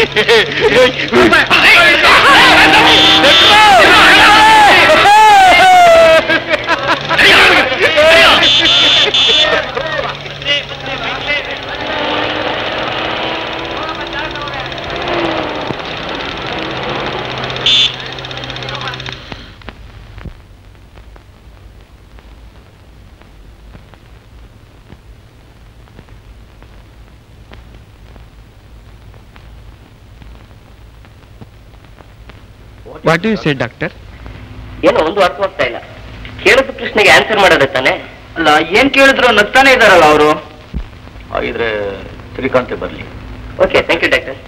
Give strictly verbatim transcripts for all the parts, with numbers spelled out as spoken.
What you say doctor? ಏನೋ ಒಂದು ಅರ್ಥವಾಗ್ತಾ ಇಲ್ಲ. ಕೇಳಿದ ಪ್ರಶ್ನೆಗೆ ಆನ್ಸರ್ ಮಾಡೋದೇ ತಾನೆ? ಅಲ್ಲ, ಏನ್ ಕೇಳಿದ್ರು ನಗ್ತಾನೆ ಇದಾರಲ್ಲ ಅವರು. ಹಾಗಿದ್ರೆ ಶ್ರೀಕಾಂತ್ ಬರ್ಲಿ. Okay, thank you doctor.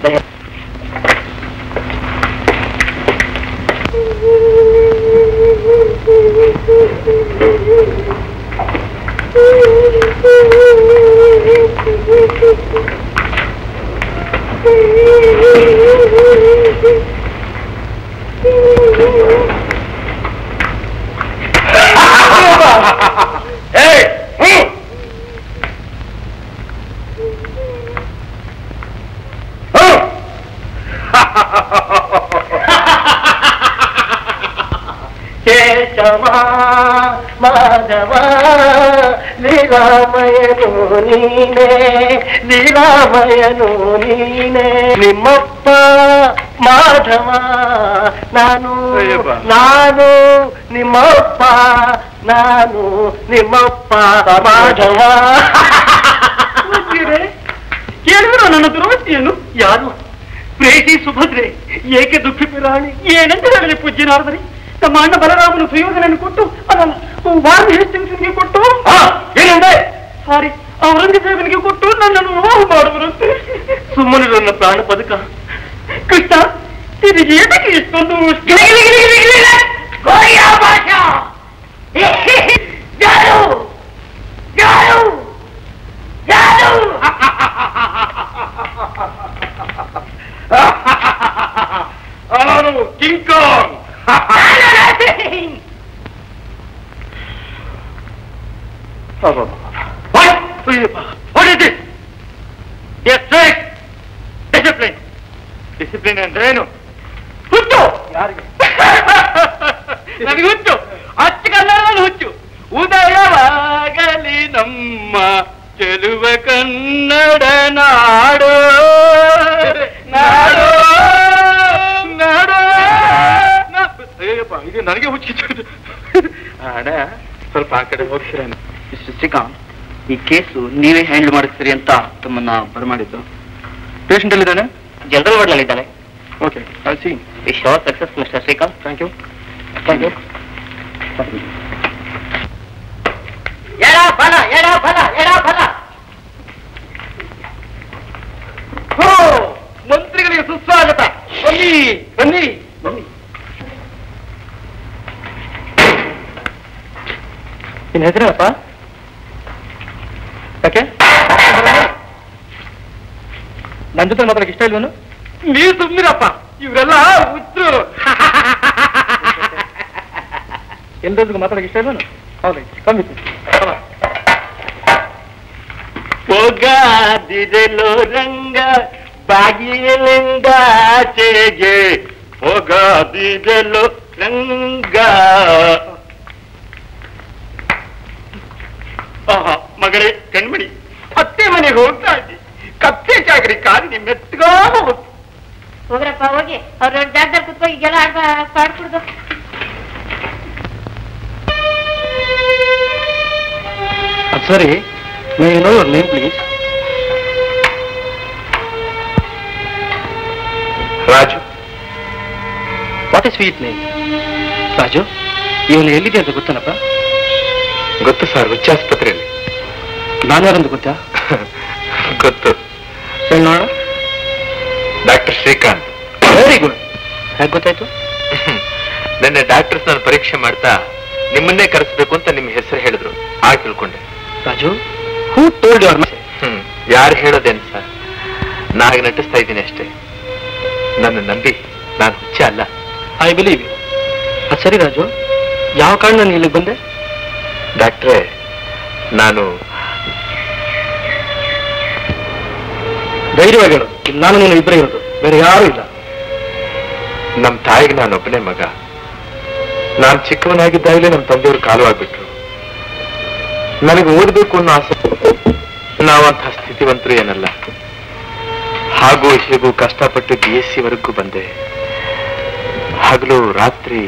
Keshava Madhava ಲೀಲಾಮಯನು ನೀನೇ, ಲೀಲಾಮಯನು ನೀನೇ. ನಿಮ್ಮಪ್ಪ ಮಾಧವ ನಾನು, ನಾನು ನಿಮ್ಮಪ್ಪ, ನಾನು ನಿಮ್ಮಪ್ಪ ಮಾಧವ. ಕೇಳಿದ್ರು ನನ್ನ ದುರ್ವತಿಯನ್ನು ಯಾರು? ಪ್ರೇಷಿ ಸುಭದ್ರೆ ಏಕೆ ದುಃಖಿಪಿರಾಣಿ, ಏನಂತ ಹೇಳಲಿ ಪೂಜ್ಯನಾರ್ದರಿ. ನಮ್ಮ ಅಣ್ಣ ಬಲರಾಮನು ಸುಯೋಧನನ್ನು ಕೊಟ್ಟು ಅದನ್ನು ವಾರ್ನಿ ಹೇಸ್ಟಿಂಗ್ಸ್ಗೆ ಕೊಟ್ಟು ಏನಂದೆ ಸಾರಿ ಔರಂಗಜೇಬನಿಗೆ ಕೊಟ್ಟು ನನ್ನನ್ನು ವಿವಾಹ ಮಾಡುವರಂತೆ. ಸುಮ್ಮನೆ ನನ್ನ ಪ್ರಾಣ ಪದಕ ಕೃಷ್ಣ, ತಿರುಗಿ ಏತಕ್ಕೆ ಇಷ್ಟೊಂದು ನಾನು ಕಿಂಗ್ ಕಾಂಗ್. ಡಿಸಿಪ್ಲಿನ್ ಡಿಸಿಪ್ಲಿನ್ ಅಂದ್ರೆ ಏನು? ಹುಚ್ಚು ಯಾರಿಗೆ? ನನಗೆ ಹುಚ್ಚು, ಅಚ್ಚ ಕನ್ನಡ ಹುಚ್ಚು. ಉದಯವಾಗಲಿ ನಮ್ಮ ಚೆಲುವ ಕನ್ನಡ ನಾಡು, ನಾಡು ನಾಡು. ಇದು ನನಗೆ ಹುಚ್ಚಿತ್ತು. ಅಣ್ಣ ಸ್ವಲ್ಪ ಆ ಕಡೆ ಹೋಗ್ತೀರ? ಮಿಸ್ಟರ್ ಶ್ರೀಕಾಂತ್, ಈ ಕೇಸು ನೀವೇ ಹ್ಯಾಂಡಲ್ ಮಾಡಿಸ್ತೀರಿ ಅಂತ ತಮ್ಮನ್ನ ಬರಮಾಡಿದ್ದು. ಪೇಷಂಟ್ ಎಲ್ಲಿದ್ದಾನೆ? ಜನರಲ್ ವಾರ್ಡ್ನಲ್ಲಿದ್ದಾನೆ. Okay, I see. Wish all success mister Srikanth. Thank you. Thank you. ಎಡ ಬಲ, ಎಡ ಬಲ, ಎಡ ಬಲ. ಓ, ಮಂತ್ರಿಗಳಿಗೆ ಸುಸ್ವಾಗತ. ಬನ್ನಿ ಬನ್ನಿ ಬನ್ನಿ. ನಿನ್ನ ಹೆಸರೇನಪ್ಪ? ಯಾಕೆ ನನ್ನ ಜೊತೆ ಮಾತಾಡಕ್ಕೆ ಇಷ್ಟ ಇಲ್ವನು? ನೀವು ಸುಮ್ಮನಿರಪ್ಪ, ಇವರೆಲ್ಲ ಹುಚ್ಚು. ಎಲ್ಲರಿಗೂ ಮಾತಾಡಕ್ಕೆ ಇಷ್ಟ ಇಲ್ವನು? ಹೌದು, ಕಮ್ಮಿ ಹೋಗಾದಿದೆಲೋ ರಂಗ ಬಾಗಿಲಿಂದಾಚೆಗೆ, ಹೋಗಾದಿದೆಲೋ ರಂಗ. ಆಹಾ ಮಗಳೇ ಕಣ್ಮಣಿ, ಅತ್ತೆ ಮನೆಗೆ ಹೋಗ್ತಾ ಇದ್ದಿ, ಕತ್ತೆ ಚಾಕರಿ ಕಾಲಿ ಮೆತ್ತಗಾ ಹೋಗ್ತು. ಹೋಗ್ರಪ್ಪ ಹೋಗಿ, ಅವ್ರ ಜಾಗದಲ್ಲಿ ಕುತ್ಕೊಂಡು ಈಗೆಲ್ಲ ಆಡ್ಬ ಆಡ್ಕೊಡ್ದು. ಅದು ಸರಿ, may know your name please? Raju. What is sweet name? Raju, ಇವನು ಎಲ್ಲಿದೆ ಅಂತ ಗೊತ್ತನಪ್ಪ? ಗೊತ್ತು ಸರ್, ಹುಚ್ಚಾಸ್ಪತ್ರೆಯಲ್ಲಿ. ನಾನು ಯಾರಂತ ಗೊತ್ತಾ? ಗೊತ್ತು. ಹೇಳಿ ನೋಡ. ಡಾಕ್ಟರ್ ಶ್ರೀಕಾಂತ್. Very good. ಹೇಗೆ ಗೊತ್ತಾಯ್ತು? ನಿನ್ನೆ ಡಾಕ್ಟರ್ಸ್ ನಾನು ಪರೀಕ್ಷೆ ಮಾಡ್ತಾ ನಿಮ್ಮನ್ನೇ ಕರೆಸಬೇಕು ಅಂತ ನಿಮ್ಮ ಹೆಸರು ಹೇಳಿದ್ರು, ಆಗ ತಿಳ್ಕೊಂಡೆ. Raju, who told your message? Hmm ಯಾರು ಹೇಳೋದೇನು ಸರ್, ನಾಗ ನಟಿಸ್ತಾ ಇದ್ದೀನಿ ಅಷ್ಟೇ. ನನ್ನ ನಂಬಿ, ನಾನು ಹುಚ್ಚ ಅಲ್ಲ. I believe you. ಅದು ಸರಿ ರಾಜು, ಯಾವ ಕಾರಣ ನಾನು ಇಲ್ಲಿಗೆ ಬಂದೆ? ಡಾಕ್ಟ್ರೇ, ನಾನು ಧೈರ್ಯವಾಗಿ ಹೇಳು, ನಾನು ನೀನು ಇಬ್ಬರೇ ಇರೋದು. ಬೇರೆ ಯಾರು ಇಲ್ಲ. ನಮ್ಮ ತಾಯಿಗೆ ನಾನೊಬ್ಬನೇ ಮಗ. ನಾನು ಚಿಕ್ಕವನಾಗಿದ್ದಾಗಲೇ ನಮ್ಮ ತಂದೆಯವರು ಕಾಲವಾಗ್ಬಿಟ್ರು. ನನಗೆ ಓದಬೇಕು ಅನ್ನೋ ಆಸೆ. ನಾವಂತಹ ಸ್ಥಿತಿವಂತರು ಏನಲ್ಲ. ಹಾಗೂ ಹೀಗೂ ಕಷ್ಟಪಟ್ಟು ಬಿ ಎಸ್ ಸಿ ವರೆಗೂ ಬಂದೆ. ಹಗಲು ರಾತ್ರಿ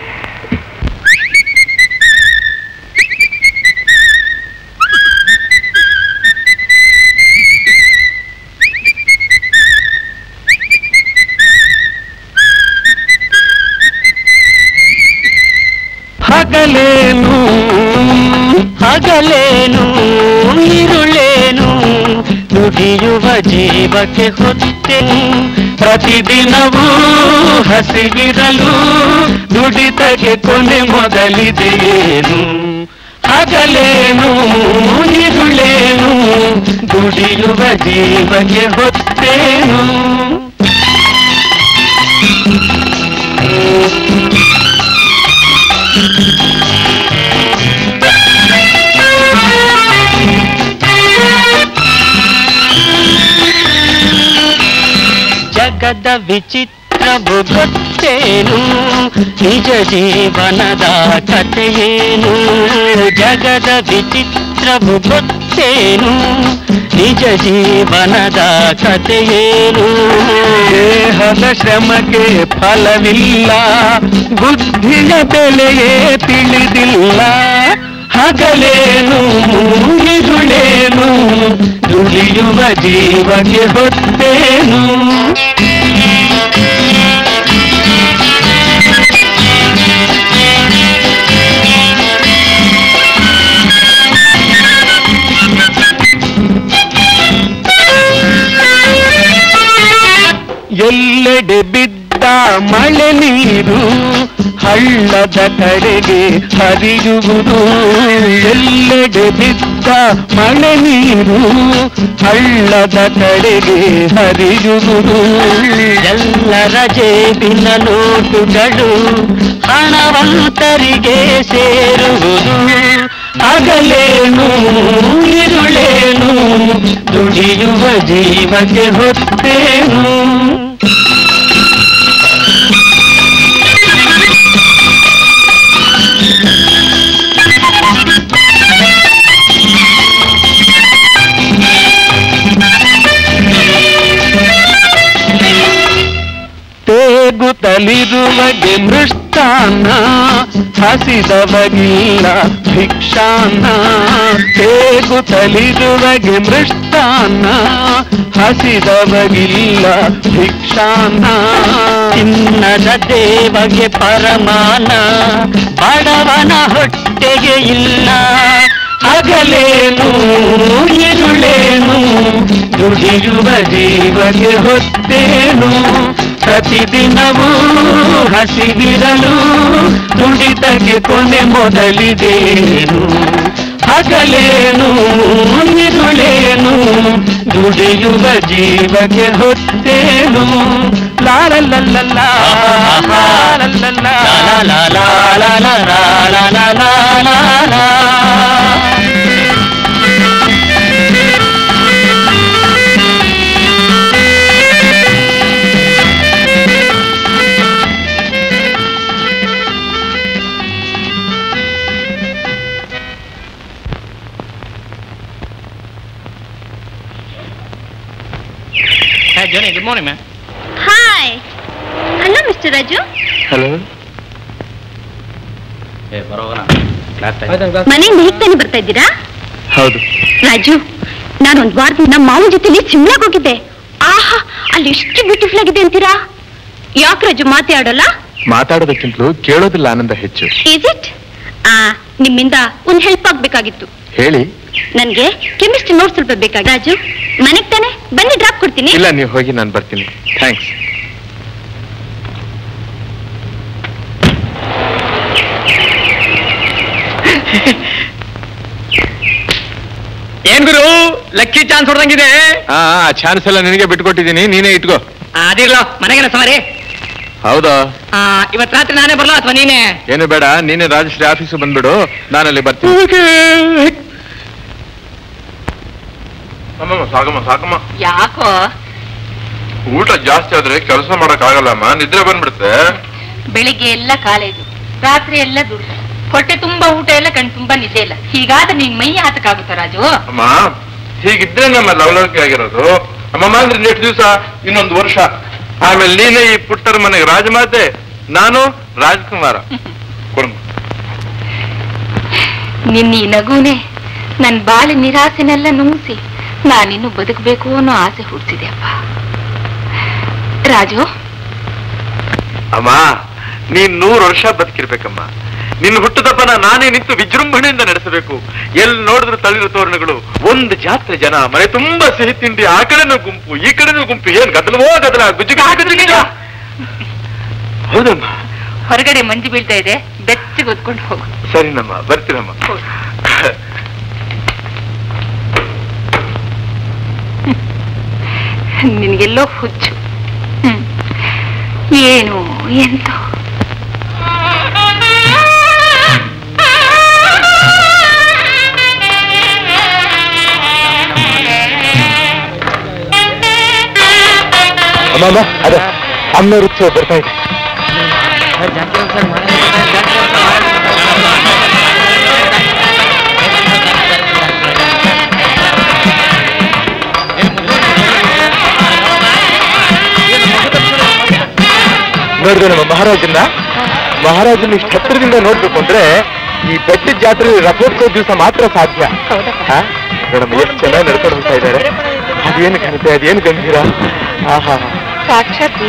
ಹಗಲೇನು ಹಗಲೇನು ಇರುಳೇನು ದುಡಿಯುವ ಜೀವಕ್ಕೆ ಹೊತ್ತೆನು ಪ್ರತಿದಿನವೂ ಹಸಿವಿರಲು ದುಡಿತಗೆ ಕೊನೆ ಮೊದಲಿದೆಯೇನು ಹಗಲೇನು ಇರುಳೇನು ದುಡಿಯುವ ಜೀವಕ್ಕೆ ಹೊತ್ತೇನು ಜಗದ ವಿಚಿತ್ರವು ಗೊತ್ತೇನು ನಿಜ ಜೀವನದ ಕಥೆಯೇನು ಜಗದ ವಿಚಿತ್ರವು ಗೊತ್ತೇನು ನಿಜ ಜೀವನದ ಕಥೆಯೇನು ದೇಹದ ಶ್ರಮಕ್ಕೆ ಫಲವಿಲ್ಲ ಬುದ್ಧಿಯ ಬೆಲೆಯೇ ತಿಳಿದಿಲ್ಲ ಹಗಲೇನು ಇರುಳೇನು ದುಡಿಯುವ ಜೀವಕ್ಕೆ ಹೊತ್ತೇನು ಎಲ್ಲೆಡೆ ಬಿದ್ದ ಮಳೆ ನೀರು ಹಳ್ಳದ ಕಡೆಗೆ ಹರಿಯುವುದು ಎಲ್ಲೆಡೆ ಬಿದ್ದ ಮಳೆ ನೀರು ಹಳ್ಳದ ಕಡೆಗೆ ಹರಿಯುವುದು ಎಲ್ಲರ ಜೇಬಿನ ನೋಟುಗಳು ಹಣವಂತರಿಗೆ ಸೇರುವುದು ಹಗಲೇನು ಇರುಳೇನು ದುಡಿಯುವ ಜೀವಕ್ಕೆ ಹೊತ್ತೇನು ತೇಗುತ್ತಲಿರುವಗೆ ಮೃಷ್ಟಾನ್ನ ಹಸಿದವಗಿಲ್ಲ ಭಿಕ್ಷಾನ್ನ ತೇಗುತ್ತಲಿರುವಗೆ ಮೃಷ್ಟಾನ್ನ ಹಸಿದವಗಿಲ್ಲ ಭಿಕ್ಷಾನ್ನ ಚಿನ್ನದ ದೇವಗೆ ಪರಮಾನ ಬಡವನ ಹೊಟ್ಟೆಗೆ ಇಲ್ಲ ಹಗಲೇನು ಇರುಳೇನು ದುಡಿಯುವ ಜೀವಕ್ಕೆ ಹೊತ್ತೇನು ಪ್ರತಿದಿನವೂ ಹಸಿವಿರಲು ದುಡಿತಕ್ಕೆ ಕೊನೆ ಮೊದಲಿದೇನು ಹಗಲೇನು ಇರುಳೇನು ದುಡಿಯುವ ಜೀವಕ್ಕೆ ಹೊತ್ತೇನು ಲಾಲಲ್ಲಲ್ಲ ಲಾಲಲ್ಲಲ್ಲ Johnny, good morning, ma'am. Hi. Hello, Mister Raju. Hello. ಮನೆಯಿಂದ ಹೇಗೆ ತಾನೇ ಬರ್ತಾ ಇದ್ದೀರಾ? ಹೌದು. ರಾಜು, ನಾನು ಒಂದು ವಾರದಿಂದ ನಮ್ಮ ಮಾವನ ಜೊತೆಲಿ ಸಿಮ್ಲಾಗ್ ಹೋಗಿದ್ದೆ. ಆಹಾ, ಅಲ್ಲಿ ಎಷ್ಟು ಬ್ಯೂಟಿಫುಲ್ ಆಗಿದೆ ಅಂತೀರಾ? ಯಾಕೆ ರಾಜು ಮಾತಾಡೋಲ್ಲ? ಮಾತಾಡೋದಕ್ಕಿಂತಲೂ ಕೇಳೋದಿಲ್ಲ ಆನಂದ ಹೆಚ್ಚು. Is it? ಆ ನಿಮ್ಮಿಂದ ಒಂದು ಹೆಲ್ಪ್ ಆಗ್ಬೇಕಾಗಿತ್ತು. ಹೇಳಿ. ನನ್ಗೆ ಕೆಮಿಸ್ಟ್ರಿ ನೋಟ್ ಸ್ವಲ್ಪ ಬೇಕಾಗಿ. ರಾಜು, ಮನೆಗೆ ತಾನೆ ಬನ್ನಿ, ಡ್ರಾಪ್ ಕೊಡ್ತೀನಿ. ಇಲ್ಲ, ನೀವು ಹೋಗಿ, ನಾನು ಬರ್ತೀನಿ. ಥ್ಯಾಂಕ್ಸ್. ಏನ್ ಗುರು, ಲಕ್ಕಿ ಚಾನ್ಸ್ ಹೊಡೆದಂಗಿದೆ. ಆ ಚಾನ್ಸ್ ಎಲ್ಲ ನಿನಗೆ ಬಿಟ್ಕೊಟ್ಟಿದ್ದೀನಿ, ನೀನೇ ಇಟ್ಕೋ. ಅದಿರ್ಲ, ಮನೆಗೆ ಸಮಾರಿ. ಹೌದಾ? ಇವತ್ ರಾತ್ರಿ ನಾನೇ ಬರ್ಲಾ ಅಥವಾ ನೀನೇ? ಏನು ಬೇಡ, ನೀನೇ ರಾಜಶ್ರೀ ಆಫೀಸ್ ಬಂದ್ಬಿಡು, ನಾನಲ್ಲಿ ಬರ್ತೀನಿ. ಯಾಕೋ ಊಟ ಜಾಸ್ತಿ ಆದ್ರೆ ಕೆಲಸ ಮಾಡಕ್ ಆಗಲ್ಲಮ್ಮ, ನಿದ್ರೆ ಬಂದ್ಬಿಡುತ್ತೆ. ಬೆಳಿಗ್ಗೆ ಎಲ್ಲ ಕಾಲೇಜು, ರಾತ್ರಿ ಎಲ್ಲ ದುಡ್ಡು, ಹೊಟ್ಟೆ ತುಂಬಾ ಊಟ ಎಲ್ಲ ಕಣ್ ತುಂಬಾ ನಿದ್ದೆ ಇಲ್ಲ. ಹೀಗಾದ್ರೆ ನಿನ್ ಮೈ ಆತಕ್ಕಾಗುತ್ತ ರಾಜು? ಅಮ್ಮ ಹೀಗಿದ್ರೆ ನಮ್ಮ ಲವಲವಿಕೆ ಆಗಿರೋದು. ಅಮ್ಮಮ್ಮ ಅಂದ್ರೆ ನೆಕ್ಸ್ಟ್ ದಿವಸ ಇನ್ನೊಂದು ವರ್ಷ, ಆಮೇಲೆ ನೀನೇ ಈ ಪುಟ್ಟರ ಮನೆಗೆ ರಾಜಮಾತೆ, ನಾನು ರಾಜಕುಮಾರ. ನಿನ್ನ ಈ ನಗುನೇ ನನ್ ಬಾಳಿ ನಿರಾಸೆನೆಲ್ಲ ನುಂಗಿಸಿ ನಾನಿನ್ನು ಬದುಕಬೇಕು ಅನ್ನೋ ಆಸೆ ಹುಟ್ಟಿಸಿದೆ ಅಪ್ಪ. ರಾಜು, ಅಮ್ಮ ನೀನ್ ನೂರು ವರ್ಷ ಬದುಕಿರ್ಬೇಕಮ್ಮ. ನಿನ್ನ ಹುಟ್ಟುದಬ್ಬನ ನಾನೇ ನಿಂತು ವಿಜೃಂಭಣೆಯಿಂದ ನಡೆಸಬೇಕು. ಎಲ್ಲಿ ನೋಡಿದ್ರು ತಳಿರು ತೋರಣಗಳು, ಒಂದು ಜಾತ್ರೆ ಜನ, ಮನೆ ತುಂಬಾ ಸಿಹಿ ತಿಂಡಿ, ಆ ಕಡೆನೂ ಗುಂಪು ಈ ಕಡೆನೂ ಗುಂಪು, ಏನ್ ಗದ್ದಲವೋ ಗದ್ದಲ, ಗುಜ್ಜು. ಹೌದಮ್ಮ. ಹೊರಗಡೆ ಮಂಜು ಬೀಳ್ತಾ ಇದೆ, ಬೆಚ್ಚಗೆ ಹೊತ್ಕೊಂಡು ಹೋಗು. ಸರಿನಮ್ಮ, ಬರ್ತೀನಮ್ಮ. ನಿನ್ಗೆಲ್ಲೋ ಹುಚ್ಚು. ಹ್ಮ್ ಏನು ಎಂತ ಅಮ್ಮ, ಅದ ಅಮ್ಮ ರುಚಿ ಬರ್ತಾ ಇದೆ. ನೋಡಿದೆ ನಮ್ಮ ಮಹಾರಾಜನ್ನ ಮಹಾರಾಜನ ಇಷ್ಟು ಹತ್ತಿರದಿಂದ ನೋಡ್ಬೇಕು ಅಂದ್ರೆ ಈ ಬೆಟ್ಟದ ಜಾತ್ರೆ ರಥೋತ್ಸವ ದಿವಸ ಮಾತ್ರ ಸಾಧ್ಯ. ನೋಡಮ್ಮ ಎಷ್ಟು ಚೆನ್ನಾಗಿ ನಡ್ಕೊಂಡು ಹೋಗ್ತಾ ಇದ್ದಾರೆ. ಅದೇನು ಘನತೆ, ಅದೇನು ಗಂಭೀರ. ಆಹಾ, ಸಾಕ್ಷಾತ್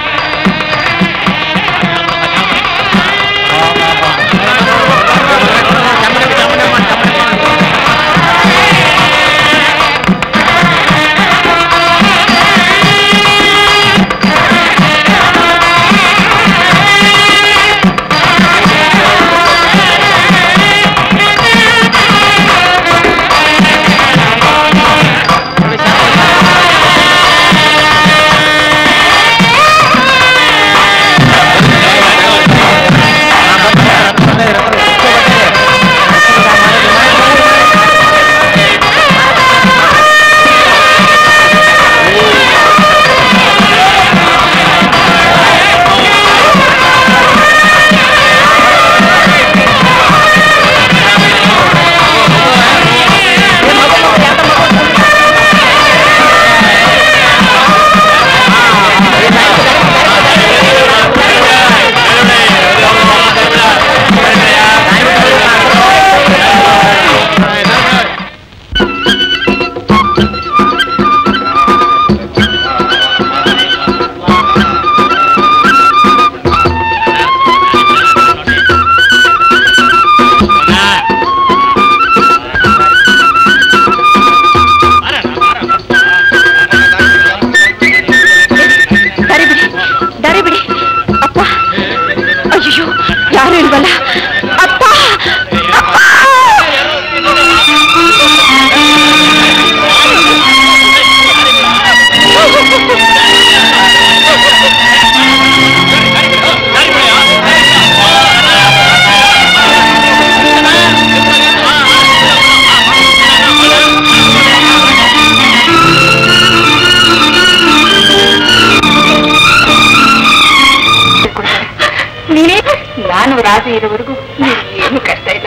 ರಾಜ ಇರೋವರೆಗೂ ಏನು ಕಷ್ಟ ಇಲ್ಲ.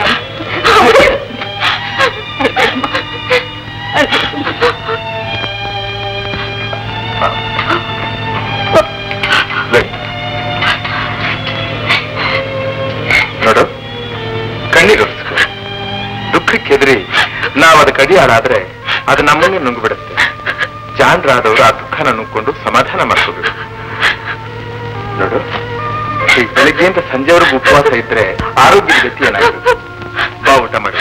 ನೋಡು, ಕಣ್ಣೀರು ದುಃಖಕ್ಕೆ ಎದುರಿ ನಾವು ಅದಕ್ಕೆ ಅಡಿಯಾಡಾದ್ರೆ ಅದು ನಮ್ಮನ್ನೇ ನುಂಗು ಬಿಡುತ್ತೆ. ಜಾಣರಾದವರು ಆ ದುಃಖನ ನುಂಗ್ಕೊಂಡು ಸಮಾಧಾನ ಮಾಡ್ಕೋಬೇಕು. ನೋಡು, ಈ ಬೆಳಿಗ್ಗೆಯಿಂದ ಸಂಜೆವರೆಗೂ ಉಪವಾಸ ಇದ್ರೆ ಆರೋಗ್ಯದ ಗತಿ ಏನಾಗುತ್ತೆ? ಬಾ ಊಟ ಮಾಡಿ.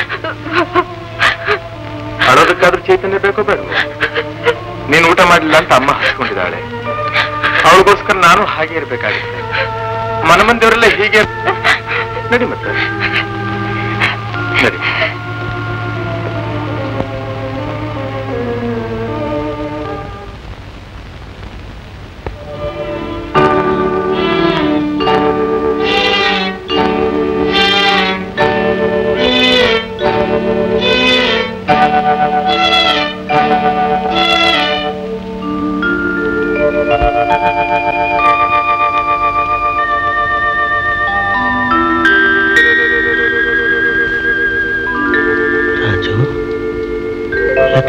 ಅಳೋದಕ್ಕಾದ್ರೂ ಚೈತನ್ಯ ಬೇಕೋ ಬೇಡ? ನೀನು ಊಟ ಮಾಡಲಿಲ್ಲ ಅಂತ ಅಮ್ಮ ಹಸ್ಕೊಂಡಿದ್ದಾಳೆ. ಅವಳಿಗೋಸ್ಕರ ನಾನು ಹಾಗೆ ಇರ್ಬೇಕಾಗುತ್ತೆ. ಮನಮಂದಿಯವರೆಲ್ಲ ಹೀಗೆ ನಡಿ ಮತ್ತೆ ನಡಿ. Thank you.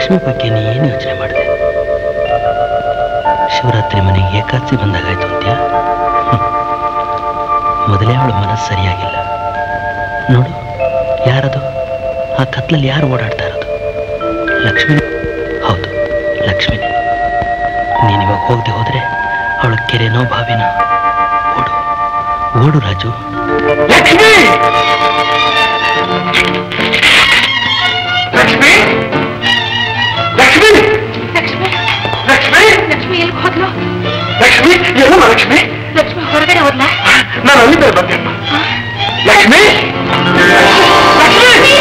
ಲಕ್ಷ್ಮಿ ಬಗ್ಗೆ ನೀ ಏನು ಯೋಚನೆ ಮಾಡಿದೆ? ಶಿವರಾತ್ರಿ ಮನೆಗೆ ಏಕಾದಶಿ ಬಂದಾಗಾಯ್ತು ಅಂತ್ಯಾ? ಮೊದಲೇ ಅವಳ ಮನಸ್ಸು ಸರಿಯಾಗಿಲ್ಲ ನೋಡು. ಯಾರದು ಆ ಕತ್ಲಲ್ಲಿ ಯಾರು ಓಡಾಡ್ತಾ ಇರೋದು? ಲಕ್ಷ್ಮಿ. ಹೌದು, ಲಕ್ಷ್ಮಿನೇ. ನೀನಿವಾಗ ಹೋಗದೆ ಹೋದ್ರೆ ಅವಳ ಕೆರೆನೋ ಬಾವಿನೋ. ಓಡು ಓಡು ರಾಜು. ಲಕ್ಷ್ಮಿ ಲಕ್ಷ್ಮಿ ಲಕ್ಷ್ಮಿ ಲಕ್ಷ್ಮಿ ಲಕ್ಷ್ಮಿ ಲಕ್ಷ್ಮಿ ಎಲ್ಲಿ ಹೋದ್ಲು? ಲಕ್ಷ್ಮಿ ಎಲ್ಲಮ್ಮ ಲಕ್ಷ್ಮಿ? ಲಕ್ಷ್ಮಿ ಹೊರಗಡೆ ಹೋದ್ಲ? ನಾನು ಅಲ್ಲಿ ಮೇಲೆ ಬಂದೇಮ್ಮ. ಲಕ್ಷ್ಮಿ ಲಕ್ಷ್ಮಿ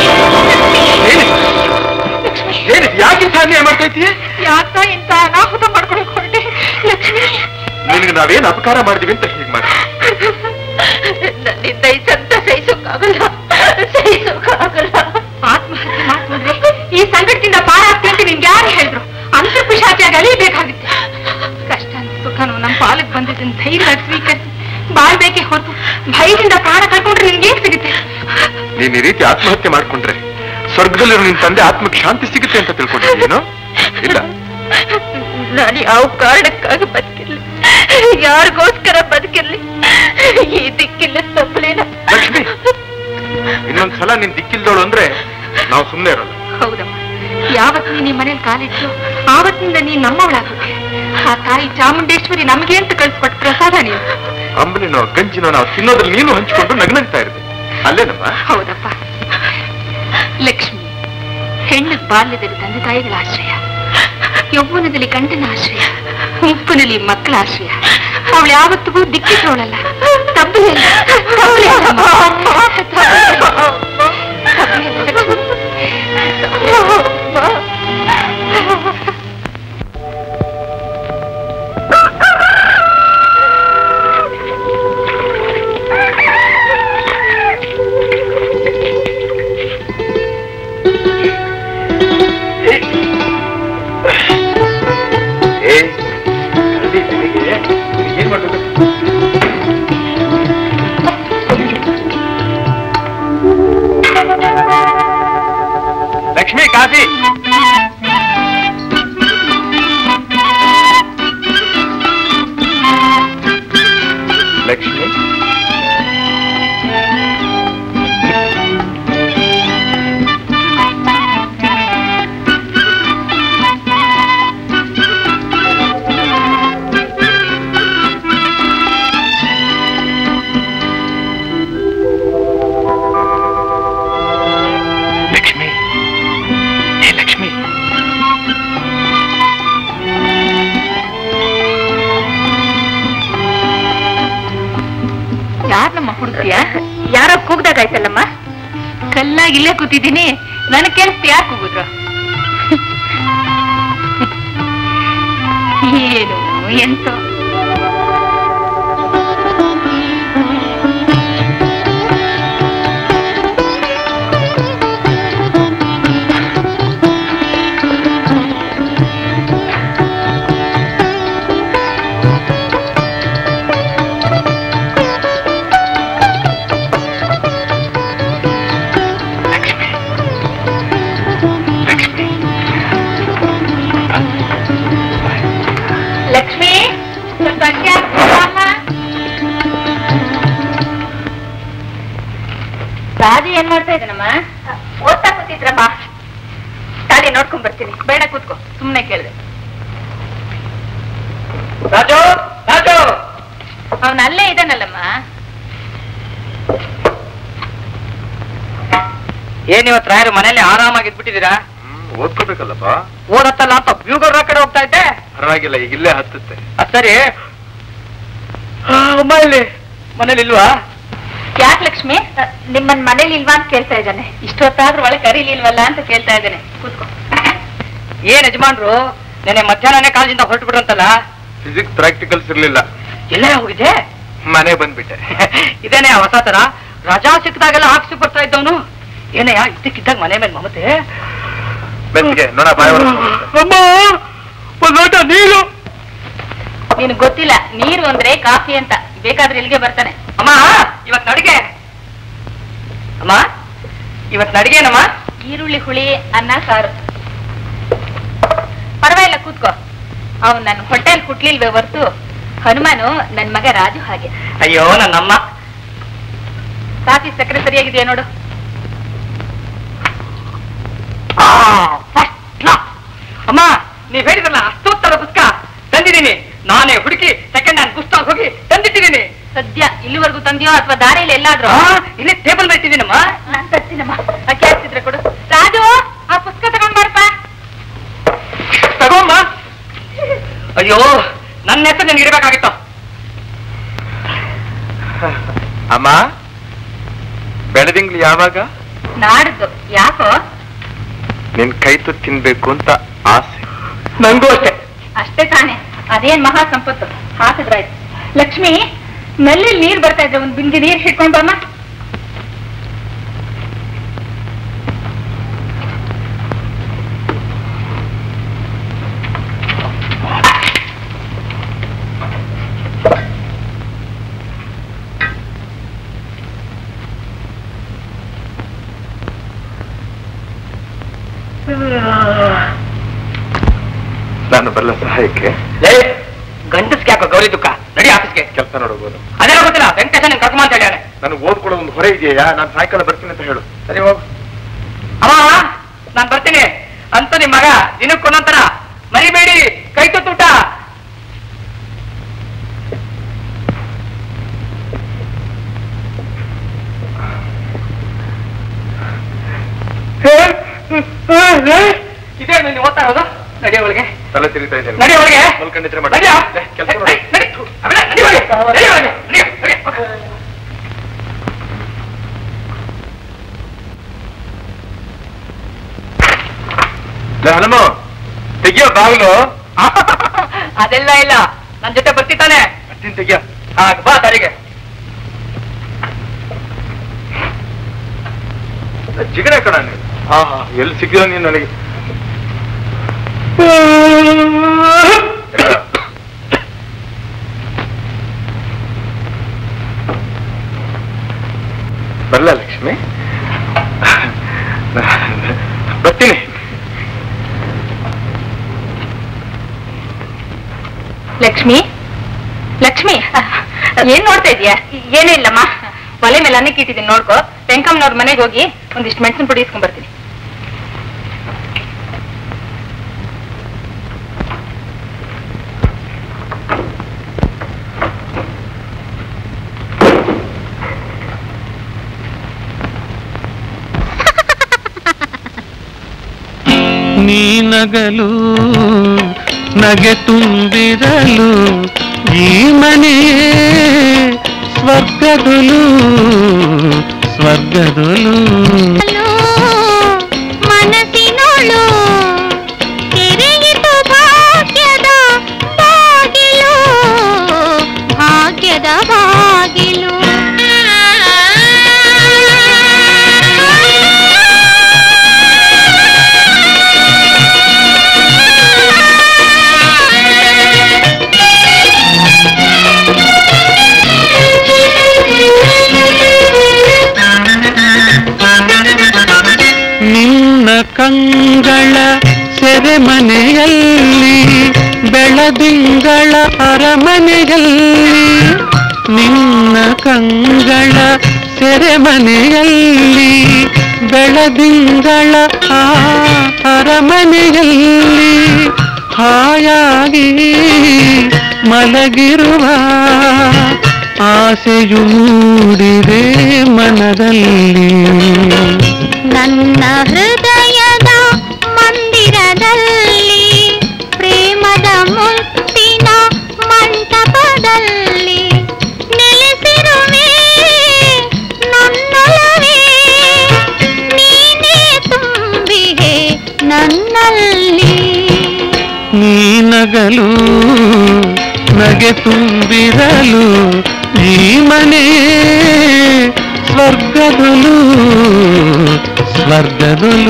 ಏನಿದೆ? ಯಾಕೆ ಸಾಧನೆ ಮಾಡ್ತಾ ಇದೀಯ? ಯಾಕ ಇಂತ ಅನಾಹುತ ಮಾಡ್ಕೊಳಕ್ ಹೊರಟೆ ಲಕ್ಷ್ಮಿ? ನಿನಗೆ ನಾವೇನು ಅಪಕಾರ ಮಾಡಿದೀವಿ ಅಂತ ಹೀಗೆ ಮಾಡಿ ನನ್ನಿಂದ ಈ ಸಂತ ಸಹಿಸೋಕ್ಕಾಗಲ್ಲ, ಸಹಿಸೋಕ್ಕಾಗಲ್ಲ. ಆತ್ಮಹತ್ಯೆ ಮಾಡ್ಕೊಂಡ್ರೆ ಈ ಸಂಕಟದಿಂದ ಪಾರಾಗ್ತಿ ಅಂತ ನಿನ್ಗೆ ಯಾರು ಹೇಳಿದ್ರು? ಅಂತರ್ ಪಿಶಾಚಿಯಾಗಿ ಅಳಿಬೇಕಾಗುತ್ತೆ. ಕಷ್ಟ ಸುಖನು ನಮ್ಮ ಪಾಲಕ್ ಬಂದಿದ್ದನ್ನು ಧೈರ್ಯವಾಗಿ ಸ್ವೀಕರಿಸಿ ಬಾಳ್ಬೇಕೆ ಹೊರತು ಭಯದಿಂದ ಪ್ರಾಣ ಕಳ್ಕೊಂಡ್ರೆ ನಿನ್ಗೆ ಏನ್ ಸಿಗುತ್ತೆ? ನೀನ್ ಈ ರೀತಿ ಆತ್ಮಹತ್ಯೆ ಮಾಡ್ಕೊಂಡ್ರೆ ಸ್ವರ್ಗದಲ್ಲಿರೋ ನಿನ್ ತಂದೆ ಆತ್ಮಕ್ಕೆ ಶಾಂತಿ ಸಿಗುತ್ತೆ ಅಂತ ತಿಳ್ಕೊಂಡಿದ್ದೀನೋ? ಇಲ್ಲ, ನಾನು ಯಾವ ಕಾರಣಕ್ಕಾಗಿ ಬದುಕಿರ್ಲಿ, ಯಾರಿಗೋಸ್ಕರ ಬದುಕಿರ್ಲಿ, ಈ ದಿಕ್ಕಿಲ್ಲ ತಪ್ಪಲೇನ. ಲಕ್ಷ್ಮಿ, ಇನ್ನೊಂದ್ಸಲ ನಿನ್ ದಿಕ್ಕಿಲ್ದೋಳು ಅಂದ್ರೆ ನಾವು ಸುಮ್ಮನೆ ಇರೋಲ್ಲ. ಹೌದಮ್ಮ, ಯಾವತ್ತು ನೀನ್ ಈ ಮನೇಲಿ ಕಾಲಿಟ್ಟು ಆವತ್ತಿಂದ ನೀನ್ ನಮ್ಮವಳಾಗುತ್ತೆ. ಆ ತಾಯಿ ಚಾಮುಂಡೇಶ್ವರಿ ನಮಗೆ ಅಂತ ಕಳ್ಸಿಕೊಟ್ಟ ಪ್ರಸಾದ ನೀವು. ಅಂಬಲಿನೋ ಗಂಜಿನೋ ನಾವು ತಿನ್ನೋದ್ರಲ್ಲಿ ನೀನು ಹಂಚಿಕೊಂಡು ನಗ್ನಗ್ತಾ ಇರುತ್ತೆ ಅಲ್ಲೇನಮ್ಮ? ಹೌದಪ್ಪ. ಲಕ್ಷ್ಮಿ ಹೆಣ್ಣು ಬಾಲ್ಯದಲ್ಲಿ ತಂದೆ ತಾಯಿಗಳ ಆಶ್ರಯ, ಯೌವನದಲ್ಲಿ ಗಂಡನ ಆಶ್ರಯ, ಮುಪ್ಪಿನಲ್ಲಿ ಮಕ್ಕಳ ಆಶ್ರಯ. ಅವಳು ಯಾವತ್ತಿಗೂ ದಿಕ್ಕಿಟ್ಟೋಳಲ್ಲ. ತಪ್ಪಲಿಲ್ಲ ಏನ್ ಮಾಡ್ಬೇಕು? ಲಕ್ಷ್ಮಿ ಕಾಫಿ. ಲಕ್ಷ್ಮಿ ಯಾರಮ್ಮ ಹುಡುಕ್ತೀಯಾ? ಯಾರೋ ಕೂಗ್ದಾಗಾಯ್ತಲ್ಲಮ್ಮ. ಕಲ್ಲಾಗಿ ಇಲ್ಲೇ ಕೂತಿದ್ದೀನಿ, ನನಗೆ ಕೇಳಿಸ್ತು ಯಾರು ಕೂಗಿದ್ರು? ಏನು ಎಂತ ಲಕ್ಷ್ಮಿ, ಸ್ವಲ್ಪ ಅಕ್ಕಿ ಹಾಕ್ತೀಯಮ್ಮ? ರಾಜು ಏನ್ ಮಾಡ್ತಾ ಇದ್ದಾನಮ್ಮ? ಓದ್ತಾ ಕೂತಿದ್ರಮ್ಮ. ತಾಳಿ ನೋಡ್ಕೊಂಡ್ ಬರ್ತೀನಿ. ಬೇಡ ಕೂತ್ಕೋ, ಸುಮ್ನೆ ಕೇಳಿದೆ. ರಾಜು ರಾಜು ಅವನ ಅಲ್ಲೇ ಇದ್ದಾನಲ್ಲಮ್ಮ. ಏನ್ ಇವತ್ತು ರಾಯರು ಮನೇಲಿ ಆರಾಮಾಗಿ ಇದ್ಬಿಟ್ಟಿದ್ದೀರಾ? ಓದ್ಕೋಬೇಕಲ್ಲಪ್ಪ. ಓದತ್ತಲ್ಲ ಅಂತ ಬ್ಯೂಗರ್ ಕಡೆ ಹೋಗ್ತಾ ಇದ್ದೆ. ಪರವಾಗಿಲ್ಲ, ಈಗ ಇಲ್ಲೇ ಹತ್ತುತ್ತೆ. ಅದ್ ಸರಿ, ಅಮ್ಮ ಇಲ್ಲಿ ಮನೇಲಿ ಇಲ್ವಾ? ಯಾಕೆ ಲಕ್ಷ್ಮಿ, ನಿಮ್ಮನ್ ಮನೇಲಿ ಇಲ್ವಾ ಅಂತ ಕೇಳ್ತಾ ಇದ್ದಾನೆ. ಇಷ್ಟೊತ್ತಾದ್ರೂ ಒಳಗೆ ಕರೀಲಿಲ್ವಲ್ಲ ಅಂತ ಕೇಳ್ತಾ ಇದ್ದಾನೆ. ಕೂತ್ಕೋ. ಏನ್ ಯಜಮಾನ್ರು ನೆನೆ ಮಧ್ಯಾಹ್ನನೇ ಕಾಲೇಜಿಂದ ಹೊರಟು ಬಿಡ್ರಂತಲ್ಲ? ಫಿಸಿಕ್ಸ್ ಪ್ರಾಕ್ಟಿಕಲ್ಸ್ ಇರ್ಲಿಲ್ಲ. ಎಲ್ಲೇ ಹೋಗಿದ್ದೆ? ಮನೆ ಬಂದ್ಬಿಟ್ಟೆ. ಇದೇನೆ ಹೊಸ ತರ ರಜಾ ಸಿಕ್ಕದಾಗೆಲ್ಲ ಹಾಕ್ಸಿ ಬರ್ತಾ ಇದ್ದವನು. ಏನಯ್ಯ ಇದ್ದಕ್ಕಿದ್ದಾಗ ಮನೆ ಮೇಲೆ ಮಮತೆ? ಬೆನ್ನಿಗೆ ನೋಡ ಬಾಯ ಅಮ್ಮ, ಒಂದ್ ಲೋಟ ನೀರು. ನಿನಗೆ ಗೊತ್ತಿಲ್ಲ ನೀರು ಅಂದ್ರೆ ಕಾಫಿ ಅಂತ. ಬೇಕಾದ್ರೆ ಇಲ್ಲಿಗೆ ಬರ್ತಾನೆ. ಅಮ್ಮ ಇವತ್ ನಡಿಗೆ. ಅಮ್ಮ ಇವತ್ ನಡಿಗೆನಮ್ಮ? ಈರುಳ್ಳಿ ಹುಳಿ ಅನ್ನ ಸಾರು. ಕೂತ್ಕೋ. ಅವ್ನು ನನ್ನ ಹೊಟ್ಟೆಲ್ ಹುಟ್ಲಿಲ್ವೇ ಹೊರ್ತು ಹನುಮಾನು ನನ್ ಮಗ ರಾಜು ಹಾಗೆ. ಅಯ್ಯೋ ನನ್ನಮ್ಮ. ಕಾಫಿ ಸಕ್ಕರೆ ಸರಿಯಾಗಿದೆಯಾ ನೋಡು. ಅಮ್ಮ, ನೀವ್ ಹೇಳಿದ್ರಲ್ಲ ಅಷ್ಟೋತ್ತರ ಪುಸ್ತಕ ತಂದಿದ್ದೀನಿ. ನಾನೇ ಹುಡುಕಿ ಸೆಕೆಂಡ್ ಹ್ಯಾಂಡ್ ಪುಸ್ತಕ ಹೋಗಿ ತಂದಿಟ್ಟಿದ್ದೀನಿ. ಸದ್ಯ ಇಲ್ಲಿವರೆಗೂ ತಂದಿಯೋ ಅಥವಾ ದಾರಿಯಲ್ಲಿ ಎಲ್ಲಾದ್ರೂ? ಇಲ್ಲಿ ಟೇಬಲ್ ಮೇತಿದ್ದೀನಮ್ಮ. ನಾನ್ ತರ್ತೀನಮ್ಮ. ಅಕ್ಕಿ ಹಾಕ್ತಿದ್ರೆ ಕೊಡು. ರಾಜು, ಆ ಪುಸ್ತಕ ತಗೊಂಡ್ ಬಾರಪ್ಪ. ತಗೋಮ್ಮ. ಅಯ್ಯೋ, ನನ್ನ ಹೆಸರು ನಿನ್ಗೆ ಇರಬೇಕಾಗಿತ್ತು. ಅಮ್ಮ, ಬೆಳದಿಂಗ್ಳು ಯಾವಾಗ? ನಾಡ್ದು. ಯಾಕೋ? ನಿನ್ ಕೈ ತುತ್ತು ತಿನ್ಬೇಕು ಅಂತ ಆಸೆ. ನಂಗೂ ಅಷ್ಟೇ. ಅಷ್ಟೇ ತಾನೆ, ಅದೇನ್ ಮಹಾ ಸಂಪತ್ತು. ಹಾಕಿದ್ರಾಯ್ತು. ಲಕ್ಷ್ಮಿ, ನಲ್ಲಿ ನೀರ್ ಬರ್ತಾ ಇದ್ರೆ ಒಂದ್ ಬಿಂದಿ ನೀರ್ ಹಿಡ್ಕೊಂಡ್ ಬಮ್ಮ. ನಾನು ಬರಲ್ಲ ಸಹಾಯಕ್ಕೆ. ಗಂಡಸ್ಗೆ ಯಾಕೋ ಗೌರಿ ದುಃಖ. ನಡಿ ಆಫೀಸ್ಗೆ. ಕೆಲಸ ನೋಡಬಹುದು. ಅದೇನೋ ಗೊತ್ತಿಲ್ಲ, ವೆಂಕಟೇಶ ನನ್ ಕರ್ಕೊಂಡ್ ಅಂತ ಹೇಳ್ಯಾನೆ. ನನಗೆ ಓದ್ಕೊಳ್ಳೋ ಒಂದು ಹೊರೆ ಇದೆಯಾ? ನಾನು ಸಾಯಂಕಾಲ ಬರ್ತೀನಿ ಅಂತ ಹೇಳು. ಸರಿ ಹೋಗು. ಅಮ್ಮ, ನಾನ್ ಬರ್ತೀನಿ. ಅಂತೂ ನಿಮ್ ಮಗ ದಿನಕ್ಕೊಂದೊಂಥರ. ಮರಿಬೇಡಿ, ಕೈ ತುತ್ತೂಟ. ಇದೇ ನೀನು ಓದ್ತಾ ಇರೋದು? ನಡಿಯ ಒಳಗೆ. ತಲೆ ತಿರುಗ್ತಾ ಇದ್ದೇನೆ. ನಡಿಯ ಒಳಗೆ. ಮಲ್ಕೊಂಡಿದ್ರೆ ನಡಿಯ. ಕೆಲಸ ನಡಿ, ನಡಿ. ಆಮೇಲೆ ನಡಿ ಒಳಗೆ. ನಡಿ ಒಳಗೆ. ನಡಿ, ನಡಿ. ಹನುಮ, ತೆಗಿಯೋ ಬಾಗಿಲು. ಅದೆಲ್ಲ ಇಲ್ಲ, ನನ್ ಜೊತೆ ಬರ್ತಿದ್ದಾನೆ. ಬರ್ತೀನಿ, ತೆಗಿಯೋ. ಹಾಗ ಬಾ ದಾರಿಗೆ. ಜಿಗಣ ಕಣ ನೀನು. ಹಾ ಹಾ, ಎಲ್ಲಿ ಸಿಗ್ತೀರ ನೀನು ನನಗೆ? ಬರಲ್ಲ ಲಕ್ಷ್ಮಿ, ಬರ್ತೀನಿ. ಲಕ್ಷ್ಮಿ, ಲಕ್ಷ್ಮಿ, ಏನ್ ನೋಡ್ತಾ ಇದೀಯಾ? ಏನೂ ಇಲ್ಲಮ್ಮ, ಒಲೆ ಮೇಲೆ ಅನ್ನಕ್ಕೆ ಇಟ್ಟಿದ್ದೀನಿ ನೋಡ್ಕೋ. ವೆಂಕಮ್ಮನವ್ರ ಮನೆಗೆ ಹೋಗಿ ಒಂದಿಷ್ಟು ಮೆಣಸಿನ ಪುಡಿ ಇಸ್ಕೊಂಡ್ ಬರ್ತೀನಿ. ನೀ ನಗಲು ನಗೆ ತುಂಬಿರಲು ಈ ಮನೆಯೇ ಸ್ವರ್ಗದಲು ಸ್ವರ್ಗದಲು. ಮನಸ್ಸಿನೋಳು ತೆರೆಯಿತು ಭಾಗ್ಯದ ಬಾಗಿಲು, ಭಾಗ್ಯದ ಬಾಗಿಲು. ನಿನ್ನ ಕಂಗಳ ಸೆರೆಮನೆಯಲ್ಲಿ ಬೆಳದಿಂಗಳ ಅರಮನೆಯಲ್ಲಿ, ನಿನ್ನ ಕಂಗಳ ಸೆರೆಮನೆಯಲ್ಲಿ ಬೆಳದಿಂಗಳ ಆ ಅರಮನೆಯಲ್ಲಿ ಹಾಯಾಗಿ ಮಲಗಿರುವ ಆಸೆಯು ಮೂಡಿದೆ ಮನದಲ್ಲಿ. ನನ್ನ ಹೃದಯದ ಮಂದಿರದಲ್ಲಿ ಪ್ರೇಮದ ಮುತ್ತಿನ ಮಂಟಪದಲ್ಲಿ ನೆಲೆಸಿರುವೆ ನನ್ನೊಲವೇ, ನೀನೇ ತುಂಬಿಗೆ ನನ್ನಲ್ಲಿ. ನೀ ನಗಲು ನಗೆ ತುಂಬಿರಲು ಈ ಮನೆ ಸ್ವರ್ಗದಲು ಸ್ವರ್ಗದಲು.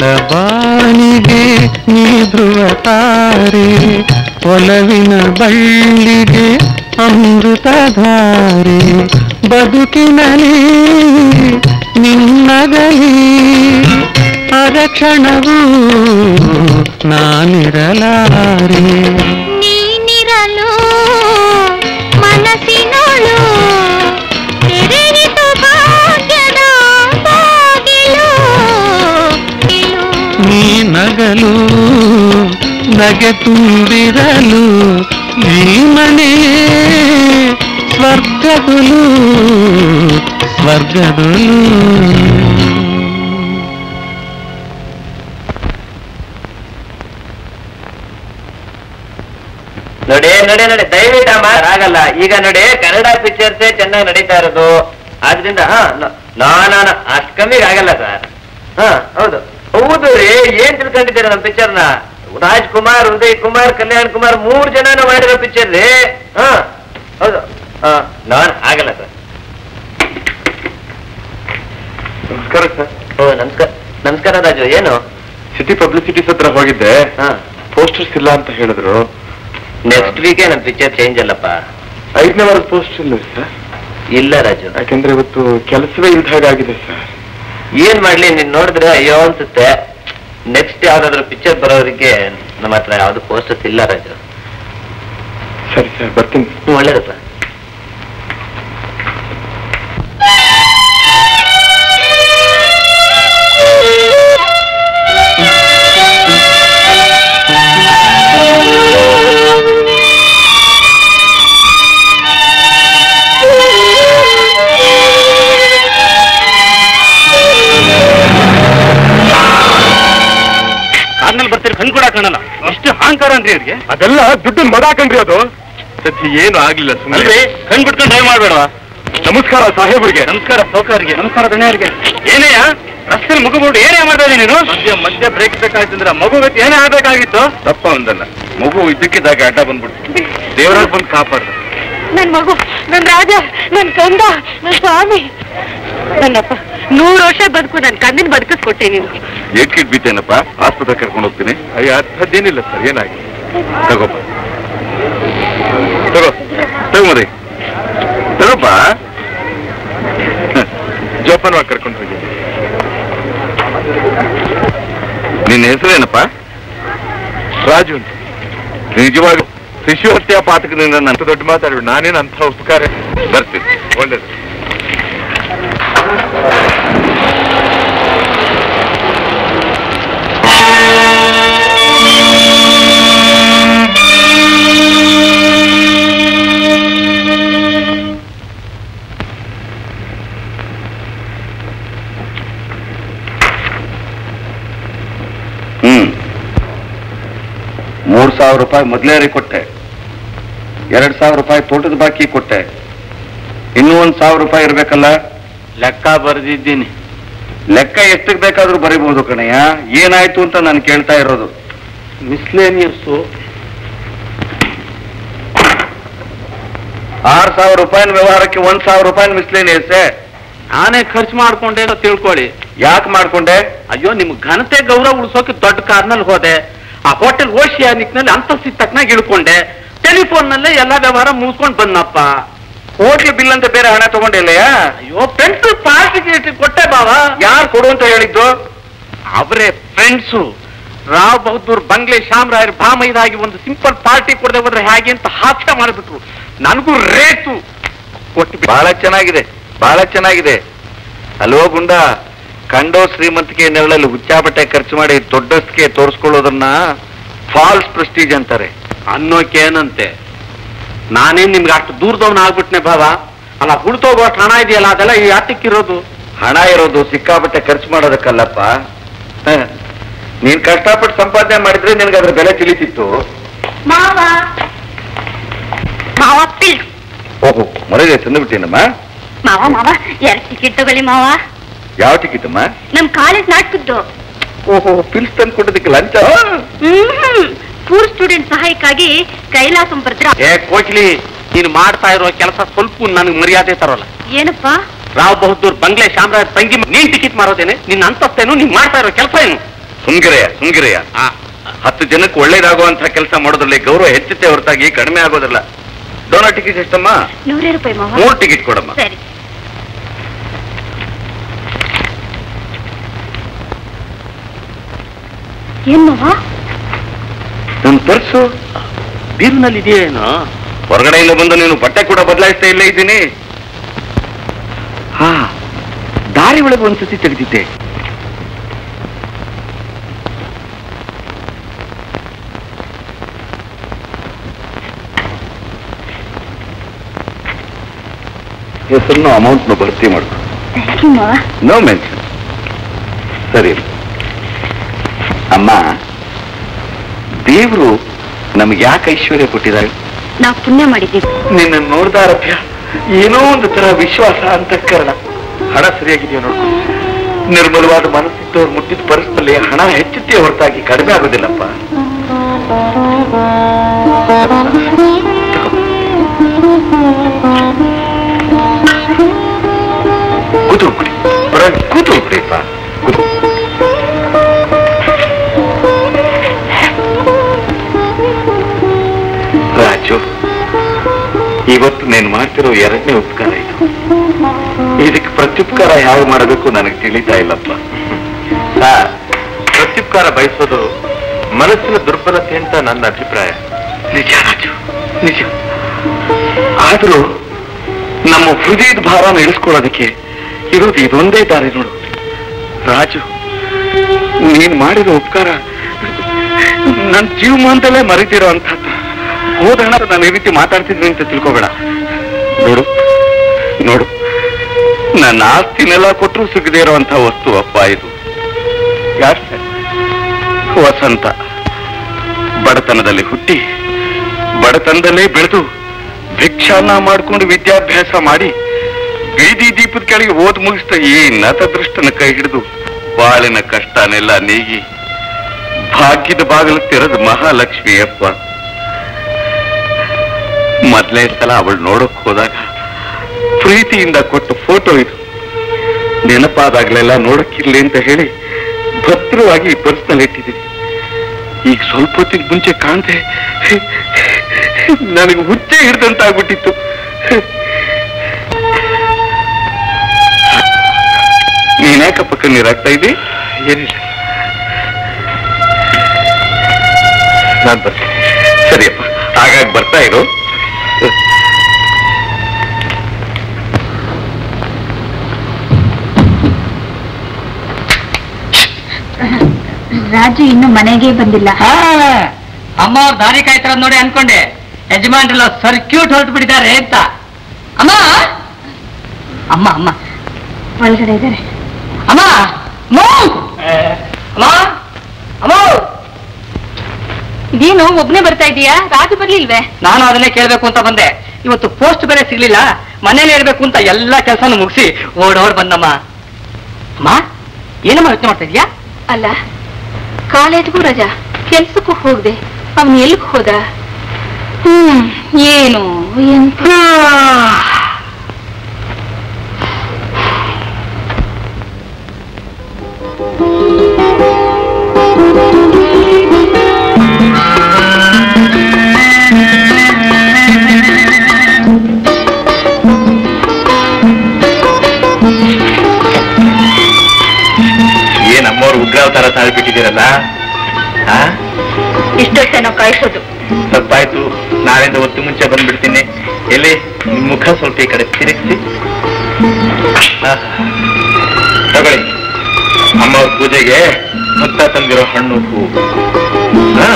ಬಾಣಿಗೆ ನೀ ಧ್ರುವ ತಾರೆ ಒಲವಿನ ಬಳ್ಳಿಗೆ ಅಮೃತಧಾರೆ ಬದುಕಿನಲ್ಲಿ ನಿನ್ನಗಲಿ ಅರಕ್ಷಣವೂ ನಾನಿರಲಾರೆ ನೀನಿರಲು ಮನಸ್ಸಿನೋಳು ತೆರೆಯಿತು ಭಾಗ್ಯದ ಬಾಗಿಲು ನೀ ನಗಲು ನಗೆ ತುಂಬಿರಲು ಈ ಮನೆ ಸ್ವರ್ಗದಲು ಸ್ವರ್ಗದಲು ನೋಡಿ ನೋಡಿ ನೋಡಿ ದಯವಿಟ್ಟು ಅಮ್ಮ ಆಗಲ್ಲ. ಈಗ ನೋಡಿ ಕನ್ನಡ ಪಿಕ್ಚರ್ಸೇ ಚೆನ್ನಾಗಿ ನಡೀತಾ ಇರೋದು. ಆದ್ರಿಂದ ಹಾ ನಾನು ಅಷ್ಟು ಕಮ್ಮಿಗೆ ಆಗಲ್ಲ ಸರ್. ಹಾ ಹೌದು ಹೌದು ರೀ. ಏನ್ ತಿಳ್ಕೊಂಡಿದ್ದೀರಾ ನಮ್ಮ ಪಿಕ್ಚರ್ನ? ರಾಜ್ಕುಮಾರ್, ಉದಯ್ ಕುಮಾರ್, ಕಲ್ಯಾಣ್ ಕುಮಾರ್ ಮೂರ್ ಜನ ಮಾಡಿರೋ ಪಿಕ್ಚರ್ ರೀ. ಹಾ ಹೌದು. ಹಾ ನಾನ್ ಆಗಲ್ಲ ಸರ್. ನಮಸ್ಕಾರ ಸರ್. ಓ ನಮಸ್ಕಾರ. ನಮಸ್ಕಾರ ರಾಜು. ಏನು? ಸಿಟಿ ಪಬ್ಲಿಸಿಟೀಸ್ ಹತ್ರ ಹೋಗಿದ್ದೆ. ಹಾ ಪೋಸ್ಟರ್ಸ್ ಇಲ್ಲ ಅಂತ ಹೇಳಿದ್ರು. ನೆಕ್ಸ್ಟ್ ವೀಕೆ ನಮ್ ಪಿಕ್ಚರ್ ಚೇಂಜ್ ಅಲ್ಲಪ್ಪ. ಐದನೇ ವಾರದ ಪೋಸ್ಟರ್ ಇಲ್ಲ ಸರ್? ಇಲ್ಲ ರಾಜು. ಯಾಕಂದ್ರೆ ಇವತ್ತು ಕೆಲಸವೇ ಇಲ್ದ ಹಾಗಾಗಿದೆ ಸರ್. ಏನ್ ಮಾಡ್ಲಿ, ನೀನ್ ನೋಡಿದ್ರೆ ಅಯ್ಯೋ ಅನ್ಸುತ್ತೆ. ನೆಕ್ಸ್ಟ್ ಯಾವ್ದಾದ್ರು ಪಿಕ್ಚರ್ ಬರೋರಿಗೆ ನಮ್ಮ ಹತ್ರ ಯಾವ್ದು ಪೋಸ್ಟರ್ಸ್ ಇಲ್ಲ ರಾಜು. ಸರಿ ಸರ್, ಬರ್ತೀನಿ. ಹ್ಮ್ ಒಳ್ಳೇದಪ್ಪ. ಕಾರ್ನಲ್ಲಿ ಬರ್ತೀರಿ ಕಣ್ ಕೂಡ ಕಾಣಲ್ಲ. ಎಷ್ಟು ಅಹಂಕಾರ ಅಂದ್ರಿ ಅವ್ರಿಗೆ. ಅದೆಲ್ಲ ದುಡ್ಡು ಮದಾಕಂಡ್ರಿ ಅದು. ಸದ್ಯ ಏನು ಆಗ್ಲಿಲ್ಲ ಅಲ್ರಿ, ಕಣ್ ಬಿಟ್ಕೊಂಡು ಡ್ರೈವ್ ಮಾಡ್ಬೇಡವಾ? ನಮಸ್ಕಾರ ಸಾಹೇಬ್ರಿಗೆ. ನಮಸ್ಕಾರ ಸೌಕರ್ಗೆ. ನಮಸ್ಕಾರ ದಣಿಯವ್ರಿಗೆ. ಏನೇಯ ರಸ್ತೆಯಲ್ಲಿ ಮಗು ಬಿಟ್ಟು ಏನೇ ಮಾಡ್ತಾ ಇದ್ದೀನಿ ನೀನು? ಮಧ್ಯ ಮಧ್ಯ ಬ್ರೇಕ್ ಬೇಕಾಯ್ತಂದ್ರೆ ಮಗು ಗತಿ ಏನೇ ಆಗ್ಬೇಕಾಗಿತ್ತು? ತಪ್ಪ ಒಂದಲ್ಲ, ಮಗು ಇದ್ದಕ್ಕಿದ್ದಾಗ ಅಡ್ಡ ಬಂದ್ಬಿಡ್ತು. ದೇವರಾಗ ಬಂದು ಕಾಪಾಡ್ದ. ನನ್ ಮಗು, ನನ್ ರಾಜ, ನನ್ ಕಂದ, ನನ್ ಸ್ವಾಮಿ, ನನ್ನಪ್ಪ ನೂರು ವರ್ಷ ಬದುಕು ನನ್ ಕಂದಿನ ಬದುಕಿಸ್ಕೊಟ್ಟೆ ನೀನು. ಏಟ್ಕಿಟ್ ಬಿತ್ತೇನಪ್ಪ, ಆಸ್ಪತ್ರೆ ಕರ್ಕೊಂಡು ಹೋಗ್ತೀನಿ. ಅಯ್ಯ ಅಂಥದ್ದೇನಿಲ್ಲ ಸರ್, ಏನಾಗಿ ತಗೋಪ್ಪ, ತಗೋ ತಗೋ ಮರಿ ತಗೋಪ್ಪ. ಜೋಪಾನವಾಗಿ ಕರ್ಕೊಂಡು ಹೋಗಿ. ನಿನ್ನ ಹೆಸರೇನಪ್ಪ? ರಾಜು ಅಂತ. ನಿಜವಾಗ ಶಿಶು ಹತ್ಯಾ ಪಾತಕದಿಂದ ನನ್ನ ದೊಡ್ಡ ಮಾತಾಡಿ ನಾನೇನು ಅಂಥ ಉಪಕಾರ. ಬರ್ತೀನಿ, ಒಳ್ಳೇದು. ಹ್ಮ್ ಮೂರ್ ಸಾವಿರ ರೂಪಾಯಿ ಮೊದಲೇ ಕೊಟ್ಟೆ, ಎರಡ್ ಸಾವಿರ ರೂಪಾಯಿ ತೋಟದ ಬಾಕಿ ಕೊಟ್ಟೆ, ಇನ್ನೂ ಒಂದ್ ಸಾವಿರ ರೂಪಾಯಿ ಇರ್ಬೇಕಲ್ಲ. ಲೆಕ್ಕ ಬರೆದಿದ್ದೀನಿ. ಲೆಕ್ಕ ಎಷ್ಟಕ್ಕೆ ಬೇಕಾದ್ರೂ ಬರೀಬಹುದು ಕಣಯ್ಯ. ಏನಾಯ್ತು ಅಂತ ನಾನು ಕೇಳ್ತಾ ಇರೋದು. ಮಿಸ್ಲೇನಿಯಸ್ಸು ಆರ್ ಸಾವಿರ ರೂಪಾಯಿನ ವ್ಯವಹಾರಕ್ಕೆ ಒಂದ್ ಸಾವಿರ ರೂಪಾಯಿನ ಮಿಸ್ಲೇನಿಯಸ್ಸೆ. ನಾನೇ ಖರ್ಚು ಮಾಡ್ಕೊಂಡೆ ಅಂತ ತಿಳ್ಕೊಳ್ಳಿ. ಯಾಕೆ ಮಾಡ್ಕೊಂಡೆ? ಅಯ್ಯೋ, ನಿಮ್ ಘನತೆ ಗೌರವ ಉಳಿಸೋಕೆ ದೊಡ್ಡ ಕಾರ್ನಲ್ಲಿ ಹೋದೆ. ಆ ಹೋಟೆಲ್ ಓಶಿಯಾನಿಕ್ನಲ್ಲಿ ಅಂತಸ್ತಿಗೆ ತಕ್ಕನಾಗಿ ಇಳ್ಕೊಂಡೆ. ಟೆಲಿಫೋನ್ ನಲ್ಲೇ ಎಲ್ಲಾ ವ್ಯವಹಾರ ಮುಗಿಸ್ಕೊಂಡು ಬಂದಪ್ಪ. ಹೋಟ್ಲ್ ಬಿಲ್ ಅಂತ ಬೇರೆ ಹಣ ತಗೊಂಡಿಲ್ಲಯ್ಯ? ಅಯ್ಯೋ, ಫ್ರೆಂಡ್ಸ್ ಪಾರ್ಟಿಗೆ ಕೊಟ್ಟೆ ಬಾವ. ಯಾರು ಕೊಡು ಅಂತ ಹೇಳಿದ್ದು? ಅವರೇ ಫ್ರೆಂಡ್ಸು. ರಾವ್ ಬಹದ್ದೂರ್ ಬಂಗ್ಲೆ ಶಾಮರಾಯರ್ ಭಾಮೈದಾಗಿ ಒಂದು ಸಿಂಪಲ್ ಪಾರ್ಟಿ ಕೊಡದೆ ಹೋದ್ರೆ ಹೇಗೆ ಅಂತ ಹಾಸ್ಯ ಮಾಡಿಬಿಟ್ರು. ನನಗೂ ರೇತು ಕೊಟ್ಟು ಬಹಳ ಚೆನ್ನಾಗಿದೆ, ಬಹಳ ಚೆನ್ನಾಗಿದೆ. ಅಲ್ವೋ ಗುಂಡ, ಕಂಡೋ ಶ್ರೀಮಂತಿಕೆ ನೆರಳಲ್ಲಿ ಹುಚ್ಚಾಬಟ್ಟೆ ಖರ್ಚು ಮಾಡಿ ದೊಡ್ಡಸ್ಗೆ ತೋರಿಸ್ಕೊಳ್ಳೋದನ್ನ ಫಾಲ್ಸ್ ಪ್ರೆಸ್ಟೀಜ್ ಅಂತಾರೆ. ಅನ್ನೋಕೇನಂತೆ? ನಾನೇನ್ ನಿಮ್ಗೆ ಅಷ್ಟು ದೂರದವನ ಆಗ್ಬಿಟ್ನೆ ಭಾವ. ಅಲ್ಲ, ಹುಡ್ತೋಗೋಷ್ಟು ಹಣ ಇದೆಯಲ್ಲ, ಅದೆಲ್ಲ ಈ ಆಟಕ್ಕಿರೋದು. ಹಣ ಇರೋದು ಸಿಕ್ಕಾಬಟ್ಟೆ ಖರ್ಚು ಮಾಡೋದಕ್ಕಲ್ಲಪ್ಪ. ಹ, ನೀನ್ ಕಷ್ಟಪಟ್ಟು ಸಂಪಾದನೆ ಮಾಡಿದ್ರೆ ನಿನ್ಗೆ ಅದ್ರ ಬೆಲೆ ತಿಳಿತಿತ್ತು. ಮಾವ ಮಾವ ಪ್ಲೀಸ್. ಓಹೋ, ಮರಗೆ ತಂದುಬಿಟ್ಟೇನಮ್ಮ. ಮಾವ ಮಾವ ಎರಡು ಟಿಕೆಟ್ ತಗೊಳ್ಳಿ ಮಾವ. ಯಾವ ಟಿಕೆಟ್ ಅಮ್ಮ? ನಮ್ ಕಾಲೇಜ್ ನಾಟಕದ್ದು. ಓಹೋ, ಪಿಲ್ಸ್ ತಂದು ಕೊಟ್ಟದಕ್ಕೆ ಲಂಚ? ಹ್ಮ್ ಪೂರ್ ಸ್ಟೂಡೆಂಟ್ ಸಹಾಯಕ್ಕಾಗಿ ಕೈಲಾಸಂ ಬರ್ದ್ರ. ಏ ಕೋಚ್ಲಿ, ನೀನು ಮಾಡ್ತಾ ಇರೋ ಕೆಲಸ ಸ್ವಲ್ಪ ನನಗೆ ಮರ್ಯಾದೆ ತರೋಲ್ಲ. ಏನಪ್ಪಾ? ರಾವ್ ಬಹದ್ದೂರ್ ಬಂಗ್ಲೆ ಶಾಮರಾಯರ್ ತಂಗಿ ನೀನ್ ಟಿಕೆಟ್ ಮಾರೋದೇನೆ? ನಿನ್ನ ಅಂತಸ್ತೇನು? ನೀನ್ ಮಾಡ್ತಾ ಇರೋ ಕೆಲಸ ಏನು? ಸುಮ್ಗಿರೆಯ ಸುಮ್ಗಿರೆಯ ಹತ್ತು ಜನಕ್ಕೆ ಒಳ್ಳೇದಾಗುವಂತ ಕೆಲಸ ಮಾಡೋದ್ರಲ್ಲಿ ಗೌರವ ಹೆಚ್ಚುತ್ತೆ ಹೊರತಾಗಿ ಕಡಿಮೆ ಆಗೋದಿಲ್ಲ. ಡೋನಾ ಟಿಕೆಟ್ ಎಷ್ಟಮ್ಮ? ನೂರೇ ರೂಪಾಯಿ ಮಾವ. ಮೂರು ಟಿಕೆಟ್ ಕೊಡಮ್ಮ. ಸರಿ. ಏನ್ ಮಾವ? ನನ್ನ ಪರ್ಸು ಬೀರ್ನಲ್ಲಿ ಇದೆಯೇನೋ? ಹೊರಗಡೆಯಿಂದ ಬಂದು ನೀನು ಬಟ್ಟೆ ಕೂಡ ಬದಲಾಯಿಸ್ತಾ ಇಲ್ಲೇ ಇದ್ದೀನಿ. ಹಾ, ದಾರಿ ಒಳಗೆ ಒಂದ್ಸತಿ ತೆಗೆದಿದ್ದೆ. ಹೆಸರನ್ನು ಅಮೌಂಟ್ನ ಭರ್ತಿ ಮಾಡ್ಕೊ. No mention. ಸರಿ ಅಮ್ಮ, ದೇವರು ನಮ್ಗೆ ಯಾಕೆ ಐಶ್ವರ್ಯ ಕೊಟ್ಟಿದ್ದಾರೆ? ನಾವು ಪುಣ್ಯ ಮಾಡಿದ್ದೀವಿ. ನಿನ್ನ ನೋಡ್ದಾರಭ್ಯ ಏನೋ ಒಂದು ತರ ವಿಶ್ವಾಸ ಅಂತಃಕರಣ. ಹಣ ಸರಿಯಾಗಿದೆಯೋ ನೋಡ್ಕೊ. ನಿರ್ಮಲವಾದ ಮನಸ್ಸಿದ್ದವ್ರು ಮುಟ್ಟಿದ ಪರಿಸ್ಥಿತಿಯಲ್ಲಿ ಹಣ ಹೆಚ್ಚುತ್ತೆ ಹೊರತಾಗಿ ಕಡಿಮೆ ಆಗೋದಿಲ್ಲಪ್ಪ. ಕೂತು ಬಿಡಿ, ಕೂತು ಬಿಡಿಪ್ಪ. ಕೂತು. ರಾಜು, ಇವತ್ತು ನೀನು ಮಾಡ್ತಿರೋ ಎರಡನೇ ಉಪಕಾರ ಇದು. ಇದಕ್ಕೆ ಪ್ರತ್ಯುಪಕಾರ ಯಾವ ಮಾಡಬೇಕು ನನಗೆ ತಿಳಿತಾ ಇಲ್ಲಪ್ಪ. ಪ್ರತ್ಯುಪಕಾರ ಬಯಸೋದು ಮನಸ್ಸಿನ ದುರ್ಬಲತೆ ಅಂತ ನನ್ನ ಅಭಿಪ್ರಾಯ. ನಿಜ ರಾಜು, ನಿಜ. ಆದರೂ ನಮ್ಮ ಹೃದಯದ ಭಾರನ ಇಳಿಸ್ಕೊಳ್ಳೋದಕ್ಕೆ ಇರೋದು ಇದೊಂದೇ ದಾರಿ ನೋಡು. ರಾಜು, ನೀನ್ ಮಾಡಿರೋ ಉಪಕಾರ ನನ್ನ ಜೀವಮಾನದಲ್ಲೇ ಮರಿತಿರೋ ಅಂತದ್ದು. ಹೋದಣ ನಾನು ಈ ರೀತಿ ಮಾತಾಡ್ತಿದ್ವಿ ಅಂತ ತಿಳ್ಕೊಬೇಡ. ನೋಡು ನೋಡು ನನ್ನ ಆಸ್ತಿನೆಲ್ಲ ಕೊಟ್ಟರು ಸಿಗದೇ ಇರುವಂತ ವಸ್ತು ಅಪ್ಪ ಇದು. ಯಾಕೆ? ವಸಂತ ಬಡತನದಲ್ಲಿ ಹುಟ್ಟಿ ಬಡತನದಲ್ಲೇ ಬೆಳೆದು ಭಿಕ್ಷಾನ್ನ ಮಾಡ್ಕೊಂಡು ವಿದ್ಯಾಭ್ಯಾಸ ಮಾಡಿ ಬೀದಿ ದೀಪದ ಕೆಳಗೆ ಓದ್ ಮುಗಿಸ್ತಾ ಈ ನತದೃಷ್ಟನ ಕೈ ಹಿಡಿದು ಬಾಳಿನ ಕಷ್ಟನೆಲ್ಲ ನೀಗಿ ಭಾಗ್ಯದ ಬಾಗಿಲು ತೆರೆದು ಮಹಾಲಕ್ಷ್ಮಿ ಅಪ್ಪ. ಮೊದಲನೇ ಸಲ ಅವಳು ನೋಡಕ್ ಹೋದಾಗ ಪ್ರೀತಿಯಿಂದ ಕೊಟ್ಟ ಫೋಟೋ ಇದು. ನೆನಪಾದಾಗ್ಲೆಲ್ಲ ನೋಡಕ್ಕಿರ್ಲಿ ಅಂತ ಹೇಳಿ ಭದ್ರವಾಗಿ ಪರ್ಸ್ನಲ್ಲಿ ಇಟ್ಟಿದ್ದೀನಿ. ಈಗ ಸ್ವಲ್ಪ ಹೊತ್ತಿನ ಮುಂಚೆ ಕಾಣದೆ ನನಗೆ ಹುಚ್ಚೆ ಹಿಡ್ದಂತಾಗ್ಬಿಟ್ಟಿತ್ತು. ನೀನ್ಯಾಕಪ್ಪ ಕಣ್ಣೀರಾಗ್ತಾ ಇದ್ದಿ? ಏನಿಲ್ಲ, ನಾನು ಬರ್ತೀನಿ. ಸರಿಯಪ್ಪ, ಹಾಗಾಗಿ ಬರ್ತಾ ಇರು. ರಾಜು ಇನ್ನು ಮನೆಗೆ ಬಂದಿಲ್ಲ. ಅಮ್ಮ ಅವ್ರು ದಾರಿ ಕಾಯ್ತಾರ ನೋಡಿ ಅನ್ಕೊಂಡೆ. ಯಜಮಾನ್ರೆಲ್ಲ ಸರ್ಕ್ಯೂಟ್ ಹೊರಟು ಬಿಟ್ಟಿದ್ದಾರೆ ಅಂತ. ಅಮ್ಮ ಅಮ್ಮ ಅಮ್ಮ ಒಳಗಡೆ ಇದ್ದಾರೆ. ಅಮ್ಮ ಅಮ್ಮ ಅಮ್ಮ, ಇದೇನು ಒಬ್ನೇ ಬರ್ತಾ ಇದೀಯಾ? ರಾಜು ಬರ್ಲಿಲ್ವೇ? ನಾನು ಅದನ್ನೇ ಕೇಳ್ಬೇಕು ಅಂತ ಬಂದೆ. ಇವತ್ತು ಪೋಸ್ಟ್ ಬೇರೆ ಸಿಗ್ಲಿಲ್ಲ, ಮನೇಲಿ ಇರ್ಬೇಕು ಅಂತ ಎಲ್ಲಾ ಕೆಲಸನೂ ಮುಗಿಸಿ ಓಡೋಡ್ ಬಂದಮ್ಮ. ಅಮ್ಮ ಏನಮ್ಮ ಯೋಚನೆ ಮಾಡ್ತಾ ಇದೀಯಾ? ಅಲ್ಲ, ಕಾಲೇಜ್ಗೂ ರಜಾ, ಕೆಲ್ಸಕ್ಕೂ ಹೋಗ್ದೆ, ಅವನು ಎಲ್ಗ್ ಹೋದ? ಹ್ಮ್ ಏನು ಎಂತ? ಏನಮ್ಮವ್ರು ಉಗ್ರಾವತಾರ ತಾಳ್ಬಿಟ್ಟಿದ್ದೀರಲ್ಲ. ಇಷ್ಟೊತ್ತೆ ನಾವು ಕಾಯಿಸೋದು. ತಪ್ಪಾಯ್ತು, ನಾಳೆಯಿಂದ ಹೊತ್ತು ಮುಂಚೆ ಬಂದ್ಬಿಡ್ತೀನಿ. ಎಲ್ಲಿ ನಿಮ್ ಮುಖ ಸ್ವಲ್ಪ ಈ ಕಡೆ ತಿರುಗಿಸಿ. ತಗೊಳ್ಳಿ, ಅಮ್ಮವ್ರ ಪೂಜೆಗೆ ಭಕ್ತ ತಂದಿರೋ ಹಣ್ಣು ಹೂವು. ಹಾ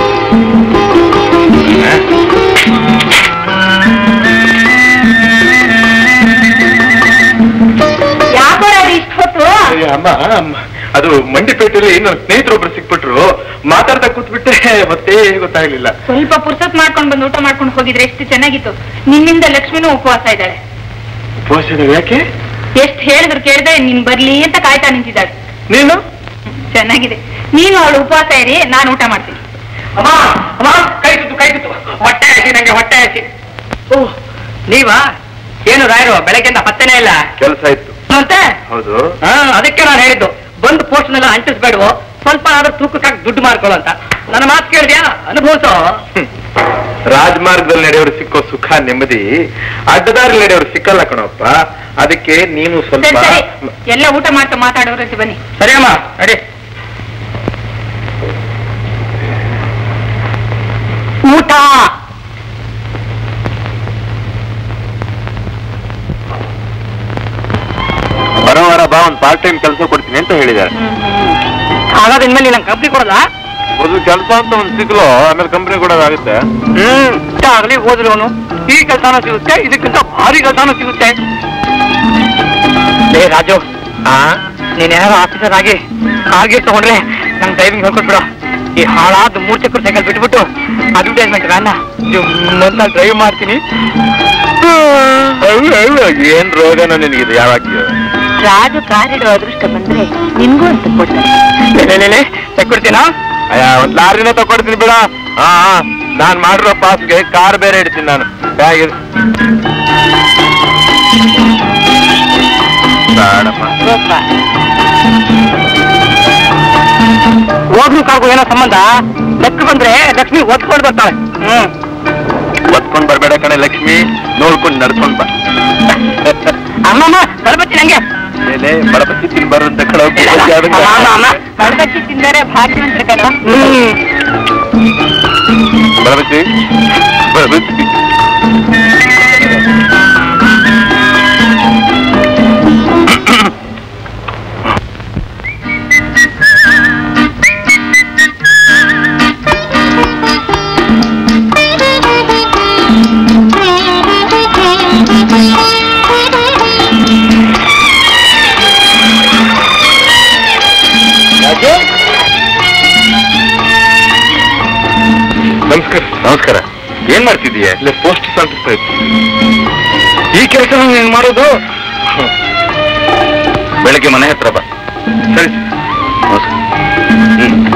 ಅಮ್ಮ, ಅದು ಮಂಡಿಪೇಟೆಯಲ್ಲಿ ನನ್ನ ಸ್ನೇಹಿತರೊಬ್ರು ಸಿಕ್ಬಿಟ್ರು. ಮಾತಾಡ್ತಾ ಕೂತ್ಬಿಟ್ಟೆ, ಮತ್ತೆ ಗೊತ್ತಾಗ್ಲಿಲ್ಲ. ಸ್ವಲ್ಪ ಪುರ್ಸತ್ ಮಾಡ್ಕೊಂಡು ಬಂದು ಊಟ ಮಾಡ್ಕೊಂಡು ಹೋಗಿದ್ರೆ ಎಷ್ಟು ಚೆನ್ನಾಗಿತ್ತು. ನಿನ್ನಿಂದ ಲಕ್ಷ್ಮಿನೂ ಉಪವಾಸ ಇದ್ದಾಳೆ. ಉಪವಾಸ ಯಾಕೆ? ಎಷ್ಟು ಹೇಳಿದ್ರು ಕೇಳಿದ್ರೆ ನೀನ್ ಬರ್ಲಿ ಅಂತ ಕಾಯ್ತಾ ನಿಂತಿದ್ದಾಳೆ. ನೀನು ಚೆನ್ನಾಗಿದೆ. ನೀನು ಅವಳು ಉಪವಾಸ ಇರಿ, ನಾನು ಊಟ ಮಾಡ್ತೀನಿ. ಅಮ್ಮ ಅಮ್ಮ, ಕೈ ತುತ್ತು ಕೈ ತುತ್ತು, ಹೊಟ್ಟೆ ಹಸಿ, ನಂಗೆ ಹೊಟ್ಟೆ ಹಸಿ. ಓಹ್, ನೀವಾ? ಏನು ರಾಯರು ಬೆಳಗ್ಗೆಯಿಂದ ಪತ್ತೆನೇ ಇಲ್ಲ? ಕೆಲಸ ಇತ್ತು ಮತ್ತೆ ಹೌದು. ಹಾ, ಅದಕ್ಕೆ ನಾನು ಹೇಳಿದ್ದು ಬಂದು ಪೋಸ್ಟ್ ನೆಲ್ಲ ಅಂಟಿಸ್ಬೇಡುವ, ಸ್ವಲ್ಪ ಆದ್ರೂ ತೂಕಕ್ಕಾಗಿ ದುಡ್ಡು ಮಾಡ್ಕೊಳ್ಳೋ ಅಂತ. ನನ್ನ ಮಾತು ಕೇಳಿದ್ಯಾ? ಅನುಭವಿಸೋ. ರಾಜಮಾರ್ಗದಲ್ಲಿ ನಡೆಯೋರು ಸಿಕ್ಕೋ ಸುಖ ನೆಮ್ಮದಿ ಅಡ್ಡದಾರಿ ನಡೆಯೋರು ಸಿಕ್ಕಲ್ಲ ಕಣಪ್ಪ. ಅದಕ್ಕೆ ನೀನು ಸ್ವಲ್ಪ ಎಲ್ಲ ಊಟ ಮಾಡ್ತಾ ಮಾತಾಡೋರಂತೆ ಬನ್ನಿ. ಸರಿ ಅಮ್ಮ, ನಡಿ. ಊಟ ಬರೋವಾರ ಬಾ, ಒಂದು ಪಾರ್ಟ್ ಟೈಮ್ ಕೆಲಸ ಕೊಡ್ತೀನಿ ಅಂತ ಹೇಳಿದ್ದಾರೆ. ಹಾಗಾದ್ರೆ ಇನ್ಮೇಲೆ ನಂಗೆ ಕಂಪ್ನಿ ಕೊಡಲ್ಲ? ಮೊದಲು ಕೆಲಸ ಅಂತ ಒಂದು ಸಿಗ್ಲು, ಆಮೇಲೆ ಕಂಪ್ನಿ ಕೊಡೋದಾಗುತ್ತೆ. ಹ್ಮ್ ಆಗ್ಲಿ ಹೋದ್ರು ಅವನು ಈ ಕೆಲಸನೂ ಸಿಗುತ್ತೆ, ಇದಕ್ಕಿಂತ ಭಾರಿ ಕೆಲಸನೂ ಸಿಗುತ್ತೆ. ಏ ರಾಜು, ನೀನ್ ಯಾರು ಆಫೀಸರ್ ಆಗಿ ಕಾರ್ಗಿರ್ ತಗೊಂಡ್ರೆ ನಂಗೆ ಡ್ರೈವಿಂಗ್ ಹೇಳ್ಕೊಟ್ಬಿಡು. ಈ ಹಾಳಾದ ಮೂರ್ ಚಕ್ರ ಸೈಕಲ್ ಬಿಟ್ಬಿಟ್ಟು ಅಡ್ವರ್ಟೈಸ್ಮೆಂಟ್ ವ್ಯಾನ್ ಅಂತ ಡ್ರೈವ್ ಮಾಡ್ತೀನಿ. ಏನ್ ರೋಗನೋ ನಿನಗಿದೆ ಯಾವಾಗ? ರಾಜು ಕಾರಿಡೋ ಅದೃಷ್ಟ ಬಂದ್ರೆ ನಿನ್ಗೂ ಅಂತ ಕೊಡ್ತಾರೆ. ತಕ್ಕೊಡ್ತೀನಾ? ಅಯ್ಯ, ಒಂದ್ ಲಾರಿನ ತಕೊಡ್ತೀನಿ ಬಿಡ. ಹಾ ನಾನ್ ಮಾಡಿರೋ ಪಾಸ್ಗೆ ಕಾರ್ ಬೇರೆ ಇಡ್ತೀನಿ ನಾನು. ಹೇಗಿರ್ ಹೋಗ್ಲು ಕಾಗು ಏನೋ ಸಂಬಂಧ. ಲೆಕ್ಕ ಬಂದ್ರೆ ಲಕ್ಷ್ಮಿ ಒದ್ಕೊಂಡು ಬರ್ತಾಳೆ. ಹ್ಮ್ ಒತ್ಕೊಂಡ್ ಬರ್ಬೇಡ ಕಣೆ ಲಕ್ಷ್ಮಿ, ನೋಡ್ಕೊಂಡು ನಡ್ಕೊಂಡ್ ಬಾ. ಅಮ್ಮಮ್ಮ ಬರಬತ್ತಿ ನಂಗೆ ಬಡಪತ್ತಿ ತಿನ್ ಬರಂತ ಕಳ ಬಡಬತ್ತಿ ತಿಂದರೆ ಭಾಗ್ಯವಂತರ ಕಣ. ಬಡಪತ್ತಿ ಬಡಪತ್ತಿ ನಮಸ್ಕಾರ. ನಮಸ್ಕಾರ. ಏನ್ ಮಾಡ್ತಿದೀಯ? ಇಲ್ಲ ಪೋಸ್ಟ್ ಸಾಲ್ತಾ ಇತ್ತು. ಈ ಕೆಲಸ ನೀನ್ ಮಾಡೋದು? ಬೆಳಗ್ಗೆ ಮನೆ ಹತ್ರ ಬಾ. ಸರಿ. ಹ್ಮ್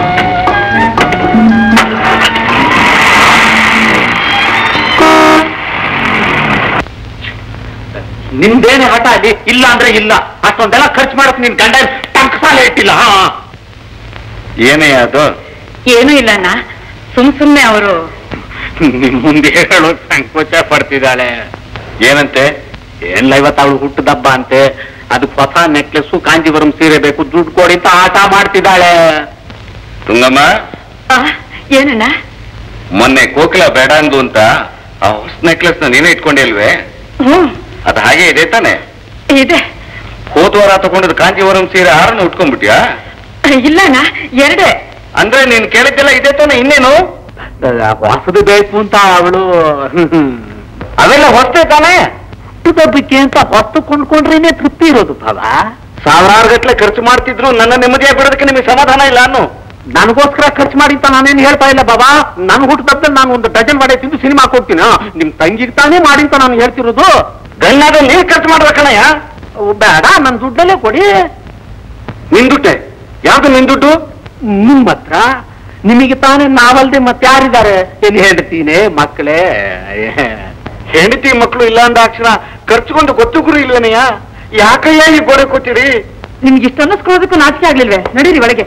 ನಿಮ್ದೇನೆ ಹಠ ಅಲ್ಲಿ ಇಲ್ಲ ಅಂದ್ರೆ ಇಲ್ಲ. ಅಷ್ಟೊಂದೆಲ್ಲ ಖರ್ಚು ಮಾಡಕ್ ನಿನ್ ಗಂಡ ಟಂಕ್ ಸಾಲ ಇಟ್ಟಿಲ್ಲ. ಏನೇ ಅದು? ಏನೂ ಇಲ್ಲ ಅಣ್ಣ, ಸುಮ್ ಸುಮ್ನೆ ಅವರು ನಿಮ್ ಮುಂದೆ ಹೇಳೋ ಸಂಕೋಚ ಪಡ್ತಿದ್ದಾಳೆ. ಏನಂತೆ? ಏನಿಲ್ಲ, ಇವತ್ತು ಅವಳು ಹುಟ್ಟದಬ್ಬ ಅಂತೆ, ಅದಕ್ಕೆ ಹೊಸ ನೆಕ್ಲೆಸ್ ಕಾಂಜೀವರಂ ಸೀರೆ ಬೇಕು, ದುಡ್ಡು ಕೊಡಿ ಅಂತ ಆಟ ಮಾಡ್ತಿದ್ದಾಳೆ. ತುಂಗಮ್ಮ, ಏನಣ್ಣ? ಮೊನ್ನೆ ಕೋಕಿಲ ಬೇಡ ಅಂದು ಅಂತ ಆ ಹೊಸ ನೆಕ್ಲೆಸ್ ನ ನೀನೇ ಇಟ್ಕೊಂಡಿಲ್ವೇ? ಹ್ಮ್ ಅದು ಹಾಗೆ ಇದೆ ತಾನೆ? ಇದೆ. ಹೋದ ವಾರ ತಗೊಂಡದ್ ಕಾಂಜೀವರಂ ಸೀರೆ ಆರನ್ನು ಉಟ್ಕೊಂಡ್ಬಿಟ್ಯಾ? ಇಲ್ಲ ಅಣ್ಣ, ಎರಡೇ. ಅಂದ್ರೆ ನೀನ್ ಕೇಳಿದ್ದೆಲ್ಲ ಇದೆ ತಾನೆ, ಇನ್ನೇನು? ಹೊಸದು ಬೇಕು ಅಂತ ಅವಳು. ಅವೆಲ್ಲ ಹೊಸ್ತೇ ತಾನೆ? ಹುಟ್ಟದಬ್ಬಕ್ಕೆ ಅಂತ ಹೊಸ್ತು ಕೊಂಡ್ಕೊಂಡ್ರೇನೆ ತೃಪ್ತಿ ಇರೋದು ಭಾವ. ಸಾವಿರಾರು ಗಟ್ಲೆ ಖರ್ಚು ಮಾಡ್ತಿದ್ರು ನನ್ನ ನೆಮ್ಮದಿಯಾಗಿ ಬಿಡೋದಕ್ಕೆ ನಿಮಗೆ ಸಮಾಧಾನ ಇಲ್ಲ ಅನ್ನು. ನನಗೋಸ್ಕರ ಖರ್ಚು ಮಾಡಿ ಅಂತ ನಾನೇನು ಹೇಳ್ತಾ ಇಲ್ಲ ಬಾಬಾ. ನಾನು ಹುಟ್ಟದಬ್ಬದಲ್ಲಿ ನಾನು ಒಂದು ಡಜನ್ ವಡೆ ತಿಂದು ಸಿನಿಮಾ ಕೊಡ್ತೀನಿ. ನಿಮ್ ತಂಗಿಗೆ ತಾನೇ ಮಾಡಿ ಅಂತ ನಾನು ಹೇಳ್ತಿರೋದು. ಗಣ್ಣಾದ ನೀನ್ ಖರ್ಚು ಮಾಡ್ಬೇಕಣಯ್ಯ. ಬೇಡ, ನನ್ನ ದುಡ್ಡಲ್ಲೇ ಕೊಡಿ. ನಿನ್ ದುಡ್ಡೆ? ಯಾವ್ದು ನಿನ್ ದುಡ್ಡು? ನಿಮ್ಮ ಹತ್ರ. ನಿಮಗೆ ತಾನೇ ನಾವಲ್ದೆ ಮತ್ತೆ ಯಾರಿದ್ದಾರೆ? ಏನ್ ಹೇಳ್ತೀನೇ ಮಕ್ಕಳೇ? ಹೆಂಡತಿ ಮಕ್ಕಳು ಇಲ್ಲ ಅಂದಾಕ್ಷಣ ಖರ್ಚುಕೊಂಡು ಗೊತ್ತು ಗುರು ಇಲ್ವೇನಯ್ಯ? ಯಾಕಯ್ಯ ಈ ಗೋಡೆ ಕೊಟ್ಟಿರಿ? ನಿಮ್ಗೆ ಇಷ್ಟ ಅನ್ನಿಸ್ಕೊಳ್ಳೋದಕ್ಕೂ ನಾಚಿಕೆ ಆಗ್ಲಿಲ್ವೇ? ನಡೀರಿ ಒಳಗೆ.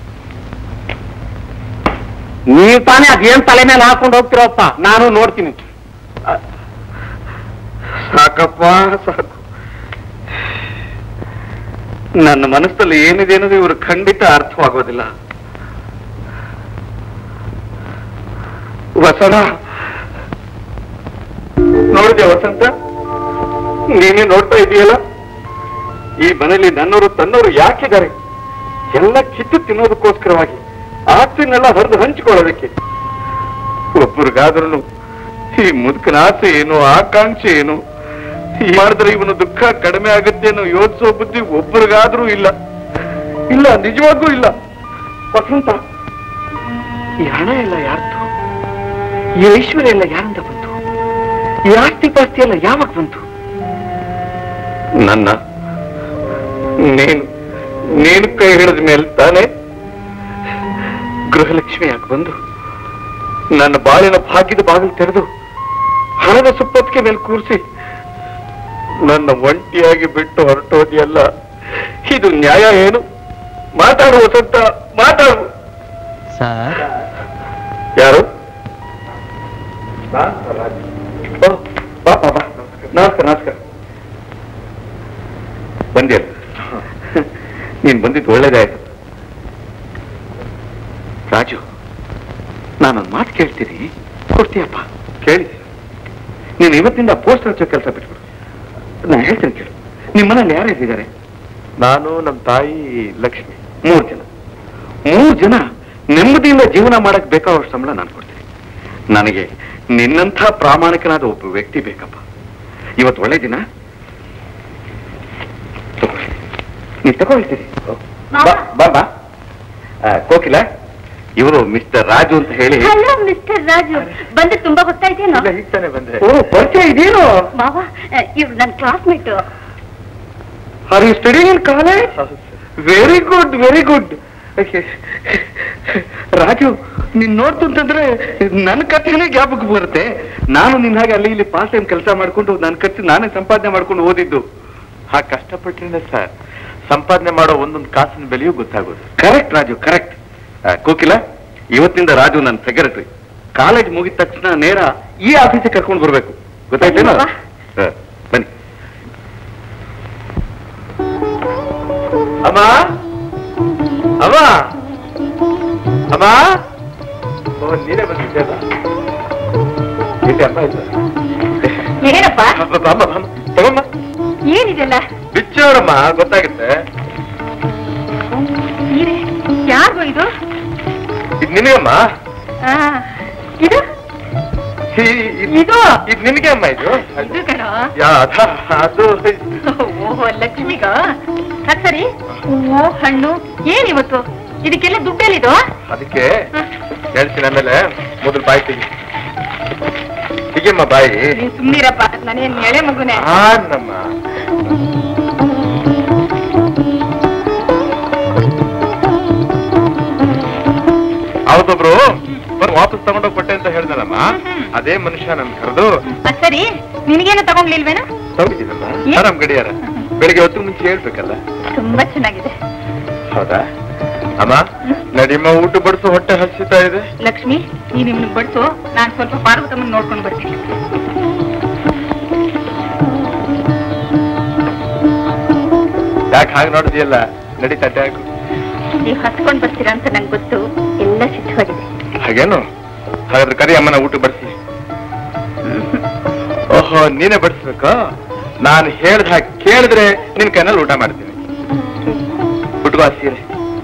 ನೀವು ತಾನೇ ಅದೇನ್ ತಲೆ ಮೇಲೆ ಹಾಕೊಂಡು ಹೋಗ್ತಿರೋಪ್ಪ, ನಾನು ನೋಡ್ತೀನಿ. ಸಾಕಪ್ಪ ಸಾಕು. ನನ್ನ ಮನಸ್ಸಲ್ಲಿ ಏನಿದೆ ಅನ್ನೋದು ಇವರು ಖಂಡಿತ ಅರ್ಥವಾಗೋದಿಲ್ಲ. ವಸಂತ, ನೋಡಿದ್ಯಾ ವಸಂತ? ನೀನೇ ನೋಡ್ತಾ ಇದೆಯಲ್ಲ, ಈ ಮನೆಯಲ್ಲಿ ನನ್ನವರು ತನ್ನವರು ಯಾಕಿದ್ದಾರೆ? ಎಲ್ಲ ಕಿತ್ತು ತಿನ್ನೋದಕ್ಕೋಸ್ಕರವಾಗಿ, ಆಸ್ತಿನೆಲ್ಲ ಹರಿದು ಹಂಚಿಕೊಳ್ಳೋದಕ್ಕೆ. ಒಬ್ಬರಿಗಾದ್ರೂ ಈ ಮುದುಕನ ಆಸೆ ಏನು, ಆಕಾಂಕ್ಷೆ ಏನು, ಮಾಡಿದ್ರೆ ಇವನು ದುಃಖ ಕಡಿಮೆ ಆಗುತ್ತೆ ಅನ್ನೋ ಯೋಚಿಸೋ ಬುದ್ಧಿ ಒಬ್ಬರಿಗಾದ್ರೂ ಇಲ್ಲ. ಇಲ್ಲ, ನಿಜವಾಗೂ ಇಲ್ಲ. ವಸಂತ, ಈ ಹಣ ಎಲ್ಲ ಯಾರ್ದು? ಈ ಐಶ್ವರ್ಯ ಎಲ್ಲ ಯಾರಿಂದ ಬಂತು? ಈ ಆಸ್ತಿ ಪಾಸ್ತಿ ಎಲ್ಲ ಯಾವಾಗ ಬಂತು? ನನ್ನ ನೀನು ನೀನು ಕೈ ಹಿಡಿದ ಮೇಲೆ ತಾನೇ ಗೃಹಲಕ್ಷ್ಮಿಯಾಗಿ ಬಂದು ನನ್ನ ಬಾಳಿನ ಭಾಗ್ಯದ ಬಾಗಿಲು ತೆರೆದು ಹಣದ ಸುಪ್ಪತ್ತಿಗೆ ಮೇಲೆ ಕೂರಿಸಿ ನನ್ನ ಒಂಟಿಯಾಗಿ ಬಿಟ್ಟು ಹೊರಟೋದಿಯಲ್ಲ. ಇದು ನ್ಯಾಯ ಏನು? ಮಾತಾಡು ವಸಂತ. ಮಾತಾಡು. ಸರ್ ಯಾರು? ನಮಸ್ಕಾರ ನಮಸ್ಕಾರ. ಬಂದಿಯಲ್ಲ, ನೀನ್ ಬಂದಿದ್ದು ಒಳ್ಳೇದಾಯ್ತು. ರಾಜು, ನಾನೊಂದು ಮಾತು ಕೇಳ್ತೀನಿ, ಕೊಡ್ತೀಯಪ್ಪ? ಕೇಳಿ. ನೀನು ಇವತ್ತಿಂದ ಪೋಸ್ಟ್ ಹಚ್ಚೋ ಕೆಲಸ ಬಿಟ್ಬಿಡು. ನಾನು ಹೇಳ್ತೀನಿ ಕೇಳು. ನಿಮ್ಮ ಮನೇಲಿ ಯಾರ್ಯಾರಿದ್ದಾರೆ? ನಾನು, ನಮ್ಮ ತಾಯಿ, ಲಕ್ಷ್ಮಿ. ಮೂರು ಜನ. ಮೂರು ಜನ ನೆಮ್ಮದಿಯಿಂದ ಜೀವನ ಮಾಡಕ್ ಬೇಕಾದಷ್ಟು ಸಂಬಳ ನಾನು ಕೊಡ್ತೀನಿ. ನನಗೆ ನಿನ್ನಂಥ ಪ್ರಾಮಾಣಿಕನಾದ ಒಬ್ಬ ವ್ಯಕ್ತಿ ಬೇಕಪ್ಪ. ಇವತ್ತು ಒಳ್ಳೆ ದಿನ. ನೀವು ತಗೊಳ್ತೀರಿ. ಬಾ ಬಾ. ಕೋಕಿಲ, ಇವರು ಮಿಸ್ಟರ್ ರಾಜು ಅಂತ ಹೇಳಿ. ಹಲೋ ಮಿಸ್ಟರ್ ರಾಜು, ಬಂದು ತುಂಬಾ ಗೊತ್ತಾಯ್ತೇನೋ? ಈಗ ತಾನೇ ಬಂದೆ. ಓ, ಪರಿಚಯ ಇದೇನು? ಮಾವ, ಇವ್ರು ನನ್ನ classmate. Are you studying in college? Very good very good. Raju, ನೀನ್ ನೋಡ್ತು ಅಂತಂದ್ರೆ ನನ್ನ ಖರ್ಚಿನೇ ಜ್ಞಾಪಕ ಬರುತ್ತೆ. ನಾನು ನಿನ್ನ ಹಾಗೆ ಅಲ್ಲಿ ಇಲ್ಲಿ ಪಾಸ್ ಟೈಮ್ ಕೆಲಸ ಮಾಡ್ಕೊಂಡು ನನ್ನ ಖರ್ಚು ನಾನೇ ಸಂಪಾದನೆ ಮಾಡ್ಕೊಂಡು ಓದಿದ್ದು. ಹಾ, ಕಷ್ಟಪಟ್ರೇನೆ ಸರ್ ಸಂಪಾದನೆ ಮಾಡೋ ಒಂದೊಂದು ಕಾಸಿನ ಬೆಲೆಯೂ ಗೊತ್ತಾಗೋದು. Correct Raju, correct. ಕೋಕಿಲ, ಇವತ್ತಿನಿಂದ ರಾಜು ನನ್ನ ಸೆಕ್ರೆಟರಿ. ಕಾಲೇಜ್ ಮುಗಿದ ತಕ್ಷಣ ನೇರ ಈ ಆಫೀಸಿಗೆ ಕರ್ಕೊಂಡು ಬರ್ಬೇಕು, ಗೊತ್ತಾಯ್ತೇನೋ? ಬನ್ನಿ. ಅಮ್ಮ ಅಮ್ಮ ಅಮ್ಮ. ಓ, ನೀನೇ ಬಂದಿದ್ದಲ್ಲ. ಇಲ್ಲಿ ಅಮ್ಮ ಇಲ್ಲ. ಏನಪ್ಪ ತಗೊಮ್ಮ. ಏನಿದೆಲ್ಲ? ಬಿಚ್ಚೋರಮ್ಮ, ಗೊತ್ತಾಗುತ್ತೆ. ಯಾರಿಗೂ ಇದು? ಇದು ನಿನಗಮ್ಮ. ಇದು ಇದು ಇದು ನಿನಗೆ ಅಮ್ಮ. ಇದು ಇದು ಕಣೋ. ಅದು ಓಹೋ, ಲಕ್ಷ್ಮಿಗ. ಅದ್ ಸರಿ, ಹೂವು ಹಣ್ಣು ಏನಿವತ್ತು? ಇದಕ್ಕೆಲ್ಲ ದುಡ್ಡೆಲ್ಲಿದು? ಅದಕ್ಕೆ ಹೇಳ್ತೀನಿ ಆಮೇಲೆ. ಮೊದಲು ಬಾಯಿ ತೆಗಿ. ಹೀಗೆಮ್ಮ ಬಾಯಿ. ನೀನ್ ಸುಮ್ನಿರಪ್ಪ, ನಾನೇನ್ ಎಳೆ ಮಗುನೆ. ಹಾ ನಮ್ಮ ಅವತ್ತೊಬ್ರು ಬಂದು ವಾಪಸ್ ತಗೊಂಡೋಗಿ ಕೊಟ್ಟೆ ಅಂತ ಹೇಳ್ದಲ್ಲಮ್ಮ, ಅದೇ ಮನುಷ್ಯ ನನ್ ಕರೆದು. ಅದ್ ಸರಿ, ನಿನಗೇನು ತಗೊಂಡ್ಲಿಲ್ವೇನ? ತಗೊಂಡಿದ್ದೀನಮ್ಮ. ನಮ್ ಗಡಿಯಾರ ಬೆಳಿಗ್ಗೆ ಹೊತ್ತು ಮುಂಚೆ ಹೇಳ್ಬೇಕಲ್ಲ. ತುಂಬಾ ಚೆನ್ನಾಗಿದೆ. ಹೌದಾ ಅಮ್ಮ? ನಡಿಮ್ಮ, ಊಟ ಬಡಿಸು, ಹೊಟ್ಟೆ ಹಸಿತಾ ಇದೆ. ಲಕ್ಷ್ಮಿ, ನೀನ್ ನಿಮ್ನ ಬಡ್ಸು, ನಾನ್ ಸ್ವಲ್ಪ ಪಾರ್ವತಮ್ಮನ್ ನೋಡ್ಕೊಂಡು ಬರ್ತೀನಿ. ಯಾಕೆ ಹಾಗೆ ನೋಡಿದ್ಯಲ್ಲ? ನಡಿ, ತಟ್ಟೆ ಹಾಕು. ನೀವ್ ಹತ್ಕೊಂಡ್ ಬರ್ತೀರಾ ಅಂತ ನಂಗೆ ಗೊತ್ತು. ಎಲ್ಲ ಸಿದ್ಧವಾಗಿದೆ. ಹಾಗೇನು? ಹಾಗಾದ್ರೆ ಕರಿ ಅಮ್ಮನ ಊಟ ಬಡಿಸಿ. ಓಹೋ, ನೀನೇ ಬಡಿಸ್ಬೇಕು? ನಾನು ಹೇಳ್ದ ಹಾಗೆ ಕೇಳಿದ್ರೆ ನಿನ್ ಕೈನಲ್ಲಿ ಊಟ ಮಾಡ್ತೀನಿ. ಉಟ್ಕೋ ಸೀರೆ.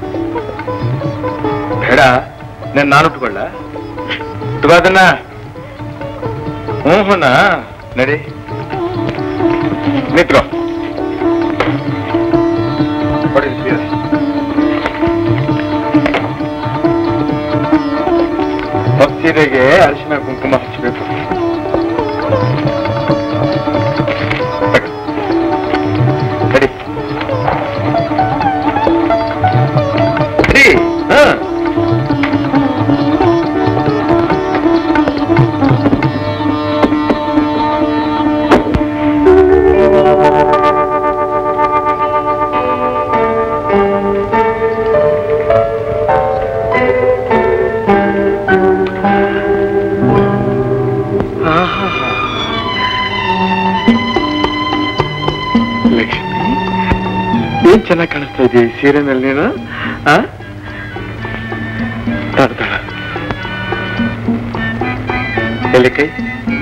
ಬೇಡ, ನಾನು ನಾನು ಉಟ್ಕೊಳ್ಳ. ಉಟ್ಕೋ ಅದನ್ನ. ಹ್ಞೂ ಹೂನಾ, ನಡಿ ನಿತ್ಕೋ. ಕೊಡಿ ಸೀರೆ. ಸೀರೆಗೆ ಅರಿಶಿನ ಕುಂಕುಮ ಹಚ್ಚಬೇಕು. ಸರಿ ಸರಿ. ಹಾ, ಏನ್ ಚೆನ್ನಾಗಿ ಕಾಣಿಸ್ತಾ ಇದೀಯ ಈ ಸೀರೆನಲ್ಲಿ ನೀನು. ಎಲ್ಲಿ ಕೈ?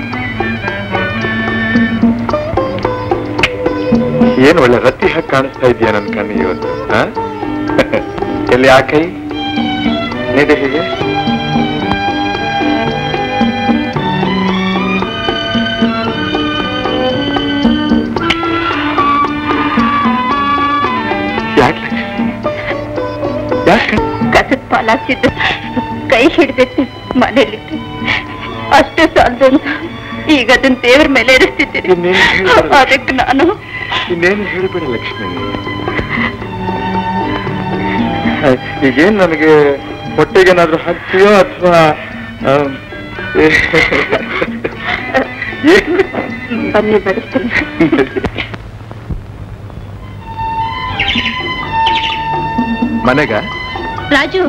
ಏನ್ ಒಳ್ಳೆ ರತ್ತಿ ಹಾಕಿ ಕಾಣಿಸ್ತಾ ಇದೀಯ ನನ್ ಕಣ್ಣು ಇವತ್ತು. ಎಲ್ಲಿ ಆ ಕೈ? ನೀಡಿ ಹೀಗೆ. ಕಸದ ಪಾಲಾಗ್ತಿದ್ದ ಕೈ ಹಿಡಿದಿತ್ತು ಮನೇಲಿತ್ತು. ಅಷ್ಟೇ ಸಾಲದು ಅಂತ ಈಗ ಅದನ್ನ ದೇವ್ರ ಮೇಲೆ ಇರಿಸ್ತಿದ್ದೀನಿ. ಅದಕ್ಕೆ ನಾನು ಇನ್ನೇನು ಹೇಳಿಬಿಡ ಲಕ್ಷ್ಮಿ. ಈಗೇನ್ ನನಗೆ ಹೊಟ್ಟೆಗೇನಾದ್ರೂ ಹಾಕ್ತೀಯೋ ಅಥವಾ ಬನ್ನಿ ಬಡಿಸ್ತೀನಿ. ಮನೆಗ ರಾಜು,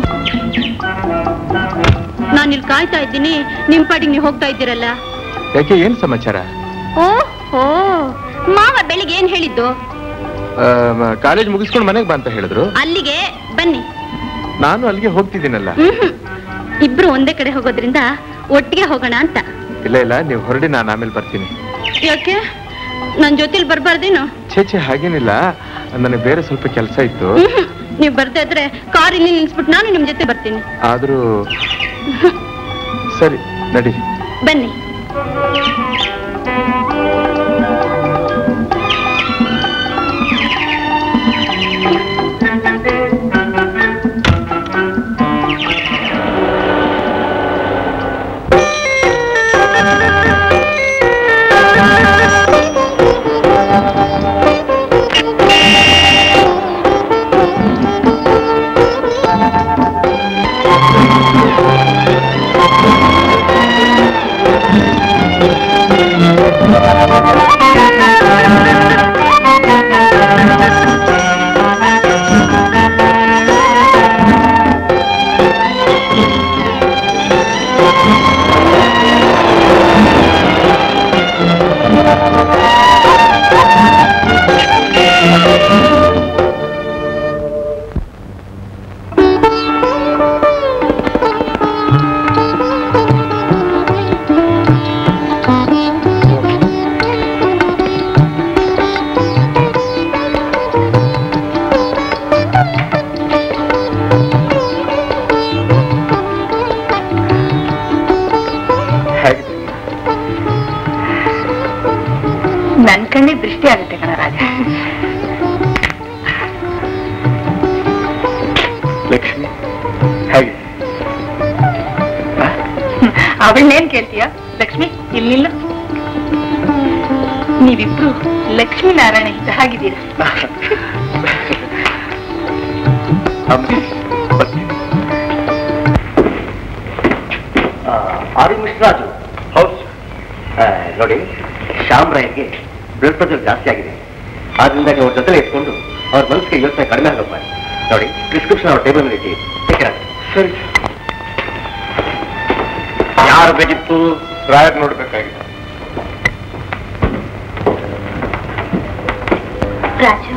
ನಾನಿಲ್ಲಿ ಕಾಯ್ತಾ ಇದ್ದೀನಿ, ನಿಮ್ ಪಾಡಿಗೆ ನೀವು ಹೋಗ್ತಾ ಇದ್ದೀರಲ್ಲ. ಯಾಕೆ, ಏನ್ ಸಮಾಚಾರ? ಓಹೋ, ಮಾವ ಬೆಳಿಗ್ಗೆ ಏನ್ ಹೇಳಿದ್ದು? ಕಾಲೇಜ್ ಮುಗಿಸ್ಕೊಂಡು ಮನೆಗೆ ಬಾ ಅಂತ ಹೇಳಿದ್ರು. ಅಲ್ಲಿಗೆ ಬನ್ನಿ. ನಾನು ಅಲ್ಲಿಗೆ ಹೋಗ್ತಿದ್ದೀನಲ್ಲ. ಹ್ಮ್, ಇಬ್ರು ಒಂದೇ ಕಡೆ ಹೋಗೋದ್ರಿಂದ ಒಟ್ಟಿಗೆ ಹೋಗೋಣ ಅಂತ. ಇಲ್ಲ ಇಲ್ಲ, ನೀವು ಹೊರಡಿ, ನಾನು ಆಮೇಲೆ ಬರ್ತೀನಿ. ಯಾಕೆ, ನನ್ ಜೊತೆಲಿ ಬರ್ಬಾರ್ದೇನು? ಛೇ ಛೇ, ಹಾಗೇನಿಲ್ಲ, ನನಗೆ ಬೇರೆ ಸ್ವಲ್ಪ ಕೆಲಸ ಇತ್ತು. ನೀವು ಬರ್ತಾ ಇದ್ರೆ ಕಾರ್ ಇಲ್ಲಿ ನಿಲ್ಸ್ಬಿಟ್ಟು ನಾನು ನಿಮ್ ಜೊತೆ ಬರ್ತೀನಿ. ಆದ್ರೂ ಸರಿ, ನಡಿ. ಬನ್ನಿ. ನನ್ ಕಣ್ಣಿಗೆ ದೃಷ್ಟಿ ಆಗುತ್ತೆ ಕಣ ರಾಜ. ಲಕ್ಷ್ಮಿ ಹಾಗೆ ಅವಳನ್ನೇನ್ ಕೇಳ್ತೀಯ? ಲಕ್ಷ್ಮಿ ಇಲ್ಲಿಲ್ಲ. ನೀವಿಬ್ರು ಲಕ್ಷ್ಮೀ ನಾರಾಯಣ ಇದ್ದ ಹಾಗಿದ್ದೀರ. ಆದಿ ಮಿಶ್ರಾಜು. ಹೌದು ನೋಡಿ, ಶ್ಯಾಮರಾಯರಿಗೆ ಬ್ಲಡ್ ಪ್ರೆಷರ್ ಜಾಸ್ತಿ ಆಗಿದೆ. ಆದ್ರಿಂದ ಅವ್ರ ಜೊತೆ ಇಟ್ಕೊಂಡು ಅವ್ರ ಮನಸ್ಸಿಗೆ ಯೋಚನೆ ಕಡಿಮೆ ಆಗಪ್ಪ. ನೋಡಿ, ಪ್ರಿಸ್ಕ್ರಿಪ್ಷನ್ ಅವ್ರ ಟೇಬಲ್ ಮೇಲೆ ಇಟ್ಟು. ಸರಿ. ಯಾರು ಬೇಕಿತ್ತು? ರಾಯರ್ ನೋಡ್ಬೇಕಾಗಿದೆ. ರಾಜು,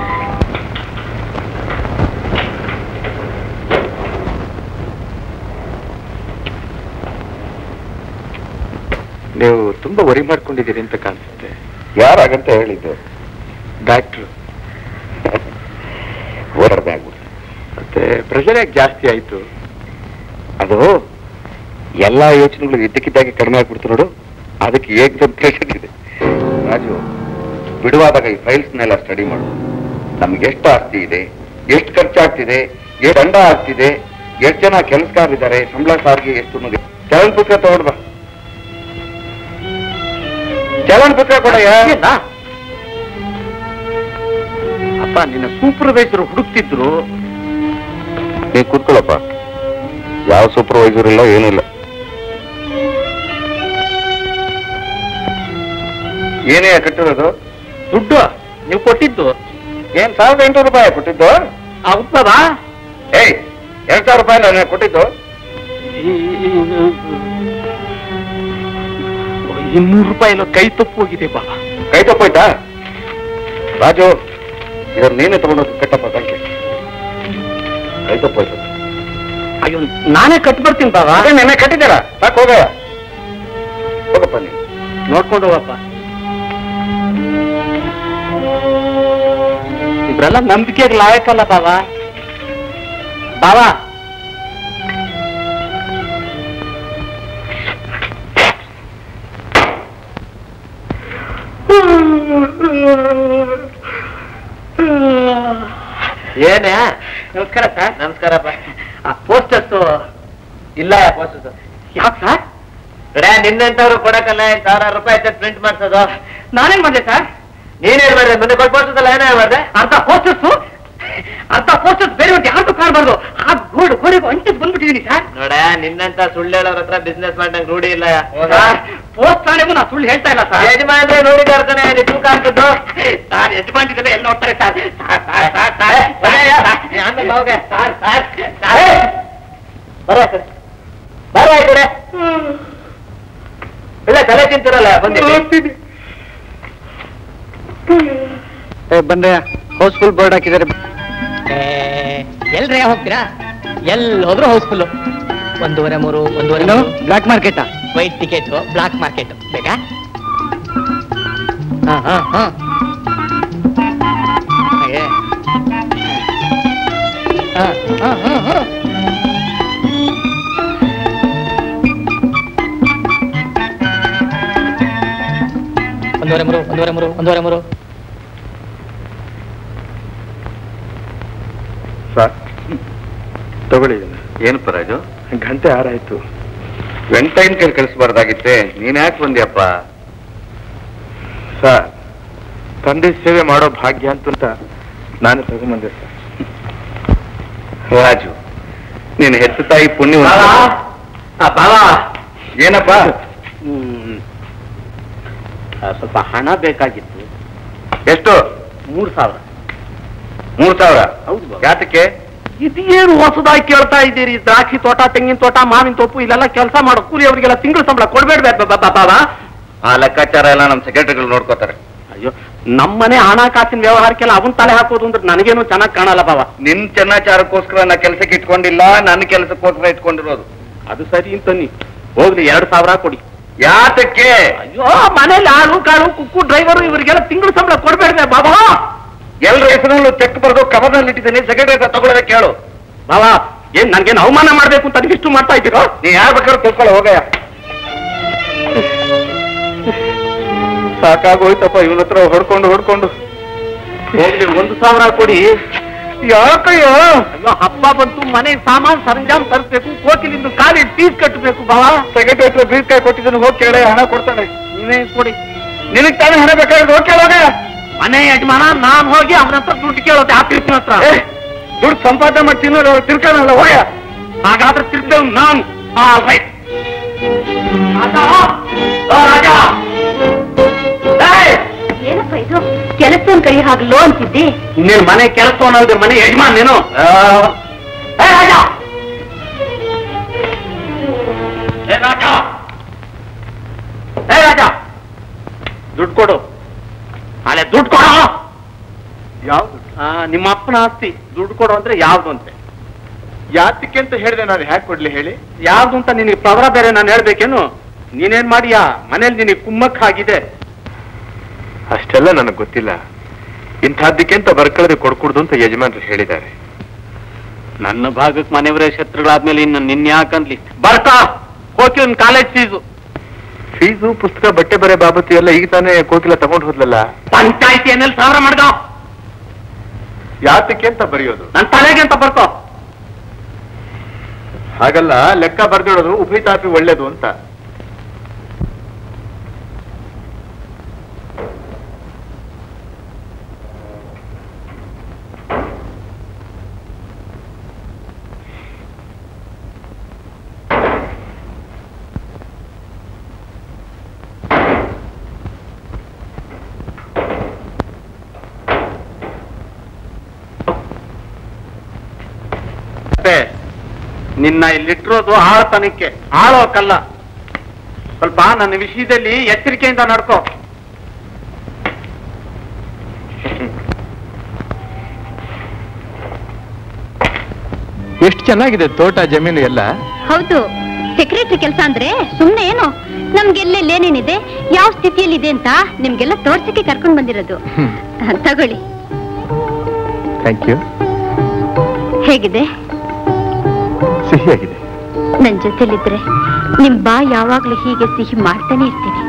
ನೀವು ತುಂಬಾ ವರಿ ಮಾಡ್ಕೊಂಡಿದ್ದೀರಿ ಅಂತ ಕಾಣಿಸುತ್ತೆ. ಯಾರಾಗಂತ ಹೇಳಿದ್ದು? ಡಾಕ್ಟ್ರು. ಓಡಾಡ್ದೆ ಆಗ್ಬಿಟ್ಟು. ಮತ್ತೆ ಪ್ರೆಷರ್ ಯಾಕೆ ಜಾಸ್ತಿ ಆಯ್ತು? ಅದು ಎಲ್ಲಾ ಯೋಚನೆಗಳು ಇದ್ದಕ್ಕಿದ್ದಾಗೆ ಕಡಿಮೆ ಆಗ್ಬಿಡ್ತು ನೋಡು, ಅದಕ್ಕೆ ಏಕ್ದಮ್ ಪ್ರೆಷರ್ ಇದೆ. ರಾಜು, ಬಿಡುವಾದಾಗ ಈ ಫೈಲ್ಸ್ನೆಲ್ಲ ಸ್ಟಡಿ ಮಾಡು. ನಮ್ಗೆ ಎಷ್ಟು ಆಸ್ತಿ ಇದೆ, ಎಷ್ಟು ಖರ್ಚಾಗ್ತಿದೆ, ಎಷ್ಟು ದಂಡ ಆಗ್ತಿದೆ, ಎಷ್ಟು ಜನ ಕೆಲಸಗಾರರಿದ್ದಾರೆ, ಸಂಬಳ ಸಾರಿಗೆ ಎಷ್ಟು ಅನ್ನೋದು ಚಲನ್ ಪುತ್ರ ತಗೊಂಡ್ಬಾ. ಚಲನ್ ಪುತ್ರ ಕೊಡಯ್ಯ. ಅಪ್ಪ, ನಿನ್ನ ಸೂಪರ್ವೈಸರ್ ಹುಡುಕ್ತಿದ್ರು. ನೀ ಕೂತ್ಕೊಳ್ಳಪ್ಪ. ಯಾವ ಸೂಪರ್ವೈಸರ್ ಇಲ್ಲ, ಏನಿಲ್ಲ. ಏನೇ ಕಟ್ಟಿರೋದು? ದುಡ್ಡು ನೀವು ಕೊಟ್ಟಿದ್ದು ಏನ್ ಸಾವಿರದ ಎಂಟು ರೂಪಾಯಿ ಕೊಟ್ಟಿದ್ದು? ಹೌದಾ? ಏಯ್, ಎರಡ್ ಸಾವಿರ ರೂಪಾಯಿ ನಾನು ಕೊಟ್ಟಿದ್ದು. ಇನ್ನೂರು ರೂಪಾಯಿ ಏನೋ ಕೈ ತಪ್ಪು ಹೋಗಿದೆ ಬಾಬಾ. ಕೈ ತಪ್ಪೋಯ್ತಾ? ರಾಜು, ಇದನ್ನ ನೀನೇ ತಗೊಂಡೋಗಿ ಕಟ್ಟಪ್ಪ ಸಂಖ್ಯೆ. ಕೈ ತಪ್ಪೋಯ್ತು. ಅಯ್ಯೋ, ನಾನೇ ಕಟ್ ಬರ್ತೀನಿ ಬಾಬಾ. ಅದೇ ನೆನ್ನೆ ಕಟ್ಟಿದ್ದೀರಾ? ಸಾಕು, ಹೋಗ ಹೋಗಪ್ಪ. ನೀನು ನೋಡ್ಕೊಂಡು ಹೋಗಪ್ಪ. ಇಬ್ರೆಲ್ಲ ನಂಬಿಕೆಗೆ ಲಾಯಕಲ್ಲ ಬಾಬಾ. ಬಾಬಾ, ಏನೇ? ನಮಸ್ಕಾರ ಸರ್. ನಮಸ್ಕಾರಪ್ಪ. ಪೋಸ್ಟರ್ಸ್ ಇಲ್ಲ. ಪೋಸ್ಟರ್ಸ್ ಯಾಕೆ ಸರ್? ನಿನ್ನಂತವ್ರು ಕೊಡಕಲ್ಲ, ಸಾವಿರಾರು ರೂಪಾಯಿ ಪ್ರಿಂಟ್ ಮಾಡ್ಸೋದು. ನಾನೇನ್ ಮಾಡಿದೆ ಸರ್? ನೀನೇನ್ ಮಾಡಿದೆ? ಮುಂದೆ ಕೊಟ್ಬೋದಲ್ಲ, ಏನೇ ಮಾಡಿದೆ? ಅರ್ಧ ಪೋಸ್ಟರ್ಸ್ ಅರ್ಧ ಪೋಸ್ಟರ್ಸ್ ಬೇರೆ ಒಂದು ಯಾರು ಕಾಣಬಾರ್ದು, ಆ ಗೋಡ್ ಗೋಡೆಗೆ ಅಂಟಿದ್ ಬಂದ್ಬಿಟ್ಟಿದೀನಿ ಸರ್. ನೋಡ, ನಿನ್ನಂತ ಸುಳ್ಳು ಹೇಳೋರ ಹತ್ರ ಬಿಸ್ನೆಸ್ ಮಾಡಂಗ್ ರೂಢಿ ಇಲ್ಲ. ಪೋಸ್ಟ್ ಠಾಣೆಗೂ ನಾ ಸುಳ್ಳು ಹೇಳ್ತಾ ಇಲ್ಲ ಸರ್. ಯಜಮಾನ್ರೆ ನೋಡಿದಾರೆ ತಾನೆ ಅಲ್ಲಿ ತೂಕ ಹಾಕಿದ್ದು. ಸರ್ ಯಜಮಾನ್ರಿಗೆಲ್ಲ ಎಲ್ಲ ನೋಡ್ತಾರೆ ಸರ್. ಬರ ಈ ಕಡೆ. ಇಲ್ಲ ತಲೆ ತಿಂತಿರಲ್ಲ ಬಂದಿ. ಬಂದ್ರೆ ಹೌಸ್ಫುಲ್ ಬೋರ್ಡ್ ಹಾಕಿದ್ದಾರೆ. ಎಲ್ರೇ ಹೋಗ್ತೀರಾ? ಎಲ್ಲಿ ಹೋದ್ರು ಹೌಸ್ಫುಲ್. ಒಂದೂವರೆ ಮೂರು ಒಂದೂವರೆ ಬ್ಲಾಕ್ ಮಾರ್ಕೆಟಾ? ವೈಟ್ ಟಿಕೆಟ್ ಬ್ಲಾಕ್ ಮಾರ್ಕೆಟ್ ಬೇಕಾ? ಹಾ ಹಾ ಹಾ ಹಾಗೆ ಹಾ ಹಾ ಹಾ ಹಾ ಒಂದೂವರೆ ಮೂರು ಒಂದೂವರೆ ಮೂರು ಒಂದೂವರೆ ಮೂರು. ಸರ್ ತಗೊಳ್ಳಿ. ಏನಪ್ಪ ರಾಜು? ಗಂಟೆ ಆರಾಯ್ತು. ವೆಂಟೈನ್ ಕೈ ಕಳಿಸ್ಬಾರ್ದಾಗಿತ್ತೆ, ನೀನ್ ಯಾಕೆ ಬಂದ್ಯಪ್ಪ? ಸರ್ ತಂದೆ ಸೇವೆ ಮಾಡೋ ಭಾಗ್ಯ ಅಂತ ನಾನು ತಗೊಂಬಂದೆ ಸರ್. ರಾಜು, ನೀನು ಹೆತ್ತ ತಾಯಿ ಪುಣ್ಯ. ಏನಪ್ಪ? ಸ್ವಲ್ಪ ಹಣ ಬೇಕಾಗಿತ್ತು. ಎಷ್ಟು? ಮೂರ್ ಸಾವಿರ. ಮೂರ್ ಸಾವಿರ? ಹೌದು. ಯಾತಕ್ಕೆ? ಇದೇನು ಹೊಸದಾಗಿ ಕೇಳ್ತಾ ಇದ್ದೀರಿ? ದ್ರಾಕ್ಷಿ ತೋಟ, ತೆಂಗಿನ ತೋಟ, ಮಾವಿನ ತೋಪು ಇಲ್ಲೆಲ್ಲ ಕೆಲಸ ಮಾಡೋ ಕೂಲಿ ಅವರಿಗೆಲ್ಲ ತಿಂಗಳು ಸಂಬಳ ಕೊಡ್ಬೇಡ್ಬೇಕು ಬಾಬಾ. ಆ ಲೆಕ್ಕಾಚಾರ ಎಲ್ಲ ನಮ್ಮ ಸೆಕ್ರೆಟರಿಗಳು ನೋಡ್ಕೋತಾರೆ. ಅಯ್ಯೋ, ನಮ್ಮನೆ ಹಣಕಾಸಿನ ವ್ಯವಹಾರಕ್ಕೆಲ್ಲ ಅವನ್ ತಲೆ ಹಾಕೋದು ಅಂದ್ರೆ ನನಗೇನು ಚೆನ್ನಾಗಿ ಕಾಣಲ್ಲ ಬಾಬಾ. ನಿನ್ ಚೆನ್ನಾಚಾರಕ್ಕೋಸ್ಕರ ನಾ ಕೆಲ್ಸಕ್ಕೆ ಇಟ್ಕೊಂಡಿಲ್ಲ, ನನ್ನ ಕೆಲಸಕ್ಕೋಸ್ಕರ ಇಟ್ಕೊಂಡಿರೋದು. ಅದು ಸರಿ ಅಂತನಿ. ಹೋಗ್ಲಿ, ಎರಡ್ ಸಾವಿರ ಕೊಡಿ. ಯಾತಕ್ಕೆ? ಅಯ್ಯೋ, ಮನೇಲಿ ಆಳು ಕಾಳು ಕುಕ್ಕು ಡ್ರೈವರು ಇವರಿಗೆಲ್ಲ ತಿಂಗಳು ಸಂಬಳ ಕೊಡ್ಬೇಡ್ವೆ ಬಾಬಾ. ಎಲ್ರ ಹೆಸರಲ್ಲೂ ಚೆಕ್ ಬರೆದು ಕವರ್ನಲ್ಲಿ ಇಟ್ಟಿದ್ದೀನಿ, ಸೆಕ್ರೆಟರಿ ಹತ್ರ ತಗೊಳ್ಳೋದಕ್ಕೆ ಕೇಳು. ಬಾಬಾ, ಏನ್ ನನ್ಗೇನು ಅವಮಾನ ಮಾಡ್ಬೇಕು ಅಂತ ನನಗಿಷ್ಟು ಮಾಡ್ತಾ ಇದ್ದೀರೋ? ನೀ ಯಾರು ಬೇಕಾದ್ರೂ ತಿಳ್ಕೊಳ್ಳೋ, ಹೋಗಯ್ಯ. ಸಾಕಾಗೋಯ್ತಪ್ಪ ಇವನ ಹತ್ರ ಹೊಡ್ಕೊಂಡು ಹೊಡ್ಕೊಂಡು. ಹೋಗ್ಲಿ, ಒಂದು ಸಾವಿರ ಕೊಡಿ. ಯಾಕಯ್ಯ? ಅಯ್ಯೋ, ಹಬ್ಬ ಬಂತು, ಮನೆ ಸಾಮಾನು ಸರಂಜಾಮ್ ತರಿಸ್ಬೇಕು, ಕೋಕಿಲಿಂದ ಕಾಲಿ ಫೀಸ್ ಕಟ್ಟಬೇಕು ಬಾಬಾ. ಸೆಕ್ರೆಟರಿ ಹತ್ರ ಬೀಸ್ ಕಾಯಿ ಕೊಟ್ಟಿದ್ದನ್ನು ಹೋಗಿ ಕೇಳಿ, ಹಣ ಕೊಡ್ತಾನೆ. ನೀವೇ ಕೊಡಿ. ನಿನಗ್ ತಾನೇ ಹಣ ಬೇಕಾದ್ರೆ ಹೋಗಿ ಕೇಳೋಗ. ಮನೆ ಯಜಮಾನ ನಾನ್ ಹೋಗಿ ಅವನ ಹತ್ರ ದುಡ್ಡು ಕೇಳೋದೆ ಆ ತಿರ್ಪಿನ ಹತ್ರ. ದುಡ್ಡು ಸಂಪಾದನೆ ಮಾಡಿ ತಿನ್ನೋರು ತಿರ್ಕಾನಲ್ಲ, ಹೋಗ. ಹಾಗಾದ್ರೆ ತಿರ್ತೇವ್ ನಾನು. ಏನಪ್ಪ ಇದು? ಕೆಲಸವನ್ ಕೈ ಹಾಗಲೋ ಅಂತಿದ್ದಿ? ನೀನ್ ಮನೆ ಕೆಲಸ ಅನ್ನೋದ್ರೆ ಮನೆ ಯಜಮಾನ್ ನೀನು. ರಾಜ ರಾಜ ದುಡ್ಡು ಕೊಡು. ಅಲ್ಲೇ ದುಡ್ಡು ಕೊಡು. ಯಾವ್ದು? ನಿಮ್ಮ ಅಪ್ಪನ ಆಸ್ತಿ ದುಡ್ಡು ಕೊಡು ಅಂದ್ರೆ ಯಾವ್ದು ಅಂತೆ? ಯಾತಕ್ಕೆ ಅಂತ ಹೇಳಿದೆ, ನಾನು ಹ್ಯಾಕ್ ಕೊಡ್ಲಿ ಹೇಳಿ? ಯಾವ್ದು ಅಂತ ನಿನಗೆ ಪ್ರವರ ಬೇರೆ ನಾನು ಹೇಳ್ಬೇಕೇನು? ನೀನೇನ್ ಮಾಡಿಯಾ? ಮನೇಲಿ ನಿನಗೆ ಕುಮ್ಮಕ್ ಆಗಿದೆ. ಅಷ್ಟೆಲ್ಲ ನನಗೆ ಗೊತ್ತಿಲ್ಲ. ಇಂಥದ್ದಕ್ಕೆ ಅಂತ ಬರ್ಕಳದೆ ಕೊಡ್ಕೂಡ್ದು ಅಂತ ಯಜಮಾನ್ರು ಹೇಳಿದ್ದಾರೆ. ನನ್ನ ಭಾಗಕ್ಕೆ ಮನೆಯವರೇ ಶತ್ರುಗಳಾದ್ಮೇಲೆ ಇನ್ನು ನಿನ್ಯಾಕಂದ್ಲಿ ಬರ್ತಾ ಹೋಗಿ ಒಂದು ಕಾಲೇಜ್ ಫೀಸು. ಫೀಸು, ಪುಸ್ತಕ, ಬಟ್ಟೆ ಬರೆ ಬಾಬತಿ ಎಲ್ಲ ಈಗ ತಾನೇ ಕೋಕಿಲ ತಗೊಂಡು ಹೋದ್ಲಲ್ಲ. ಪಂಚಾಯಿತಿಯನ್ನೆಲ್ಲಿ ಸಾವಿರ ಮಾಡ್ದ? ಯಾತಕ್ಕೆ ಅಂತ ಬರೆಯೋದು? ನನ್ನ ತಲೆಗೆ ಅಂತ ಬರ್ಕೋ. ಹಾಗಲ್ಲ, ಲೆಕ್ಕ ಬರ್ದಿಡೋದು ಉಭಯತಾಪಿ ಒಳ್ಳೇದು ಅಂತ. ನಿನ್ನ ಇಲ್ಲಿಟ್ಟಿರೋದು ಆಳ್ತನಕ್ಕೆ, ಆಳೋಕಲ್ಲ. ಸ್ವಲ್ಪ ನನ್ನ ವಿಷಯದಲ್ಲಿ ಎಚ್ಚರಿಕೆಯಿಂದ ನಡ್ಕೋ. ಎಷ್ಟು ಚೆನ್ನಾಗಿದೆ ತೋಟ, ಜಮೀನು ಎಲ್ಲ. ಹೌದು, ಸೆಕ್ರೆಟರಿ ಕೆಲಸ ಅಂದ್ರೆ ಸುಮ್ನೆ ಏನು? ನಮ್ಗೆಲ್ಲೆಲ್ಲ ಏನೇನಿದೆ, ಯಾವ ಸ್ಥಿತಿಯಲ್ಲಿದೆ ಅಂತ ನಿಮ್ಗೆಲ್ಲ ತೋರ್ಸಕ್ಕೆ ಕರ್ಕೊಂಡ್ ಬಂದಿರೋದು. ತಗೊಳ್ಳಿ. Thank you. ಹೇಗಿದೆ? ಸಿಹಿಯಾಗಿದೆ. ನನ್ ಜೊತೆಲಿದ್ರೆ ನಿಮ್ ಬಾ ಯಾವಾಗ್ಲೂ ಹೀಗೆ ಸಿಹಿ ಮಾಡ್ತಾನೆ ಇರ್ತೀನಿ.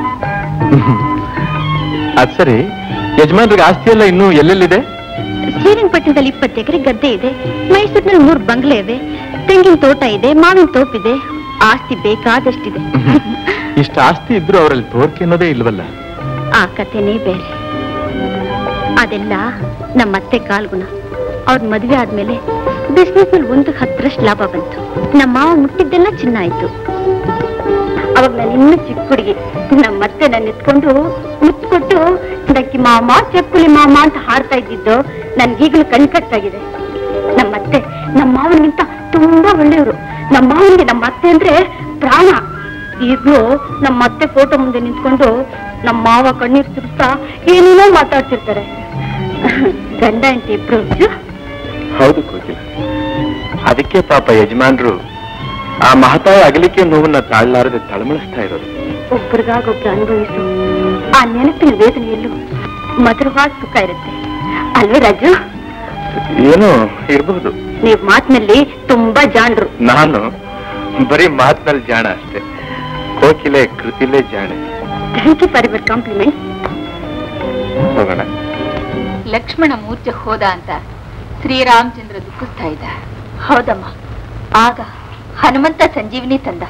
ಅದ್ ಸರಿ, ಯಜಮಾನ್ರಿಗೆ ಆಸ್ತಿ ಎಲ್ಲ ಇನ್ನೂ ಎಲ್ಲೆಲ್ಲಿದೆ? ಶ್ರೀರಂಗಪಟ್ಟಣದಲ್ಲಿ ಇಪ್ಪತ್ತು ಎಕರೆ ಗದ್ದೆ ಇದೆ, ಮೈಸೂರಿನಲ್ಲಿ ಮೂರು ಬಂಗ್ಲೆ ಇವೆ, ತೆಂಗಿನ ತೋಟ ಇದೆ, ಮಾವಿನ ತೋಪಿದೆ. ಆಸ್ತಿ ಬೇಕಾದಷ್ಟಿದೆ. ಇಷ್ಟ ಆಸ್ತಿ ಇದ್ರು ಅವರಲ್ಲಿ ತೋರ್ಕೆ ಅನ್ನೋದೇ ಇಲ್ವಲ್ಲ. ಆ ಕಥೆನೇ ಬೇರೆ. ಅದೆಲ್ಲ ನಮ್ಮತ್ತೆ ಕಾಲ್ಗುಣ. ಅವ್ರ ಮದುವೆ ಆದ್ಮೇಲೆ ಬಿಸ್ನೆಸ್ ಅಲ್ಲಿ ಒಂದು ಹತ್ತರಷ್ಟು ಲಾಭ ಬಂತು. ನಮ್ಮ ಮಾವ ಮುಟ್ಟಿದ್ದೆಲ್ಲ ಚಿನ್ನ ಆಯ್ತು. ಅವಾಗ ನಾನು ಇನ್ನೂ ಚಿಕ್ಕ ಹುಡುಗಿ. ನಮ್ಮ ಮತ್ತೆ ನನ್ನ ಎತ್ಕೊಂಡು ಮುತ್ಕೊಟ್ಟು ನಕ್ಕಿ ಮಾಮ ಚಕ್ಕುಲಿ ಮಾಮ ಅಂತ ಹಾಡ್ತಾ ಇದ್ದಿದ್ದು ನನ್ಗೀಗಲೂ ಕಣ್ಕಟ್ಟಾಗಿದೆ. ನಮ್ಮತ್ತೆ ನಮ್ಮ ಮಾವನಿಗಿಂತ ತುಂಬಾ ಒಳ್ಳೆಯವರು. ನಮ್ಮ ಮಾವನಿಗೆ ನಮ್ಮ ಅತ್ತೆ ಅಂದ್ರೆ ಪ್ರಾಣ. ಈಗಲೂ ನಮ್ಮ ಅತ್ತೆ ಫೋಟೋ ಮುಂದೆ ನಿಂತ್ಕೊಂಡು ನಮ್ಮ ಮಾವ ಕಣ್ಣೀರು ಸುರಿಸ್ತಾ ಏನೇನೋ ಮಾತಾಡ್ತಿರ್ತಾರೆ. ಗಂಡ ಅಂತ ಇಬ್ರು. ಹೌದು ಕೋಕಿಲ, ಅದಕ್ಕೆ ಪಾಪ ಯಜಮಾನ್ರು ಆ ಮಹತಾಯ ಅಗಲಿಕೆ ನೋವನ್ನ ತಾಳಲಾರದೆ ತಳಮಳಿಸ್ತಾ ಇರೋದು. ಒಬ್ರಿಗಾಗೊಬ್ರು ಅನುಭವಿಸು ಆ ನೆನಪಿನ ವೇದನೆಯಲ್ಲೂ ಮಧುರವಾದ ಸುಖ ಇರುತ್ತೆ ಅಲ್ವೇ ರಾಜು? ಏನೋ ಇರಬಹುದು. ನೀವ್ ಮಾತಿನಲ್ಲಿ ತುಂಬಾ ಜಾಣರು. ನಾನು ಬರೀ ಮಾತಿನಲ್ಲಿ ಜಾಣ ಅಷ್ಟೇ, ಕೋಕಿಲೆ ಕೃತಿಲೇ ಜಾಣೆ. Thank you for your compliment. ಹೋಗೋಣ. ಲಕ್ಷ್ಮಣ ಮೂರ್ಛೆ ಹೋದ ಅಂತ ಶ್ರೀರಾಮಚಂದ್ರ ದುಃಖಿಸ್ತಾ ಇದ್ದ. ಹೌದಮ್ಮ, ಆಗ ಹನುಮಂತ ಸಂಜೀವಿನಿ ತಂದ.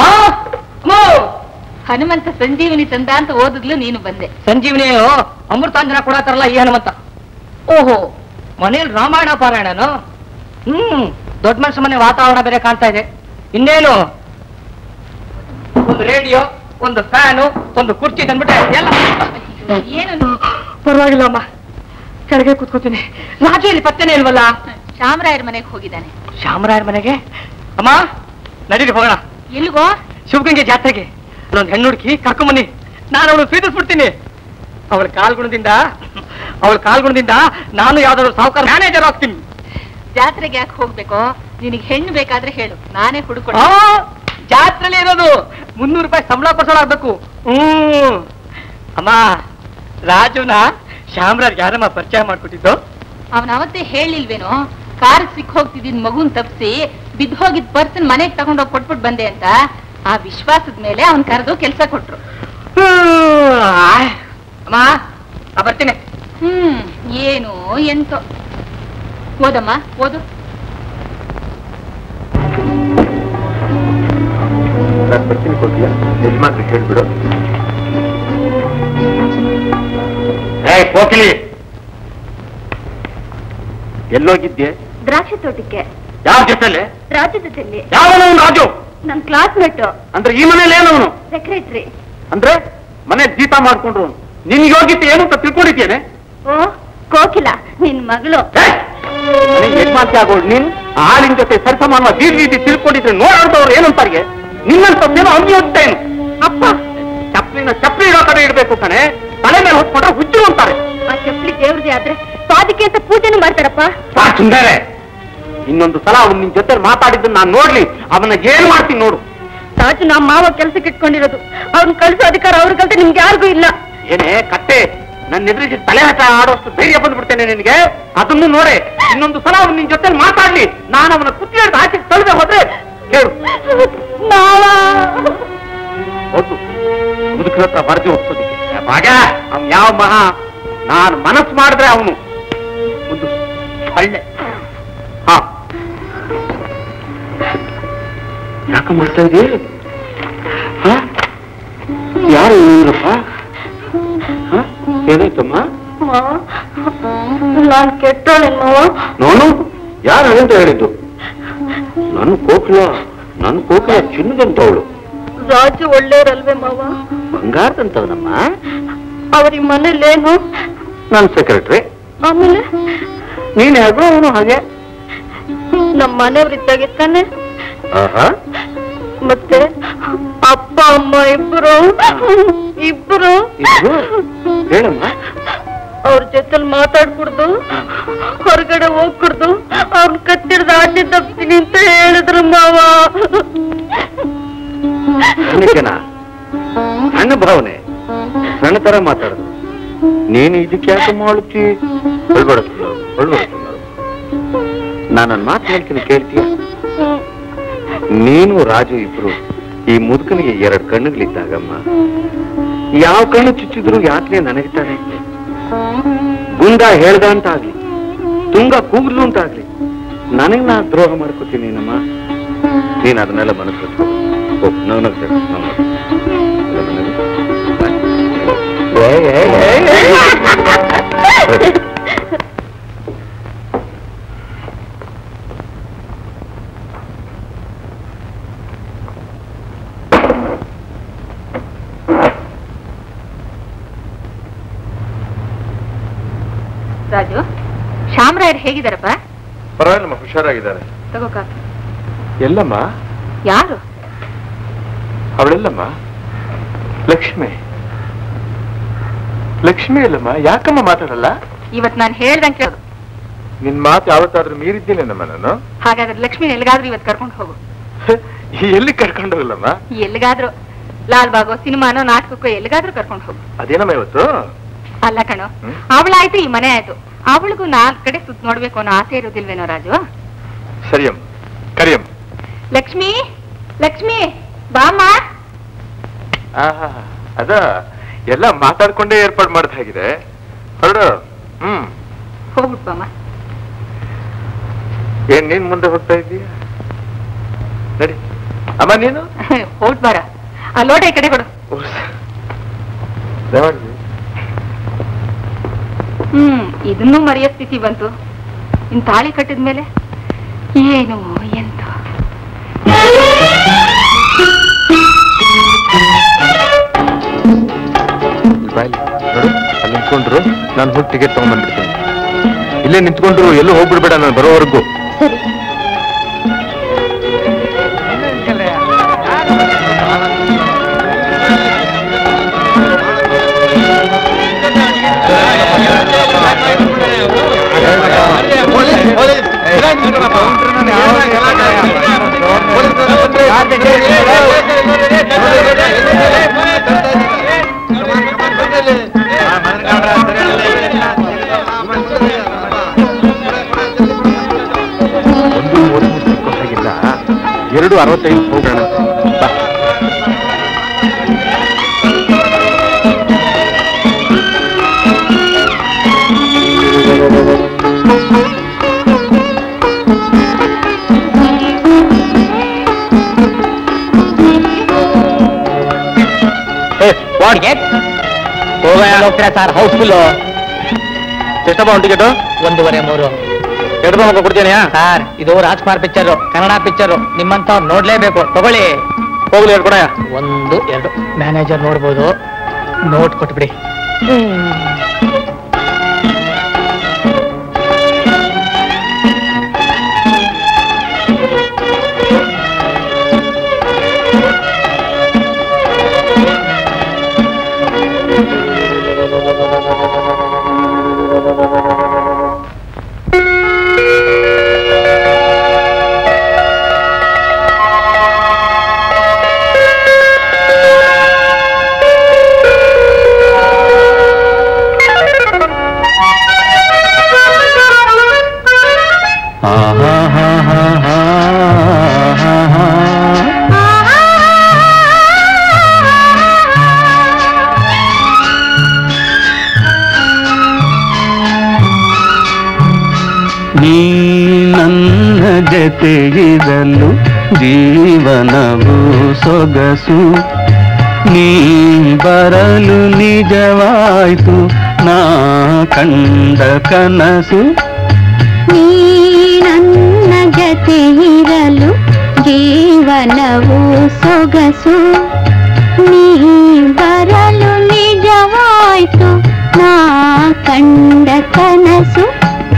ಹನುಮಂತ ಸಂಜೀವಿನಿ ತಂದ ಅಂತ ಓದಿದ್ಲು, ನೀನು ಬಂದೆ. ಸಂಜೀವಿನಿಯೋ ಅಮೃತಾಂಜನ ಕೊಡತಾರಲ್ಲ ಈ ಹನುಮಂತ. ಓಹೋ, ಮನೇಲಿ ರಾಮಾಯಣ ಪಾರಾಯಣನು. ಹ್ಮ್, ದೊಡ್ಡ ಮನುಷ್ಯ ಮನೆ ವಾತಾವರಣ ಬೇರೆ ಕಾಣ್ತಾ ಇದೆ. ಇನ್ನೇನು ಒಂದು ರೇಡಿಯೋ, ಒಂದು ಫ್ಯಾನು, ಒಂದು ಕುರ್ಚಿ ತಂದ್ಬಿಟ್ಟೆ ಎಲ್ಲ. ಏನು ಪರವಾಗಿಲ್ಲ ಅಮ್ಮ, ಕೆಳಗೆ ಕೂತ್ಕೋತೀನಿ. ರಾಜು ಇಲ್ಲಿ ಪತ್ತೆನೇ ಇಲ್ವಲ್ಲ? ಶಾಮರಾಯರ ಮನೆಗೆ ಹೋಗಿದ್ದಾನೆ. ಶಾಮರಾಯರ ಮನೆಗೆ? ಅಮ್ಮ ನಡೀರಿ ಹೋಗೋಣ. ಎಲ್ಲಿಗೋ? ಶಿವಗಂಗೆ ಜಾತ್ರೆಗೆ. ಅಲ್ಲೊಂದು ಹೆಣ್ಣು ಹುಡುಕಿ ಕರ್ಕೊಂಬನ್ನಿ, ನಾನು ಅವಳು ಪ್ರೀತಿಸ್ಬಿಡ್ತೀನಿ. ಅವಳ ಕಾಲ್ಗುಣದಿಂದ ಅವಳ ಕಾಲ್ಗುಣದಿಂದ ನಾನು ಯಾವ್ದಾದ್ರು ಸಾಹುಕಾರ ಮ್ಯಾನೇಜರ್ ಆಗ್ತೀನಿ. ಜಾತ್ರೆಗೆ ಯಾಕೆ ಹೋಗ್ಬೇಕು? ನಿನಗೆ ಹೆಣ್ಣು ಬೇಕಾದ್ರೆ ಹೇಳು, ನಾನೇ ಹುಡುಕೊಂಡು. ಜಾತ್ರೆಲಿ ಇರೋದು ಮುನ್ನೂರು ರೂಪಾಯಿ ಸಂಬಳ ಕೊಡ್ಸೋಳಾಗ್ಬೇಕು. ಹ್ಮ್ ಅಮ್ಮ, ರಾಜುನ ಶಾಮರಾಜ್ ಯಾರಮ್ಮ ಪರಿಚಯ ಮಾಡ್ಕೊಟ್ಟಿದ್ದು? ಅವನ ಅವತ್ತೇ ಹೇಳಿಲ್ವೇನೋ, ಕಾರ್ ಸಿಕ್ ಹೋಗ್ತಿದ್ದ ಮಗುನ್ ತಪ್ಪಿಸಿ ಬಿದ್ದು ಹೋಗಿದ್ ಪರ್ಸನ್ ಮನೆಗೆ ತಗೊಂಡೋಗಿ ಕೊಟ್ಬಿಟ್ಟು ಬಂದೆ ಅಂತ. ಆ ವಿಶ್ವಾಸದ ಮೇಲೆ ಅವನ್ ಕರೆದು ಕೆಲಸ ಕೊಟ್ರು. ಅಮ್ಮ ಬರ್ತೀನಿ. ಹ್ಮ್ ಏನು ಎಂತೋ. ಓದಮ್ಮ ಓದು. ನಾನು ಬರ್ತೀನಿ ಕೋಕಿಲ, ಯಜಮಾನ್ರು ಹೇಳ್ಬಿಡು. ಏ ಕೋಕಿಲಿ, ಎಲ್ಲೋಗಿದ್ದೆ? ದ್ರಾಕ್ಷಿ ತೋಟಕ್ಕೆ. ಯಾವ ಜೊತೆಲೆ? ರಾಜು ಜೊತೆಲಿ. ಯಾವನವನು ರಾಜು? ನನ್ ಕ್ಲಾಸ್ಮೇಟ್. ಅಂದ್ರೆ ಈ ಮನೇಲಿ ಏನವನು? ಸೆಕ್ರೆಟರಿ. ಅಂದ್ರೆ ಮನೆ ಜೀತ ಮಾಡ್ಕೊಂಡ್ರು. ನಿನ್ ಯೋಗ್ಯತೆ ಏನು ಅಂತ ತಿಳ್ಕೊಂಡಿದ್ದೇನೆ. ಓ ಕೋಕಿಲ, ನಿನ್ ಮಗಳು. ಯಜಮಾನ್ತಿ ಆಗೋಳು ನೀನ್ ಹಾಲಿನ ಜೊತೆ ಸರಿಸಮಾನ ಬೀದಿ ರೀತಿ ತಿಳ್ಕೊಂಡಿದ್ರೆ ನೋಡಾಡ್ದವ್ರು ಏನಂತಾರಿಗೆ ನಿನ್ನಂತೇನೋ ಅಂಗಿ ಏನು? ಅಪ್ಪ, ಚಪ್ಪಲಿನ ಚಪ್ಪಲಿ ಇಡೋ ಕಡೆ ಇಡ್ಬೇಕು ಕಣೆ, ತಲೆ ಮೇಲೆ ಹೊತ್ಕೊಂಡ್ರೆ ಹುಚ್ಚು ಅಂತಾರೆ. ಆ ಚಪ್ಪಲಿ ದೇವ್ರದೇ ಆದ್ರೆ ಪಾದಕ್ಕೆ ಅಂತ ಪೂಜೆನೂ ಮಾಡ್ತಾರಪ್ಪ. ಸುಂದರ, ಇನ್ನೊಂದು ಸಲ ಅವ್ನು ನಿನ್ ಜೊತೆ ಮಾತಾಡಿದ್ದು ನಾನು ನೋಡ್ಲಿ, ಅವನ್ನ ಏನ್ ಮಾಡ್ತೀನಿ ನೋಡು. ರಾಜು ನಮ್ಮ ಮಾವ ಕೆಲ್ಸಕ್ಕೆ ಇಟ್ಕೊಂಡಿರೋದು, ಅವ್ನ ಕಳ್ಸೋ ಅಧಿಕಾರ ಅವ್ರಿಗಂತ ನಿಮ್ಗೆ ಯಾರಿಗೂ ಇಲ್ಲ. ಏನೇ ಕಟ್ಟೆ, ನನ್ನ ಎದುರಿಗೆ ತಲೆ ಹಠ ಆಡೋಷ್ಟು ಧೈರ್ಯ ಬಂದ್ಬಿಡ್ತೇನೆ ನಿನಗೆ. ಅದನ್ನು ನೋಡೆ, ಇನ್ನೊಂದು ಸಲ ಅವ್ನು ನಿನ್ ಜೊತೆ ಮಾತಾಡ್ಲಿ, ನಾನು ಅವನ ಕುತ್ತಿ ಹಿಡಿದು ಆಚೆ ತಳ್ದೆ ಹೋದ್ರೆ ಕೇಳು. ಹೌದು, ಮುದುಕರ ಹತ್ರ ವರದಿ ಹೋಗ್ತೋದಿಕ್ಕೆ ಭಾಗ ಅವ್ನು ಯಾವ ಮಹಾ. ನಾನು ಮನಸ್ಸು ಮಾಡಿದ್ರೆ ಅವನು ಒಂದು ಒಳ್ಳೆ. ಹಾ, ಯಾಕೆ ಮಾಡ್ತಾ ಇದ್ದೀ? ಯಾರು ಇವರಪ್ಪ? ಏನಾಯ್ತಮ್ಮ? ನಾನ್ ಕೆಟ್ಟೋಳೆ ಮಾವ. ನೋನು ಯಾರು ಅಂತ ಹೇಳಿದ್ದು? ನನ್ನ ಕೋಕಿಲ, ನನ್ನ ಕೋಕಿಲ ಚಿನ್ನದಂತವಳು. ರಾಜು ಒಳ್ಳೆಯರಲ್ವೇ ಮಾವ? ಬಂಗಾರದಂತವನಮ್ಮ. ಅವ್ರ ಮನೇಲೇನು? ನನ್ನ ಸೆಕ್ರೆಟ್ರಿ. ಆಮೇಲೆ ನೀನ್ ಹೇಗೋ ಅವನು ಹಾಗೆ. ನಮ್ಮ ಮನೆಯವ್ರಿದ್ದಾಗೆ ತಾನೆ. ಆಹಾ, ಮತ್ತೆ ಅಪ್ಪ ಅಮ್ಮ ಇಬ್ರು ಇಬ್ರು ಹೇಳಮ್ಮ. ಅವ್ರ ಜೊತೆಲಿ ಮಾತಾಡ್ಕೊಡ್ದು, ಹೊರಗಡೆ ಹೋಗ್ಕೊಡ್ದು, ಅವ್ರನ್ನ ಕತ್ತಿಡ್ದು ಆಟೆ ತಪ್ತೀನಿ ಅಂತ ಹೇಳಿದ್ರು ಮಾವ. ನನಗೆನಾ ಸಣ್ಣ ಭಾವನೆ, ಸಣ್ಣ ತರ ಮಾತಾಡುದು. ನೀನು ಇದಕ್ಕೆ ಯಾಕೆ ಮಾಡುತ್ತಿ? ಹೊಳ್ಬಡುತ್ತ ಹೊಳ್ಬಡುತ್ತ ನಾನೊಂದು ಮಾತು ಹೇಳ್ತೀನಿ, ಕೇಳ್ತೀಯ? ನೀನು ರಾಜು ಇಬ್ರು ಈ ಮುದುಕನಿಗೆ ಎರಡು ಕಣ್ಣುಗಳಿದ್ದಾಗಮ್ಮ, ಯಾವ ಕಣ್ಣು ಚುಚ್ಚಿದ್ರು ಯಾಕೆ ನನಗೆ ತಾನೆ. ಗುಂಡ ಹೇಳ್ದ ಅಂತ ಆಗ್ಲಿ, ತುಂಗ ಕೂಗ್ಲು ಅಂತ ಆಗ್ಲಿ, ನನಗೆ ನಾ ದ್ರೋಹ ಮಾಡ್ಕೋತೀನಿ ನಮ್ಮ. ನೀನ್ ಅದನ್ನೆಲ್ಲ ಮನಸ್ಸು ನಾನು ಹೇಗಿದಾರಪ್ಪ? ಪರವಾಗಿಲ್ಲಮ್ಮ, ಹುಷಾರಾಗಿದ್ದಾರೆ. ತಗೋ ಕಾಫಿ. ಎಲ್ಲಮ್ಮ? ಯಾರು? ಅವಳೆಲ್ಲಮ್ಮ? ಲಕ್ಷ್ಮಿ. ಲಕ್ಷ್ಮಿ ಎಲ್ಲಮ್ಮ? ಯಾಕಮ್ಮ ಮಾತಾಡಲ್ಲ? ಇವತ್ ನಾನು ಹೇಳ್ದಂಗೆ ಕೇಳು. ನಿನ್ ಮಾತು ಯಾವತ್ತಾದ್ರೂ ಮೀರಿದ್ದೇನೇನಮ್ಮ ನಾನು? ಹಾಗಾದ್ರೆ ಲಕ್ಷ್ಮಿ ಎಲ್ಲಿಗಾದ್ರೂ ಇವತ್ತು ಕರ್ಕೊಂಡು ಹೋಗು. ಎಲ್ಲಿ ಕರ್ಕೊಂಡು ಹೋಗಲ್ಲಮ್ಮ? ಎಲ್ಲಿಗಾದ್ರೂ ಲಾಲ್ ಬಾಗೋ ಸಿನಿಮಾನೋ ನಾಟಕಕ್ಕೋ ಎಲ್ಲಿಗಾದ್ರೂ ಕರ್ಕೊಂಡು ಹೋಗು. ಅದೇನಮ್ಮ ಇವತ್ತು? ಅಲ್ಲ ಕಣೋ, ಅವಳಾಯ್ತು ಈ ಮನೆ ಆಯ್ತು, ಅವಳಿಗೂ ನಾಲ್ಕು ಕಡೆ ಸುತ್ತ ನೋಡ್ಬೇಕು ಅನ್ನೋ ಆಸೆ ಇರೋದಿಲ್ವೇನೋ ರಾಜು? ಸರಿಯಮ್ಮ, ಕರಿಯಮ್ಮ. ಲಕ್ಷ್ಮಿ, ಲಕ್ಷ್ಮಿ ಬಾಮ್ಮ. ಆಹಾ, ಅದ ಎಲ್ಲ ಮಾತಾಡ್ಕೊಂಡೇ ಏರ್ಪಾಡು ಮಾಡ್ದಾಗಿದೆ. ಹೊರಡು. ಹ್ಮ್, ಹೋಗ್ಬಿಟ್ ಬಾಮ್ಮ. ಏನ್ ನೀನ್ ಮುಂದೆ ಹೋಗ್ತಾ ಇದೀಯ? ನಡಿ ಅಮ್ಮ. ನೀನು ಹೋಗ್ಬಿಟ್ ಬಾರ. ಆ ಲೋಟ ಈ ಕಡೆ ಕೊಡು. ಹ್ಮ್, ಇದನ್ನೂ ಮರೆಯೋ ಸ್ಥಿತಿ ಬಂತು. ಇನ್ ತಾಳಿ ಕಟ್ಟಿದ್ಮೇಲೆ ಏನು ಎಂತ. ಬಾಯ್ಲಿ ನೋಡು, ಅಲ್ಲಿ ನಿಂತ್ಕೊಂಡ್ರು ನಾನು ಹೋಗಿ ಟಿಕೆಟ್ ತಗೊಂಡ್ಬಂದ್ಬಿಡ್ತೀನಿ. ಇಲ್ಲೇ ನಿಂತ್ಕೊಂಡ್ರು ಎಲ್ಲೂ ಹೋಗ್ಬಿಡ್ಬೇಡ ನಾನು ಬರೋವರೆಗೂ. ಸರಿ. ಒಂದು ಮೂರು ಸಿಕ್ಕೋ ಹಾಗಿಲ್ಲ, ಎರಡು ಅರವತ್ತೈದು ಹೋಗೋಣ. ಹೋಗ್ತೀರಾ ಸರ್? ಹೌಸ್ಫುಲ್. ಎಷ್ಟಪ್ಪ ಒಂದು ಟಿಕೆಟು? ಒಂದೂವರೆ ಮೂರು. ಎರಡು ರೂಪಾಯಿ ಕೊಡ್ತೀನಿ ಸರ್. ಇದು ರಾಜ್ಕುಮಾರ್ ಪಿಕ್ಚರ್, ಕನ್ನಡ ಪಿಕ್ಚರ್, ನಿಮ್ಮಂತವ್ರು ನೋಡ್ಲೇಬೇಕು. ತಗೊಳ್ಳಿ. ಹೋಗ್ಲಿ, ಎರಡು ಕೊಡ. ಒಂದು ಎರಡು ಮ್ಯಾನೇಜರ್ ನೋಡ್ಬೋದು. ನೋಟ್ ಕೊಟ್ಬಿಡಿ. ನೀ ನನ್ನ ಜತೆಗಿರಲು ಜೀವನವು ಸೊಗಸು, ನೀ ಬರಲು ನಿಜವಾಯ್ತು ನಾ ಕಂಡ ಕನಸು. ನೀ ನನ್ನ ಜತೆ ಇರಲು ಜೀವನವು ಸೊಗಸು, ನೀ ಬರಲು ನಿಜವಾಯ್ತು ನಾ ಕಂಡ ಕನಸು.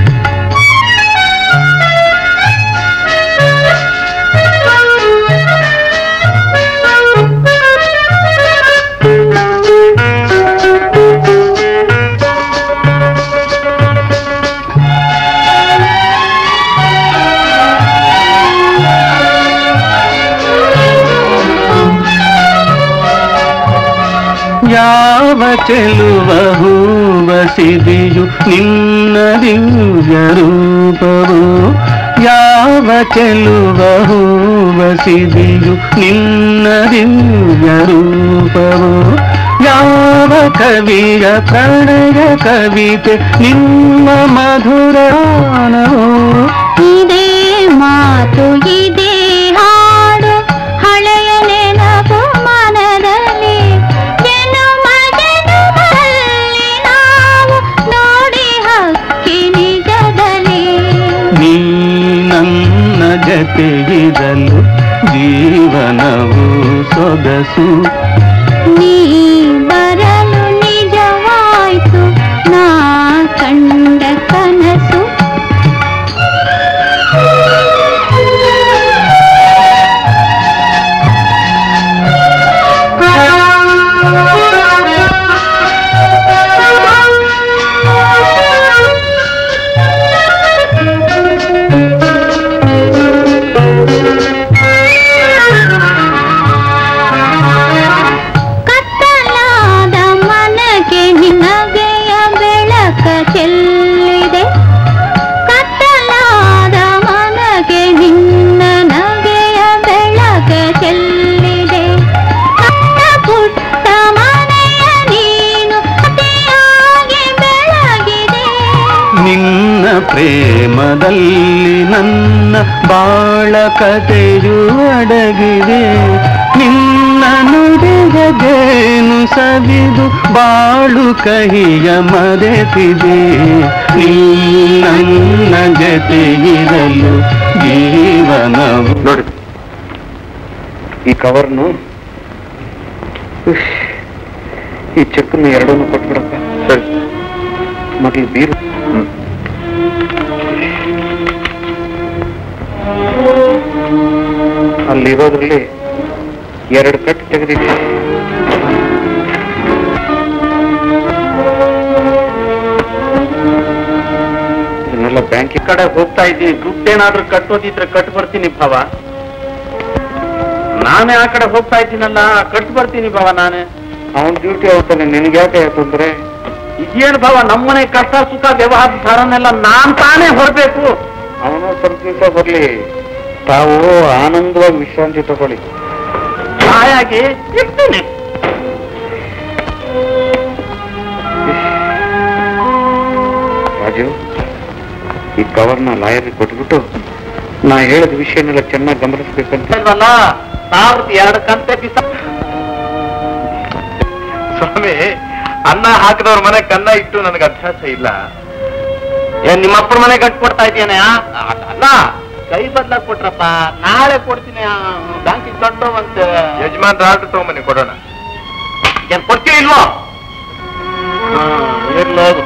ಯಾವ ಚೆಲುವ ಹೂವ ಸಿದಿಯು ನಿನ್ನ ದಿವ್ಯ ರೂಪವು, ಯಾವ ಚೆಲುವ ಹೂವ ಸಿದಿಯು ನಿನ್ನ ದಿವ್ಯ ರೂಪವು, ಯಾವ ಕವಿಯ ಪ್ರಣಯ ಕವಿತೆ ನಿಮ್ಮ ಮಧುರಾನವು. ಇದೇ ಮಾತು ಇದೇ ಹಾಡು ಹಳೆಯ ನೆನಪು ಮನದಲ್ಲಿ, ಜನುಮ ಜನುಮದಲ್ಲಿ ನಾವು ನೋಡಿ ಹಕ್ಕಿ ನಿಜದಲ್ಲಿ. ನೀ ನನ್ನ ಜತೆಗಿರಲು ಜೀವನವು ಸೊಗಸು, ನೀ ಬರಲು ನಿಜವಾಯ್ತು ನಾ ಕಂಡ ಕನಸು. ಪ್ರೇಮದಲ್ಲಿ ನನ್ನ ಬಾಳ ಕಥೆಯು ಅಡಗಿದೆ. ನಿನ್ನ ನುಡಿಗೇನು ಸವಿದು ಬಾಳು ಕಹಿಯ ಮರೆತಿದೆ. ನಿನ್ನ ಜೊತೆಗಿರಲು ಜೀವನವು. ನೋಡಿ ಈ ಕವರ್ನು ಈ ಚೆಕ್ಕನ್ನು ಎರಡನ್ನು ಕೊಟ್ಬಿಡಪ್ಪ. ಸರಿ, ಮೊದಲು ಬೀರು. ಅಲ್ಲಿರೋದ್ರಲ್ಲಿ ಎರಡು ಕಟ್ ತೆಗೆದಿದೆ. ಇದನ್ನೆಲ್ಲ ಬ್ಯಾಂಕ್ ಕಡೆ ಹೋಗ್ತಾ ಇದ್ದೀನಿ. ದುಡ್ಡೇನಾದ್ರೂ ಕಟ್ಟೋದಿದ್ರೆ ಕಟ್ ಬರ್ತೀನಿ ಭಾವ. ನಾನೇ ಆ ಕಡೆ ಹೋಗ್ತಾ ಇದ್ದೀನಲ್ಲ, ಕಟ್ ಬರ್ತೀನಿ ಭಾವ ನಾನೇ. ಅವನ್ ಡ್ಯೂಟಿ ಹೋಗ್ತಾನೆ, ನಿನಗೆ ಯಾಕೆ ತೊಂದ್ರೆ? ಇದೇನು ಭಾವ, ನಮ್ಮನೆ ಕಷ್ಟ ಸುಖ ವ್ಯವಹಾರ ಸಾರನ್ನೆಲ್ಲ ನಾನ್ ತಾನೇ ಹೊರಬೇಕು. ಅವನು ಸ್ವಲ್ಪ ದಿವಸ ಬರ್ಲಿ, ತಾವು ಆನಂದವಾಗಿ ವಿಶ್ರಾಂತಿ ತಗೊಳ್ಳಿ. ಹಾಯಾಗಿ ಇರ್ತೀನಿ. ರಾಜು, ಈ ಕವರ್ನ ಲಾಯರ್ಗೆ ಕೊಟ್ಬಿಟ್ಟು ನಾ ಹೇಳಿದ ವಿಷಯನೆಲ್ಲ ಚೆನ್ನಾಗಿ ಗಮನಿಸ್ಬೇಕಂತ. ಸಾವಿರದ ಎರಡು ಕಂತೆ ಬಿಸ. ಸ್ವಾಮಿ, ಅನ್ನ ಹಾಕಿದವ್ರ ಮನೆ ಕನ್ನ ಇಟ್ಟು ನನಗೆ ಅಭ್ಯಾಸ ಇಲ್ಲ. ಏನ್ ನಿಮ್ಮಪ್ಪರ ಮನೆ ಕಟ್ಕೊಡ್ತಾ ಇದೀಯನ? ಅಲ್ಲ, ಕೈ ಬದ್ಲಾಗ್ ಕೊಟ್ರಪ್ಪ, ನಾಳೆ ಕೊಡ್ತೀನಿ. ಬ್ಯಾಂಕಿಗೆ ದೊಡ್ಡವಂತ ಯಜಮಾನ್ ಆರ್ಡರ್ ತಗೊಂಬನ್ನಿ, ಕೊಡೋಣ. ಏನ್ ಕೊಡ್ತೀವಿ ಇಲ್ವೋ? ಇರ್ಲೋದು.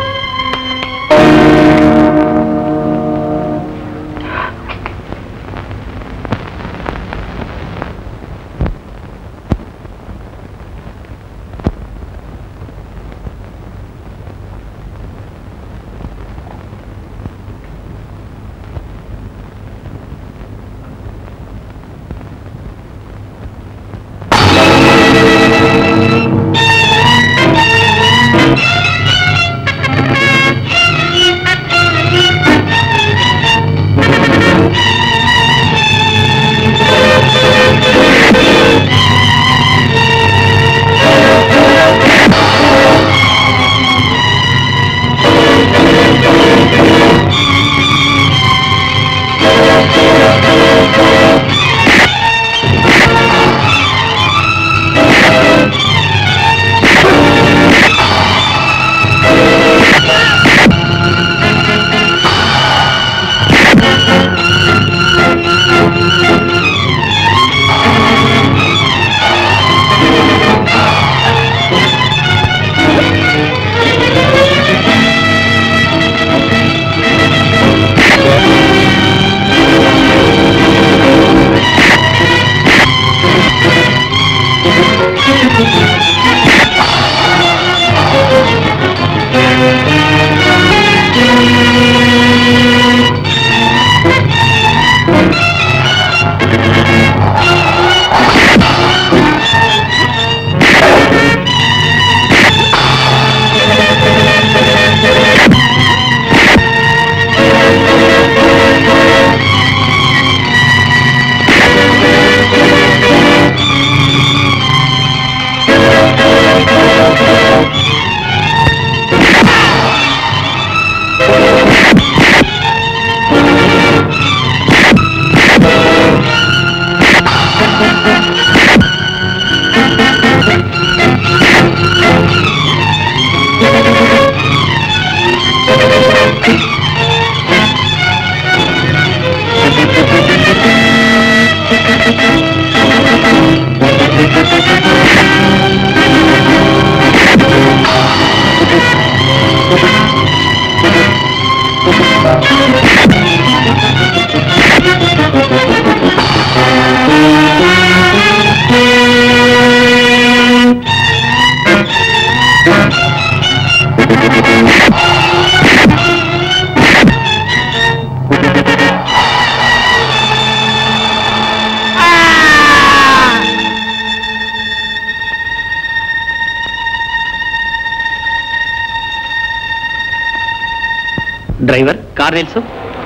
ಡ್ರೈವರ್, ಕಾರ್ ನಿಲ್ಸು.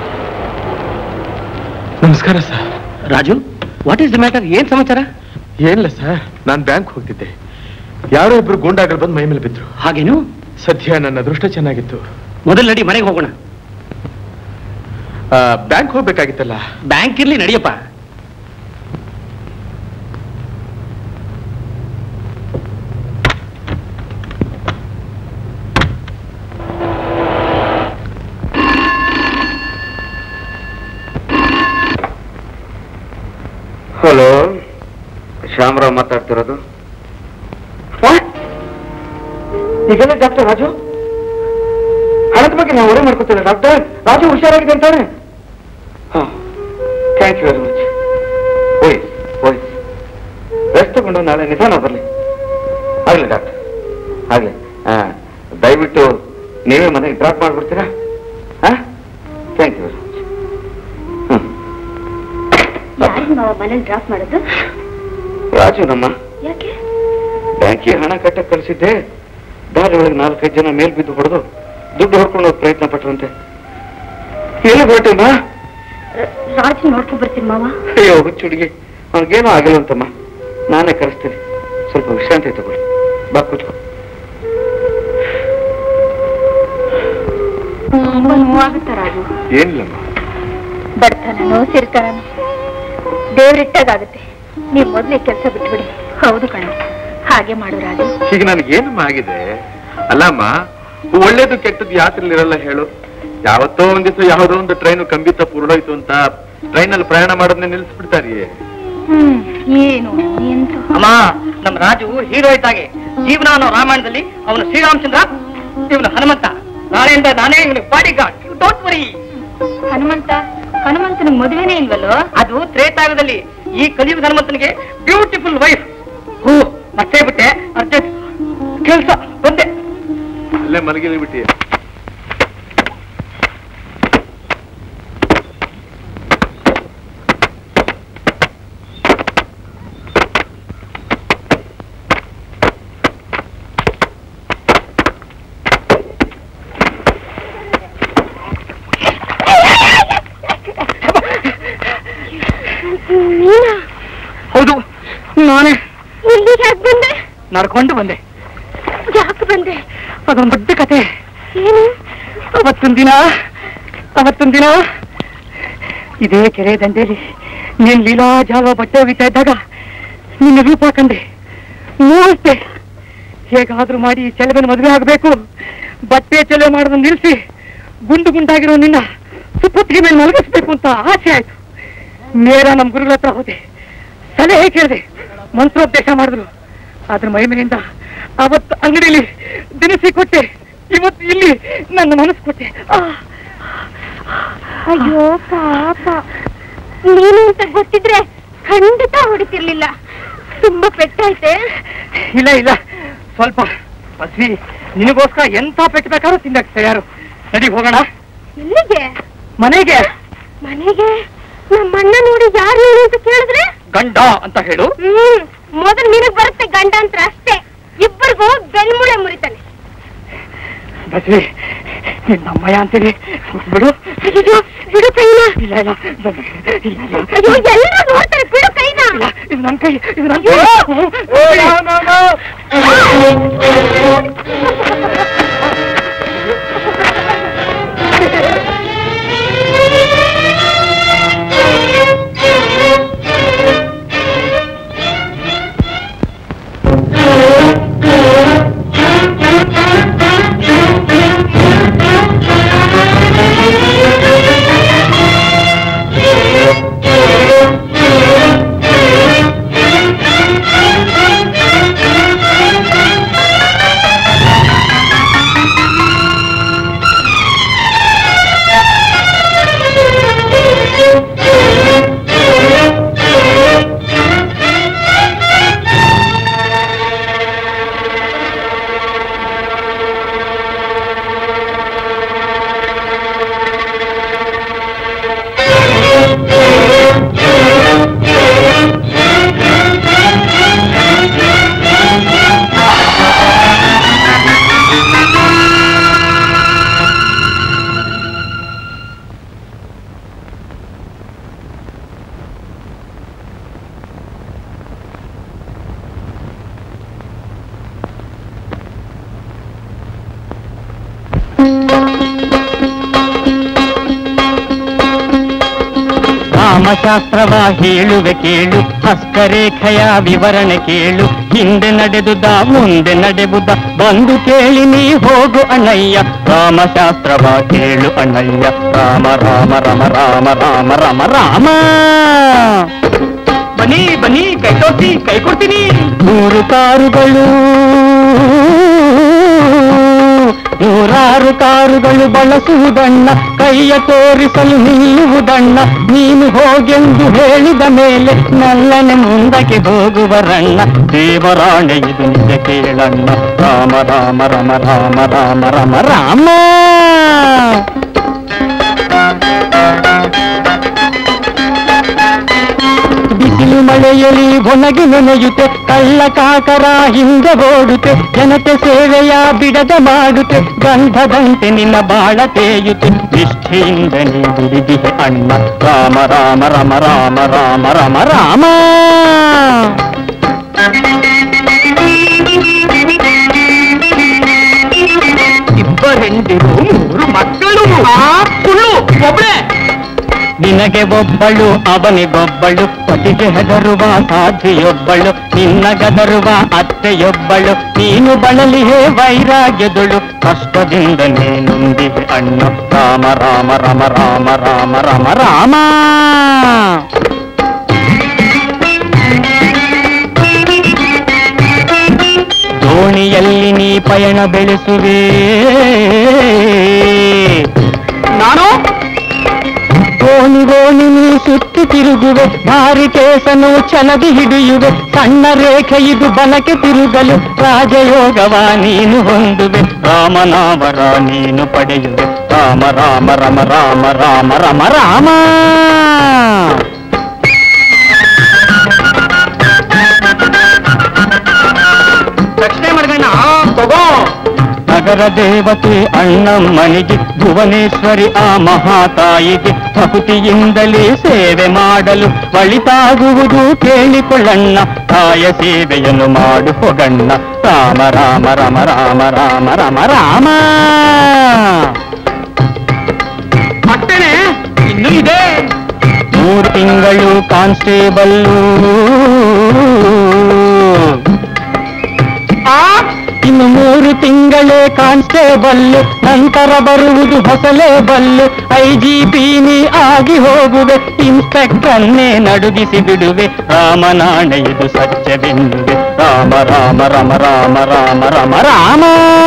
ನಮಸ್ಕಾರ sir. Raju, what is the matter? ಏನ್ ಸಮಾಚಾರ? ಏನಿಲ್ಲ ಸರ್, ನಾನು ಬ್ಯಾಂಕ್ ಹೋಗ್ತಿದ್ದೆ. ಯಾರೋ ಇಬ್ರು ಗೂಂಡಾಗಳು ಬಂದು ಮೈ ಮೇಲೆ ಬಿದ್ರು. ಹಾಗೇನು? ಸದ್ಯ ನನ್ನ ಅದೃಷ್ಟ ಚೆನ್ನಾಗಿತ್ತು. ಮೊದಲು ನಡಿ, ಮನೆಗೆ ಹೋಗೋಣ. ಬ್ಯಾಂಕ್ ಹೋಗ್ಬೇಕಾಗಿತ್ತಲ್ಲ. ಬ್ಯಾಂಕ್ ಇರ್ಲಿ ನಡಿಯಪ್ಪ. ಹಲೋ, ಶ್ಯಾಮರಾವ್ ಮಾತಾಡ್ತಿರೋದು. ಈಗೆಲ್ಲ ಡಾಕ್ಟರ್ ರಾಜು ಹಣದ ಬಗ್ಗೆ ನಾವು ಹೊರೆ ಮಾಡ್ಕೊತೇನೆ. ಡಾಕ್ಟರ್ ರಾಜು ಹುಷಾರಾಗಿದೆ ಅಂತಾನೆ. ಹಾ, ಥ್ಯಾಂಕ್ ಯು ವೆರಿ ಮಚ್. ಓಯ್ ಓಯ್ ರೆಸ್ಟ್ ತಗೊಂಡು ನಾಳೆ ನಿಧಾನ ಬರಲಿ. ಆಗ್ಲಿ ಡಾಕ್ಟರ್, ಆಗ್ಲಿ. ದಯವಿಟ್ಟು ನೀವೇ ಮನೆಗೆ ಡ್ರಾಪ್ ಮಾಡ್ಬಿಡ್ತೀರಾ? ಹಾ, ಥ್ಯಾಂಕ್ ಯು ವೆರಿ ಮಚ್. ಯಾರು ನಾವು ಮನೇಲಿ ಡ್ರಾಪ್ ಮಾಡೋದು? ರಾಜು ನಮ್ಮ ಯಾಕೆ? ಬ್ಯಾಂಕಿಗೆ ಹಣ ಕಟ್ಟಕ್ಕೆ ಕಳಿಸಿದ್ದೆ. ದಾರಿ ಒಳಗೆ ನಾಲ್ಕೈದು ಜನ ಮೇಲ್ ಬಿದ್ದು ಹೊಡೆದು ದುಡ್ಡು ಹೊಡ್ಕೊಂಡು ಹೋಗಿ ಪ್ರಯತ್ನ ಪಟ್ರಂತೆ. ಎಲ್ಲಿ ಹೊರಟಿಮ್ಮ? ರಾಜು ನೋಡ್ಕೊಂಡ್ ಬರ್ತೀನಿ ಮಾವ. ಅಯ್ಯೋ ಹುಚ್ಚು ಹುಡುಗಿ, ಅವ್ನಿಗೇನೋ ಆಗಿಲ್ಲ ಅಂತಮ್ಮ. ನಾನೇ ಕರೆಸ್ತೀನಿ, ಸ್ವಲ್ಪ ವಿಶ್ರಾಂತಿ ತಗೊಳ್ಳಿ. ಬಾ ಕೂತ್ಕೊ. ನೋವಾಗುತ್ತ ರಾಜು? ಏನಿಲ್ಲಮ್ಮ. ಬಡತನೋ ಸಿರಿತನೋ ದೇವ್ರಿಟ್ಟಾಗುತ್ತೆ. ನೀವು ಮೊದಲೇ ಕೆಲಸ ಬಿಟ್ಬಿಡಿ. ಹೌದು ಕಣ, ಹಾಗೆ ಮಾಡು ರಾಜು. ಈಗ ನನಗೇನಮ್ಮ ಆಗಿದೆ? ಅಲ್ಲಮ್ಮ, ಒಳ್ಳೇದು ಕೆಟ್ಟದ್ದು ಯಾತ್ರೆಯಲ್ಲಿ ಇರಲ್ಲ ಹೇಳು. ಯಾವತ್ತೋ ಒಂದ್ ದಿವಸ ಯಾವುದೋ ಒಂದು ಟ್ರೈನ್ ಕಂಬಿತ ಪೂರ್ಣೋಯ್ತು ಅಂತ ಟ್ರೈನ್ ಅಲ್ಲಿ ಪ್ರಯಾಣ ಮಾಡೋದನ್ನ ನಿಲ್ಲಿಸ್ಬಿಡ್ತಾರಿಯೇ. ಹ್ಮ್ ಏನು ಎಂತ ಅಮ್ಮ, ನಮ್ ರಾಜು ಹೀರೋ ಇದ್ದಾಗೆ. ಜೀವನ ಅನ್ನೋ ರಾಮಾಯಣದಲ್ಲಿ ಅವನು ಶ್ರೀರಾಮಚಂದ್ರ, ಇವನು ಹನುಮಂತ. ನಾಳೆಯಿಂದ ನಾನೇ ಇವನಿಗೆ bodyguard. You don't worry. Hanumantha ಹನುಮಂತನಿಗೆ ಮದುವೆನೇ ಇಲ್ವಲ್ಲೋ? ಅದು ತ್ರೇತಾಯುಗದಲ್ಲಿ. ಈ ಕಲಿಯುಗ ಹನುಮಂತನಿಗೆ ಬ್ಯೂಟಿಫುಲ್ ವೈಫ್. ಹೂ ಮತ್ತೆ ಬಿಟ್ಟೆ, ಅರ್ಜೆಂಟ್ ಕೆಲಸ ಬಂದೆ. ಅಲ್ಲೇ ಮಲಗಿಲಿ ಬಿಟ್ಟಿ. ಹೌದು, ನಾನೇ. ಇಲ್ಲಿಗೆ ಯಾಕೆ ಬಂದೆ? ನಡ್ಕೊಂಡು ಬಂದೆ. ಯಾಕೆ ಬಂದೆ? ಅದೊಂದು ದೊಡ್ಡ ಕತೆ. ಏನು? ಅವತ್ತೊಂದ್ ದಿನ ಅವತ್ತೊಂದ್ ದಿನ ಇದೇ ಕೆರೆ ದಂಡೆಯಲ್ಲಿ ನೀನ್ ಲೀಲಾಜಾಲ ಬಟ್ಟೆ ಒಗಿತಾ ಇದ್ದಾಗ ನಿನ್ನ ರೂಪ ಕಂಡೆ. ಮೂವತ್ತೆ ಹೇಗಾದ್ರೂ ಮಾಡಿ ಈ ಚೆಲುವಿನ ಮದುವೆ ಆಗಬೇಕು, ಬಟ್ಟೆ ಚೆಲುವೆ ಮಾಡೋದನ್ನ ನಿಲ್ಲಿಸಿ ಗುಂಡು ಗುಂಡಾಗಿರೋ ನಿನ್ನ ಸುಪ್ಪತ್ತಿಗೆ ಮೇಲೆ ಮಲಗಿಸ್ಬೇಕು ಅಂತ ಆಸೆ ಆಯ್ತು. ನೇರ ನಮ್ ಗುರುಗಳ ಹತ್ರ ಹೋದೆ, ಸಲಹೆ ಕೇಳಿದೆ. ಮಂತ್ರೋಪದೇಶ ಮಾಡಿದ್ರು. ಅದ್ರ ಮಹಿಮೆಯಿಂದ ಅವತ್ತು ಅಂಗಡಿಯಲ್ಲಿ ದಿನಸಿ ಕೊಟ್ಟೆ, ಇವತ್ತು ಇಲ್ಲಿ ನನ್ನ ಮನಸ್ಸು ಕೊಟ್ಟೆ. ಅಯ್ಯೋ ಪಾಪ, ನೀನು ಅಂತ ಗೊತ್ತಿದ್ರೆ ಖಂಡಿತ ಹೊಡಿತಿರ್ಲಿಲ್ಲ. ತುಂಬಾ ಪೆಟ್ಟಾಯ್ತೆ? ಇಲ್ಲ ಇಲ್ಲ, ಸ್ವಲ್ಪ ಬಸ್ವಿ. ನಿನಗೋಸ್ಕರ ಎಂತ ಪೆಟ್ಟು ಬೇಕಾದ್ರೂ ತಿನ್ನಕ್ ತಯಾರು. ನಡಿ ಹೋಗೋಣ. ಇಲ್ಲಿಗೆ? ಮನೆಗೆ. ಮನೆಗೆ? ನಮ್ಮ ಅಣ್ಣ ನೋಡಿ ಯಾರು ನೀನು ಅಂತ ಕೇಳಿದ್ರೆ ಗಂಡ ಅಂತ ಹೇಳು. ಹ್ಮ್, ಮೊದಲು ನಿನಗ್ ಬರುತ್ತೆ ಗಂಡ ಅಂತ ಅಷ್ಟೇ. ಇಬ್ಬರಿಗೂ ಬೆನ್ಮೂಳೆ ಮುರಿತಾನೆ. ಬಸ್ವಿ, ನಿನ್ನಮ್ಮಯ್ಯ ಅಂತೀನಿ. ಬಿಡು. ಅಯ್ಯೋ ಬಿಡು ಕೈನ. ಇಲ್ಲ ಇಲ್ಲ ಇಲ್ಲ. ಅಯ್ಯೋ ಎಲ್ಲರೂ ನೋಡ್ತಾರೆ, ಬಿಡು ಕೈನ. ಇದು ನನ್ ಕೈ, ಇದು ನನ್ ಕೈ. ರಾಮಶಾಸ್ತ್ರವ ಹೇಳುವೆ ಕೇಳು, ಹಸ್ತರೇಖೆಯ ವಿವರಣೆ ಕೇಳು. ಹಿಂದೆ ನಡೆದುದ ಮುಂದೆ ನಡೆಬುದ ಬಂದು ಕೇಳಿ ನೀ ಹೋಗು ಅಣ್ಣಯ್ಯ. ರಾಮಶಾಸ್ತ್ರವ ಕೇಳು ಅಣ್ಣಯ್ಯ. ರಾಮ ರಾಮ ರಮ ರಾಮ ರಾಮ ರಮ ರಾಮ. ಬನ್ನಿ ಬನ್ನಿ, ಕೈ ತೋರಿಸಿ, ಕೈ ಕೊಡ್ತೀನಿ. ನೂರು ಕಾರುಗಳು ನೂರಾರು ಕಾರುಗಳು ಬಳಸುವುದಣ್ಣ, ಕೈಯ ತೋರಿಸಲು ನಿಲ್ಲುವುದಣ್ಣ. ನೀನು ಹೋಗೆಂದು ಹೇಳಿದ ಮೇಲೆ ನಲ್ಲನೆ ಮುಂದಕ್ಕೆ ಹೋಗುವರಣ್ಣ. ದೇವರಾಣೆ ಇದು ನಿಜ ಕೇಳಣ್ಣ. ರಾಮ ರಾಮ ರಮ ರಾಮ ರಾಮ ರಮ ರಾಮ. ಬಿಸಿಲು ಮಳೆಯಲಿ ಒಣಗಿ ನೆನೆಯುತ್ತೆ, ಕಳ್ಳ ಕಾಕರ ಹಿಂದೆ ಓಡುತ್ತೆ. ಜನತೆ ಸೇವೆಯ ಬಿಡದ ಮಾಡುತ್ತೆ, ಗಂಧದಂತೆ ನಿನ್ನ ಬಾಳ ತೇಯುತ್ತೆ. ನಿಷ್ಠೆಯಿಂದ ನೀ ದುಡಿದಿದೆ ಅಣ್ಣ. ರಾಮ ರಾಮ ರಮ ರಾಮ ರಾಮ ರಮ ರಾಮ. ಇಬ್ಬರೆಂದಿರು ಮೂರು ಮಕ್ಕಳು, ಸುಳ್ಳು ಒಬ್ಬಳೆ. ನಿನಗೆ ಒಬ್ಬಳು ಅವನಿಗೊಬ್ಬಳು, ಪತಿಗೆ ಹೆದರುವ ಸಾಧ್ವಿಯೊಬ್ಬಳು. ನಿನ್ನ ಗದರುವ ಅತ್ತೆಯೊಬ್ಬಳು, ನೀನು ಬಳಲಿಹೇ ವೈರಾಗ್ಯದಳು. ಕಷ್ಟದಿಂದ ನೀನುಂದಿದೆ ಅಣ್ಣ. ರಾಮ ರಾಮ ರಮ ರಾಮ ರಾಮ ರಮ ರಾಮ. ದೋಣಿಯಲ್ಲಿ ನೀ ಪಯಣ ಬೆಳೆಸುವೆ, ನಾನು ಓಣಿ ಓಣಿ ನೀ ಸುತ್ತಿ ತಿರುಗುವೆ. ಭಾರಿ ಕೇಸನು ಛಲದಿ ಹಿಡಿಯುವೆ. ಸಣ್ಣ ರೇಖೆ ಇದು ಬಲಕ್ಕೆ ತಿರುಗಲು ರಾಜಯೋಗವ ನೀನು ಹೊಂದುವೆ. ರಾಮನಾಮರ ನೀನು ಪಡೆಯುವೆ. ರಾಮ ರಾಮ ರಮ ರಾಮ ರಾಮ ರಮ ರಾಮ. ರಕ್ಷಣೆ ಮಾಡ್ಗಣ್ಣ, ತಗೋ. ನಗರ ದೇವತೆ ಅಣ್ಣಮ್ಮನಿಗೆ, ಭುವನೇಶ್ವರಿ ಆ ಮಹಾತಾಯಿಗೆ ಭಕ್ತಿಯಿಂದಲೇ ಸೇವೆ ಮಾಡಲು ಒಳಿತಾಗುವುದು ಕೇಳಿಕೊಳ್ಳಣ್ಣ. ತಾಯ ಸೇವೆಯನ್ನು ಮಾಡು ಹೋಗಣ್ಣ. ರಾಮ ರಾಮ ರಮ ರಾಮ ರಾಮ ರಮ ರಾಮ. ಮತ್ತೇನೆ ಇನ್ನೂ ಇದೆ. ಮೂರು ತಿಂಗಳು ಕಾನ್ಸ್ಟೇಬಲ್ಲು, ಇನ್ನು ಮೂರು ತಿಂಗಳೇ ಕಾನ್ಸ್ಟೇಬಲ್ಲು. ನಂತರ ಬರುವುದು ಹೊಸಲೇ ಬಲ್ಲು. ಐ ಜಿ ಪಿ ನೀ ಆಗಿ ಹೋಗುವೆ. ಇನ್ಸ್ಪೆಕ್ಟರ್ನೇ ನಡುಗಿಸಿ ಬಿಡುವೆ. ರಾಮನಾಣೆ ಇದು ಸತ್ಯವೆನ್ನುವೆ. ರಾಮ ರಾಮ ರಮ ರಾಮ ರಾಮ ರಮ ರಾಮ.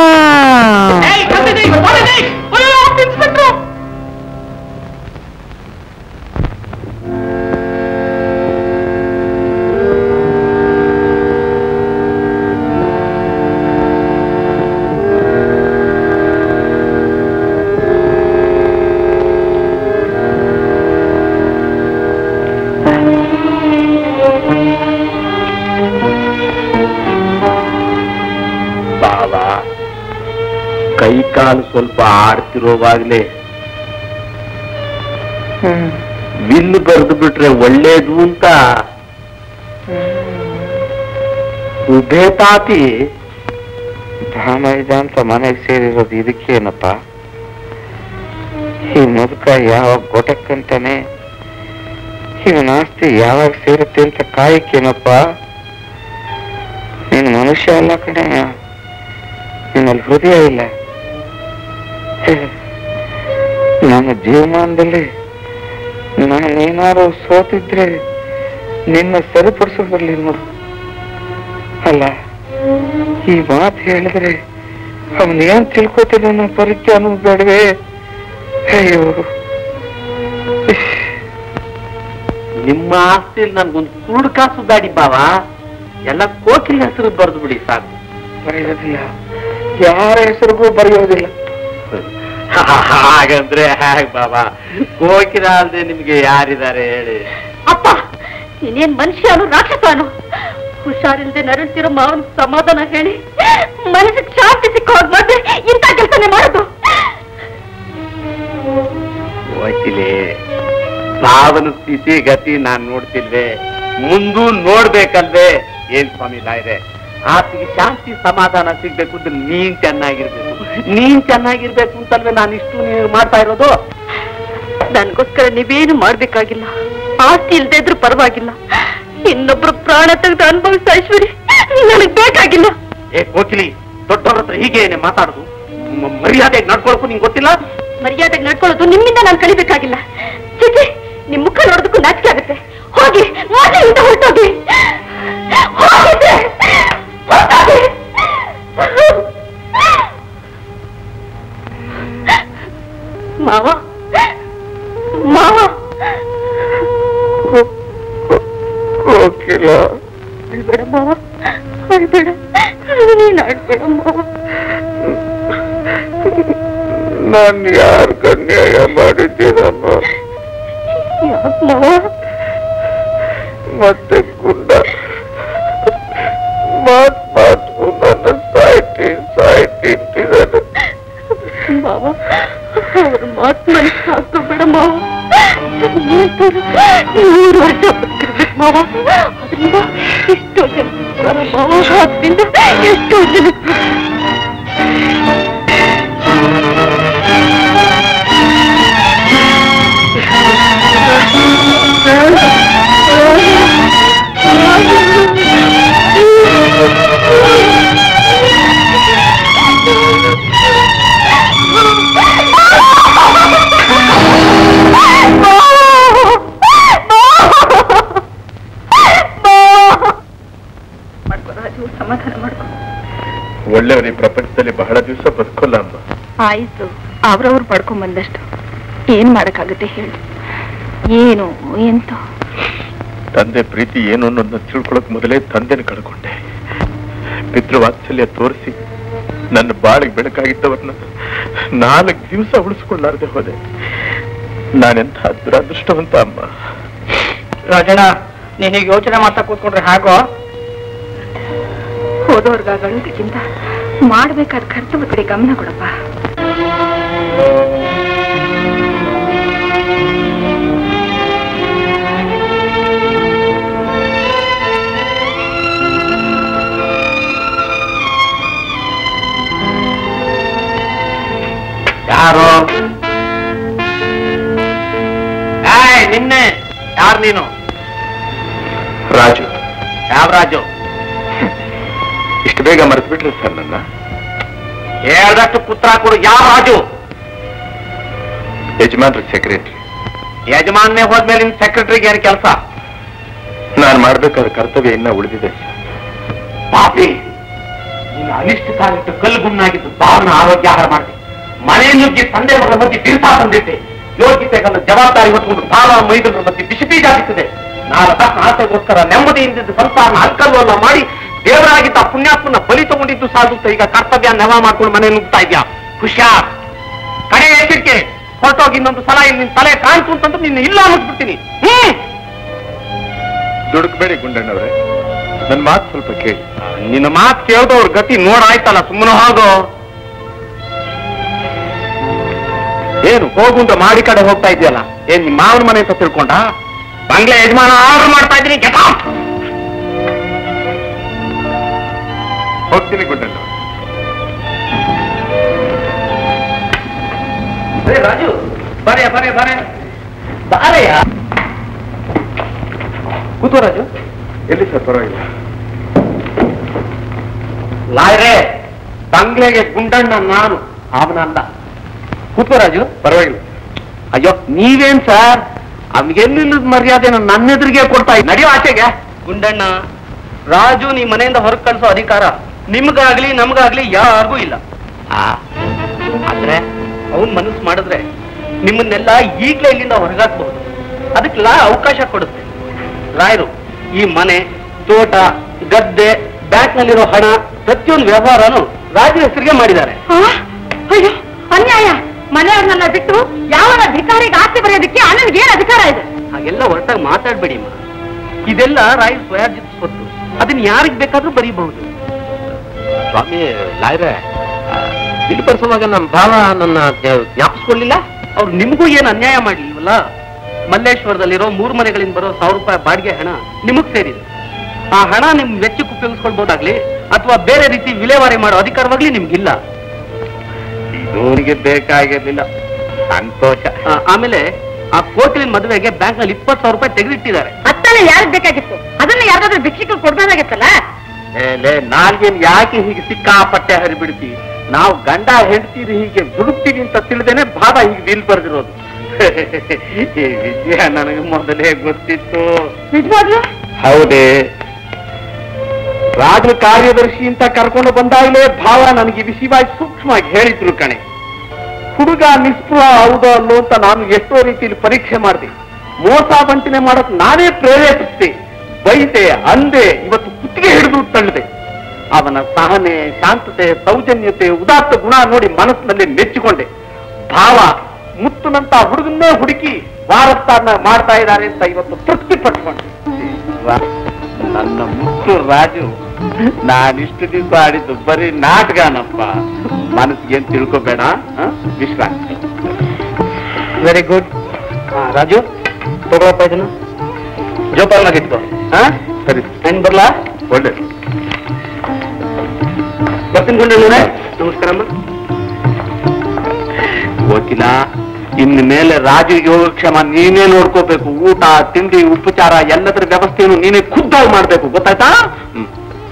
ಕೈ ಕಾಲು ಸ್ವಲ್ಪ ಆಡ್ತಿರೋವಾಗ್ಲೇ ವಿಲ್ಲು ಬರೆದು ಬಿಟ್ರೆ ಒಳ್ಳೇದು ಅಂತ ಉಭಯ ತಾತಿ ಭಾಮೈದ ಅಂತ ಮನೆಗೆ ಸೇರಿರೋದು ಇದಕ್ಕೇನಪ್ಪ? ಈ ಮುದುಕ ಯಾವಾಗ ಗೊಟಕ್ಕಂತಾನೆ, ಇವನ ಆಸ್ತಿ ಯಾವಾಗ ಸೇರುತ್ತೆ ಅಂತ ಕಾಯಕ್ಕೇನಪ್ಪ? ನೀನು ಮನುಷ್ಯ ಅಲ್ಲ ಕಣೆ, ನಿನ್ನಲ್ಲಿ ಹೃದಯ ಇಲ್ಲ. ನನ್ನ ಜೀವಮಾನದಲ್ಲಿ ನಾನೇನಾರು ಸೋತಿದ್ರೆ ನಿನ್ನ ಸರಿಪಡಿಸೋದ್ರಲ್ಲಿ ನೋಡು. ಅಲ್ಲ, ಈ ಮಾತು ಹೇಳಿದ್ರೆ ಅವನ್ ಏನ್ ತಿಳ್ಕೋತೀನಿ ಅನ್ನೋ ಪರೀಕ್ಷೆ ಅನ್ನೋದು ಬೇಡವೇ? ಅಯ್ಯೋ, ನಿಮ್ಮ ಆಸ್ತಿಯಲ್ಲಿ ನನ್ಗೊಂದು ಕುರುಡು ಕಾಸು ಗಾಡಿ ಬಾವ, ಎಲ್ಲ ಕೋಕಿಲ ಹೆಸರು ಬರೆದು ಬಿಡಿ ಸಾಕು. ಬರೆಯೋದಿಲ್ಲ, ಯಾರ ಹೆಸರಿಗೂ ಬರೆಯೋದಿಲ್ಲ. ಹಾಗಂದ್ರೆ ಹೇಗ್ ಬಾಬಾ? ಕೋಕಿಲ ಅಲ್ದೆ ನಿಮ್ಗೆ ಯಾರಿದ್ದಾರೆ ಹೇಳಿ? ಅಪ್ಪ, ನೀನೇನ್ ಮನುಷ್ಯನು ರಾಕ್ಷಸನು? ಹುಷಾರಿಲ್ದೆ ನರಳ್ತಿರೋ ಮಾವನ್ ಸಮಾಧಾನ ಹೇಳಿ ಮನಸ್ಸಿಗೆ ಶಾಂತಿ ಸಿಕ್ಕೋ ಮತ್ತೆ ಇಂಥ ಕೆಲಸನೇ ಮಾಡೋದು. ಹೋಯ್ತಿಲೆ, ಸಾವನ ಸ್ಥಿತಿ ಗತಿ ನಾನ್ ನೋಡ್ತಿಲ್ವೇ? ಮುಂದೂ ನೋಡ್ಬೇಕಲ್ವೇ? ಏನ್ ಸ್ವಾಮಿ ಇದೆ, ಆತಗೆ ಶಾಂತಿ ಸಮಾಧಾನ ಸಿಗ್ಬೇಕು ಅಂದ್ರೆ ನೀನ್ ಚೆನ್ನಾಗಿರ್ಬೇಕು. ನೀನ್ ಚೆನ್ನಾಗಿರ್ಬೇಕು ಅಂತಲ್ವೇ ನಾನು ಇಷ್ಟು ನೀನು ಮಾಡ್ತಾ ಇರೋದು. ನನ್ಗೋಸ್ಕರ ನೀವೇನು ಮಾಡ್ಬೇಕಾಗಿಲ್ಲ. ಆಸ್ತಿ ಇಲ್ದೇ ಇದ್ರೂ ಪರವಾಗಿಲ್ಲ, ಇನ್ನೊಬ್ರು ಪ್ರಾಣ ತೆಗೆದು ಅನುಭವಿಸ ಐಶ್ವರ್ಯ ನನಗ್ ಬೇಕಾಗಿಲ್ಲ. ಏ ಕೋಕಿಲಿ, ದೊಡ್ಡವ್ರ ಹತ್ರ ಹೀಗೇನೆ ಮಾತಾಡುದು? ಮರ್ಯಾದೆಗೆ ನಡ್ಕೊಳಕ್ಕೂ ನಿಂಗೆ ಗೊತ್ತಿಲ್ಲ? ಮರ್ಯಾದೆಗೆ ನಡ್ಕೊಳ್ಳೋದು ನಿಮ್ಮಿಂದ ನಾನು ಕಲಿಬೇಕಾಗಿಲ್ಲ. ಚಿಚಿ, ನಿಮ್ ಮುಖ ನೋಡೋದಕ್ಕೂ ನಾಚಿಕೆ ಆಗುತ್ತೆ. ಹೋಗಿ ಮನೆಯಿಂದ ಹೊರಟೋಗಿ, ಹೋಗಿದ್ರೆ ಹೊರಟೋಗಿ. ಮಾವ ಮಾವ ಕೋಕಿಲ, ಅಳ್ಬೇಡ ಮಾವ, ಅಳ್ಬೇಡ, ನೀನ್ ಅಳ್ಬೇಡ ಮಾವ. ನಾನು ಯಾರು ಅನ್ಯಾಯ ಮಾಡಿದ್ದೀನಮ್ಮ? ಯಾಕೆ ಮಾವ? ಮತ್ತೆ ಗುಂಡ ಮಾತ್ ಮಾತು ನನ್ನ ಸಾಯ್ತಿ ಸಾಯ್ತಿ ಇಟ್ಟಿದ್ದಾನೆ. ಮಾವ, ಅವ್ರ ಮಾತು ಮನಸ್ಸು ಹಾಕೋಬೇಡ ಮಾವ. ನೂರು ವರ್ಷ ಬದುಕಿರ್ಬೇಕು ಮಾವ. ಅದರಿಂದ ಎಷ್ಟೋ ಜನ ಮಾವ, ಅದರಿಂದ ಎಷ್ಟೋ ಜನ. ಸಮಾಧಾನ ಮಾಡ್ಕೊ. ಒಳ್ಳೆಯವರು ಈ ಪ್ರಪಂಚದಲ್ಲಿ ಬಹಳ ದಿವಸ ಬದುಕೋಲ್ಲ ಅಮ್ಮ. ಆಯ್ತು, ಅವ್ರವ್ರು ಪಡ್ಕೊಂಡ್ ಬಂದಷ್ಟು ಏನ್ ಮಾಡಕ್ಕಾಗುತ್ತೆ ಹೇಳು. ಏನು ಎಂತ ತಂದೆ ಪ್ರೀತಿ ಏನು ಅನ್ನೋದನ್ನ ತಿಳ್ಕೊಳಕ್ ಮೊದಲೇ ತಂದೆನ ಕಳ್ಕೊಂಡೆ. ಪಿತೃವಾತ್ಸಲ್ಯ ತೋರಿಸಿ ನನ್ನ ಬಾಳಿಗೆ ಬೆಳಕಾಗಿದ್ದವ್ರನ್ನ ನಾಲ್ಕು ದಿವಸ ಉಳಿಸ್ಕೊಳ್ಳಾರ್ದೆ ಹೋದೆ. ನಾನೆಂಥ ದುರದೃಷ್ಟವಂತ ಅಮ್ಮ. ರಾಜಣ್ಣ, ನೀನ್ ಹೀಗೆ ಯೋಚನೆ ಮಾಡ್ತಾ ಕೂತ್ಕೊಂಡ್ರೆ ಹಾಗೋ? ಹೋದವ್ರಿಗಾಗಳೋದಕ್ಕಿಂತ ಮಾಡ್ಬೇಕಾದ ಕರ್ತವ್ಯ ಕಡೆ ಗಮನ ಕೊಡಪ್ಪ. ಯಾರು? ಏಯ್, ನಿನ್ನೆ ಯಾರು ನೀನು? ರಾಜು. ಯಾವ ರಾಜು? ಇಷ್ಟು ಬೇಗ ಮರೆತು ಬಿಟ್ರಿ ಸರ್ ನನ್ನ? ಹೇಳ್ದಷ್ಟು ಪುತ್ರ ಕೊಡು. ಯಾವ ರಾಜು? ಯಜಮಾನ್ರ ಸೆಕ್ರೆಟರಿ. ಯಜಮಾನ್ನೇ ಹೋದ್ಮೇಲೆ ನಿಮ್ ಸೆಕ್ರೆಟರಿಗೆ ಏನ್ ಕೆಲಸ? ನಾನು ಮಾಡ್ಬೇಕಾದ ಕರ್ತವ್ಯ ಇನ್ನ ಉಳಿದಿದೆ ಸರ್. ಪಾಪಿ, ನೀನು ಅನಿಷ್ಟ ಕಾಲಿಟ್ಟು ಕಲ್ಲು ಗುಣ್ಣಾಗಿದ್ದು ಬಾವನ ಆರೋಗ್ಯ ಆಹಾರ ಮಾಡ್ತಿ. ಮನೆ ನುಗ್ಗಿ ತಂದೆ ಮಗಳ ಮಧ್ಯೆ ತೀರ್ಥ ತಂದಿಟ್ಟೆ. ಯೋಗ್ಯತೆಗಳ ಜವಾಬ್ದಾರಿ ಹೊತ್ಕೊಂಡು ಬಾಲ ಮೈದರ ಮಧ್ಯೆ ಬಿಸಿ ಬೀಜ ಹಾಕಿತ್ತದೆ. ನಾಲ್ಕು ಆಸೆಗೋಸ್ಕರ ನೆಮ್ಮದಿಯಿಂದ ಸಂಸಾರನ ಅಲ್ಕಲ್ವಲ್ಲ ಮಾಡಿ ದೇವರಾಗಿದ್ದ ಪುಣ್ಯಾತ್ಮನ ಬಲಿ ತಗೊಂಡಿದ್ದು ಸಾಧುತ್ತ ಈಗ ಕರ್ತವ್ಯ ನೆವ ಮಾಡ್ಕೊಂಡು ಮನೆ ನುಗ್ತಾ ಇದ್ಯಾ? ಹುಷಾರ್, ಕಡೆ ಎಚ್ಚರಿಕೆ. ಹೊರಟೋಗಿ ಇನ್ನೊಂದು ಸಲ ಇಲ್ಲಿ ನಿನ್ ತಲೆ ಕಾಣ್ತು ಅಂತಂದ್ರೆ ನಿನ್ನ ಇಲ್ಲ ಅನ್ನಿಸ್ಬಿಡ್ತೀನಿ. ಹ್ಮ್, ದುಡುಕ್ಬೇಡಿ ಗುಂಡಣ್ಣವ್ರೆ, ನನ್ ಮಾತು ಸ್ವಲ್ಪ ಕೇಳಿ. ನಿನ್ನ ಮಾತು ಕೇಳ್ದವ್ರ ಗತಿ ನೋಡಾಯ್ತಲ್ಲ, ಸುಮ್ಮನೆ ಹೋಗೋ. ಏನು ಹೋಗುಂತ ಮಾಡಿ ಕಡೆ ಹೋಗ್ತಾ ಇದೆಯಲ್ಲ? ಏನ್ ನಿಮ್ಮ ಮಾವನ ಮನೆ ಅಂತ ತಿಳ್ಕೊಂಡ? ಬಂಗ್ಲೆ ಯಜಮಾನ ಆರ್ಡರ್ ಮಾಡ್ತಾ ಇದ್ದೀನಿ, ಗೆಟ್ ಔಟ್. ಹೋಗ್ತೀನಿ ಗುಂಡಣ್ಣ. ರಾಜು, ಬರೆಯ ಬರೆಯ ಬರೆಯ ಬಾರಯ್ಯ. ಕೂತೋ ರಾಜು. ಎಲ್ಲಿ ಸರ್? ಪರವಾಗಿಲ್ಲ. ಲಾಯ್ರೆ, ಬಂಗ್ಲೆಗೆ ಗುಂಡಣ್ಣ ನಾನು, ಅವನಲ್ಲ. ಕೂತ್ಕೋ ರಾಜು. ಪರವಾಗಿಲ್ಲ. ಅಯ್ಯೋ ನೀವೇನ್ ಸರ್, ಅವ್ನಿಗೆಲ್ಲಿಲ್ಲದ ಮರ್ಯಾದೆ ನನ್ನ ಎದುರಿಗೆ ಕೊಡ್ತಾ ಇದ್ದ. ನಡೆಯೋ ಆಚೆಗೆ. ಗುಂಡಣ್ಣ, ರಾಜು ನಿಮ್ ಮನೆಯಿಂದ ಹೊರಗೆ ಕಳಿಸೋ ಅಧಿಕಾರ ನಿಮ್ಗಾಗ್ಲಿ ನಮ್ಗಾಗ್ಲಿ ಯಾರಿಗೂ ಇಲ್ಲ. ಆದ್ರೆ ಅವನ್ ಮನಸ್ಸು ಮಾಡಿದ್ರೆ ನಿಮ್ಮನ್ನೆಲ್ಲ ಈಗ್ಲೇ ಇಲ್ಲಿಂದ ಹೊರಗಾಕ್ಬಹುದು. ಅದಕ್ಕೆಲ್ಲ ಅವಕಾಶ ಕೊಡುತ್ತೆ. ರಾಯರು ಈ ಮನೆ, ತೋಟ, ಗದ್ದೆ, ಬ್ಯಾಂಕ್ ನಲ್ಲಿರೋ ಹಣ ಪ್ರತಿಯೊಂದು ವ್ಯವಹಾರನು ರಾಜು ಹೆಸರಿಗೆ ಮಾಡಿದ್ದಾರೆ. ಅಯ್ಯೋ ಅನ್ಯಾಯ. ಮನೆಯವ್ರನ್ನೆಲ್ಲ ಬಿಟ್ಟು ಯಾವನ ಅಧಿಕಾರಿಗೆ ಆಸ್ತಿ ಬರೆಯೋದಕ್ಕೆ ಅಣ್ಣನಿಗೆ ಏನ್ ಅಧಿಕಾರ ಇದೆ? ಹಾಗೆಲ್ಲ ಹೊರಟಾಗಿ ಮಾತಾಡ್ಬೇಡಿ ಅಮ್ಮ. ಇದೆಲ್ಲ ರಾಯರ ಸ್ವಯಾರ್ಜಿತ ಸ್ವತ್ತು. ಅದನ್ನ ಯಾರಿಗ್ ಬೇಕಾದ್ರೂ ಬರೀಬಹುದು. ಸ್ವಾಮಿ ಲಾಯ್ರೆ, ಬಿಲ್ ಬರ್ಸುವಾಗ ನಮ್ಮ ಭಾವ ನನ್ನ ಜ್ಞಾಪಿಸ್ಕೊಳ್ಳಿಲ್ಲ. ಅವ್ರು ನಿಮಗೂ ಏನ್ ಅನ್ಯಾಯ ಮಾಡ್ಲಿಲ್ವಲ್ಲ? ಮಲ್ಲೇಶ್ವರದಲ್ಲಿರೋ ಮೂರು ಮನೆಗಳಿಂದ ಬರೋ ಸಾವಿರ ರೂಪಾಯಿ ಬಾಡಿಗೆ ಹಣ ನಿಮಗ್ ಸೇರಿದೆ. ಆ ಹಣ ನಿಮ್ ವೆಚ್ಚಕ್ಕೆ ಉಪಯೋಗಿಸ್ಕೊಳ್ಬಹುದಾಗ್ಲಿ ಅಥವಾ ಬೇರೆ ರೀತಿ ವಿಲೇವಾರಿ ಮಾಡೋ ಅಧಿಕಾರವಾಗ್ಲಿ ನಿಮ್ಗಿಲ್ಲ. ಇದೂರಿಗೆ ಬೇಕಾಗಿರ್ಲಿಲ್ಲ. ಸಂತೋಷ. ಆಮೇಲೆ ಆ ಕೋಟಿನ ಮದುವೆಗೆ ಬ್ಯಾಂಕ್ ನಲ್ಲಿ ಇಪ್ಪತ್ತು ಸಾವಿರ ರೂಪಾಯಿ ತೆಗೆದಿಟ್ಟಿದ್ದಾರೆ. ಅತ್ತಲ್ಲ ಯಾರಿಗೆ ಬೇಕಾಗಿತ್ತು? ಅದನ್ನ ಯಾವ್ದಾದ್ರು ಭಿಕ್ಷಿಕರು ಕೊಡ್ಬೇಕಾಗಿತ್ತಲ್ಲ. ನಾಲ್ಗೇನ್ ಯಾಕೆ ಹೀಗೆ ಸಿಕ್ಕಾಪಟ್ಟೆ ಹರಿಬಿಡ್ತಿ? ನಾವು ಗಂಡ ಹೆಂಡ್ತೀರಿ ಹೀಗೆ ದುಡುಕ್ತೀವಿ ಅಂತ ತಿಳಿದೇನೆ ಭಾವ ಹೀಗೆ ಬಿಲ್ ಬರ್ದಿರೋದು. ಈ ವಿಷಯ ನನಗೆ ಮೊದಲೇ ಗೊತ್ತಿತ್ತು. ಹೌದೇ, ರಾಜ ಕಾರ್ಯದರ್ಶಿ ಅಂತ ಕರ್ಕೊಂಡು ಬಂದಾಗಲೇ ಭಾವ ನನಗೆ ವಿಷಯವಾಗಿ ಸೂಕ್ಷ್ಮವಾಗಿ ಹೇಳಿದ್ರು ಕಣೆ. ಹುಡುಗ ನಿಷ್ಫಲ ಹೌದೋ ಅಲ್ಲೋ ಅಂತ ನಾನು ಎಷ್ಟೋ ರೀತಿಯಲ್ಲಿ ಪರೀಕ್ಷೆ ಮಾಡಿದೆ. ಮೋಸ ವಂಚನೆ ಮಾಡೋಕ್ ನಾನೇ ಪ್ರೇರೇಪಿಸಿದೆ, ಬೈದೆ, ಅಂದೆ, ಇವತ್ತು ಕುತ್ತಿಗೆ ಹಿಡಿದು ತಳ್ಳಿದೆ. ಅವನ ಸಹನೆ, ಶಾಂತತೆ, ಸೌಜನ್ಯತೆ, ಉದಾತ್ತ ಗುಣ ನೋಡಿ ಮನಸ್ಸಿನಲ್ಲಿ ಮೆಚ್ಚಿಕೊಂಡೆ. ಭಾವ ಮುತ್ತುನಂತ ಹುಡುಗನ್ನೇ ಹುಡುಕಿ ವಾರಸ್ತಾನ ಮಾಡ್ತಾ ಇದ್ದಾರೆ ಅಂತ ಇವತ್ತು ತೃಪ್ತಿ ಪಟ್ಕೊಂಡೆ. ನನ್ನ ಮುತ್ತು ರಾಜು ನಾನಿಷ್ಟು ದಿವಸ ಆಡಿದ್ದು ಬರೀ ನಾಟಕನಪ್ಪ. ಮನಸ್ಸಿಗೇನ್ ತಿಳ್ಕೊಬೇಡ, ವಿಶ್ರಾಂತಿ. Very good. ರಾಜು ತಗೊಳಪ್ಪ ಇದನ್ನು, ಜೋಪಾನಾಗಿತ್ತು. ಹಾ ಸರಿ, ಏನ್ ಬರ್ಲಾ? ಒಳ್ಳೆ ಬರ್ತೀನಿ ಕೊಂಡ. ನಮಸ್ಕಾರಮ್ಮ. ಗೊತ್ತಿಲ್ಲ, ಇನ್ನು ಮೇಲೆ ರಾಜುಗೆ ಯೋಗಕ್ಷೇಮ ನೀನೇ ನೋಡ್ಕೋಬೇಕು. ಊಟ, ತಿಂಡಿ, ಉಪಚಾರ ಎಲ್ಲದರ ವ್ಯವಸ್ಥೆಯನ್ನು ನೀನೇ ಖುದ್ದಾಗಿ ಮಾಡ್ಬೇಕು, ಗೊತ್ತಾಯ್ತಾ? ಹ್ಮ್.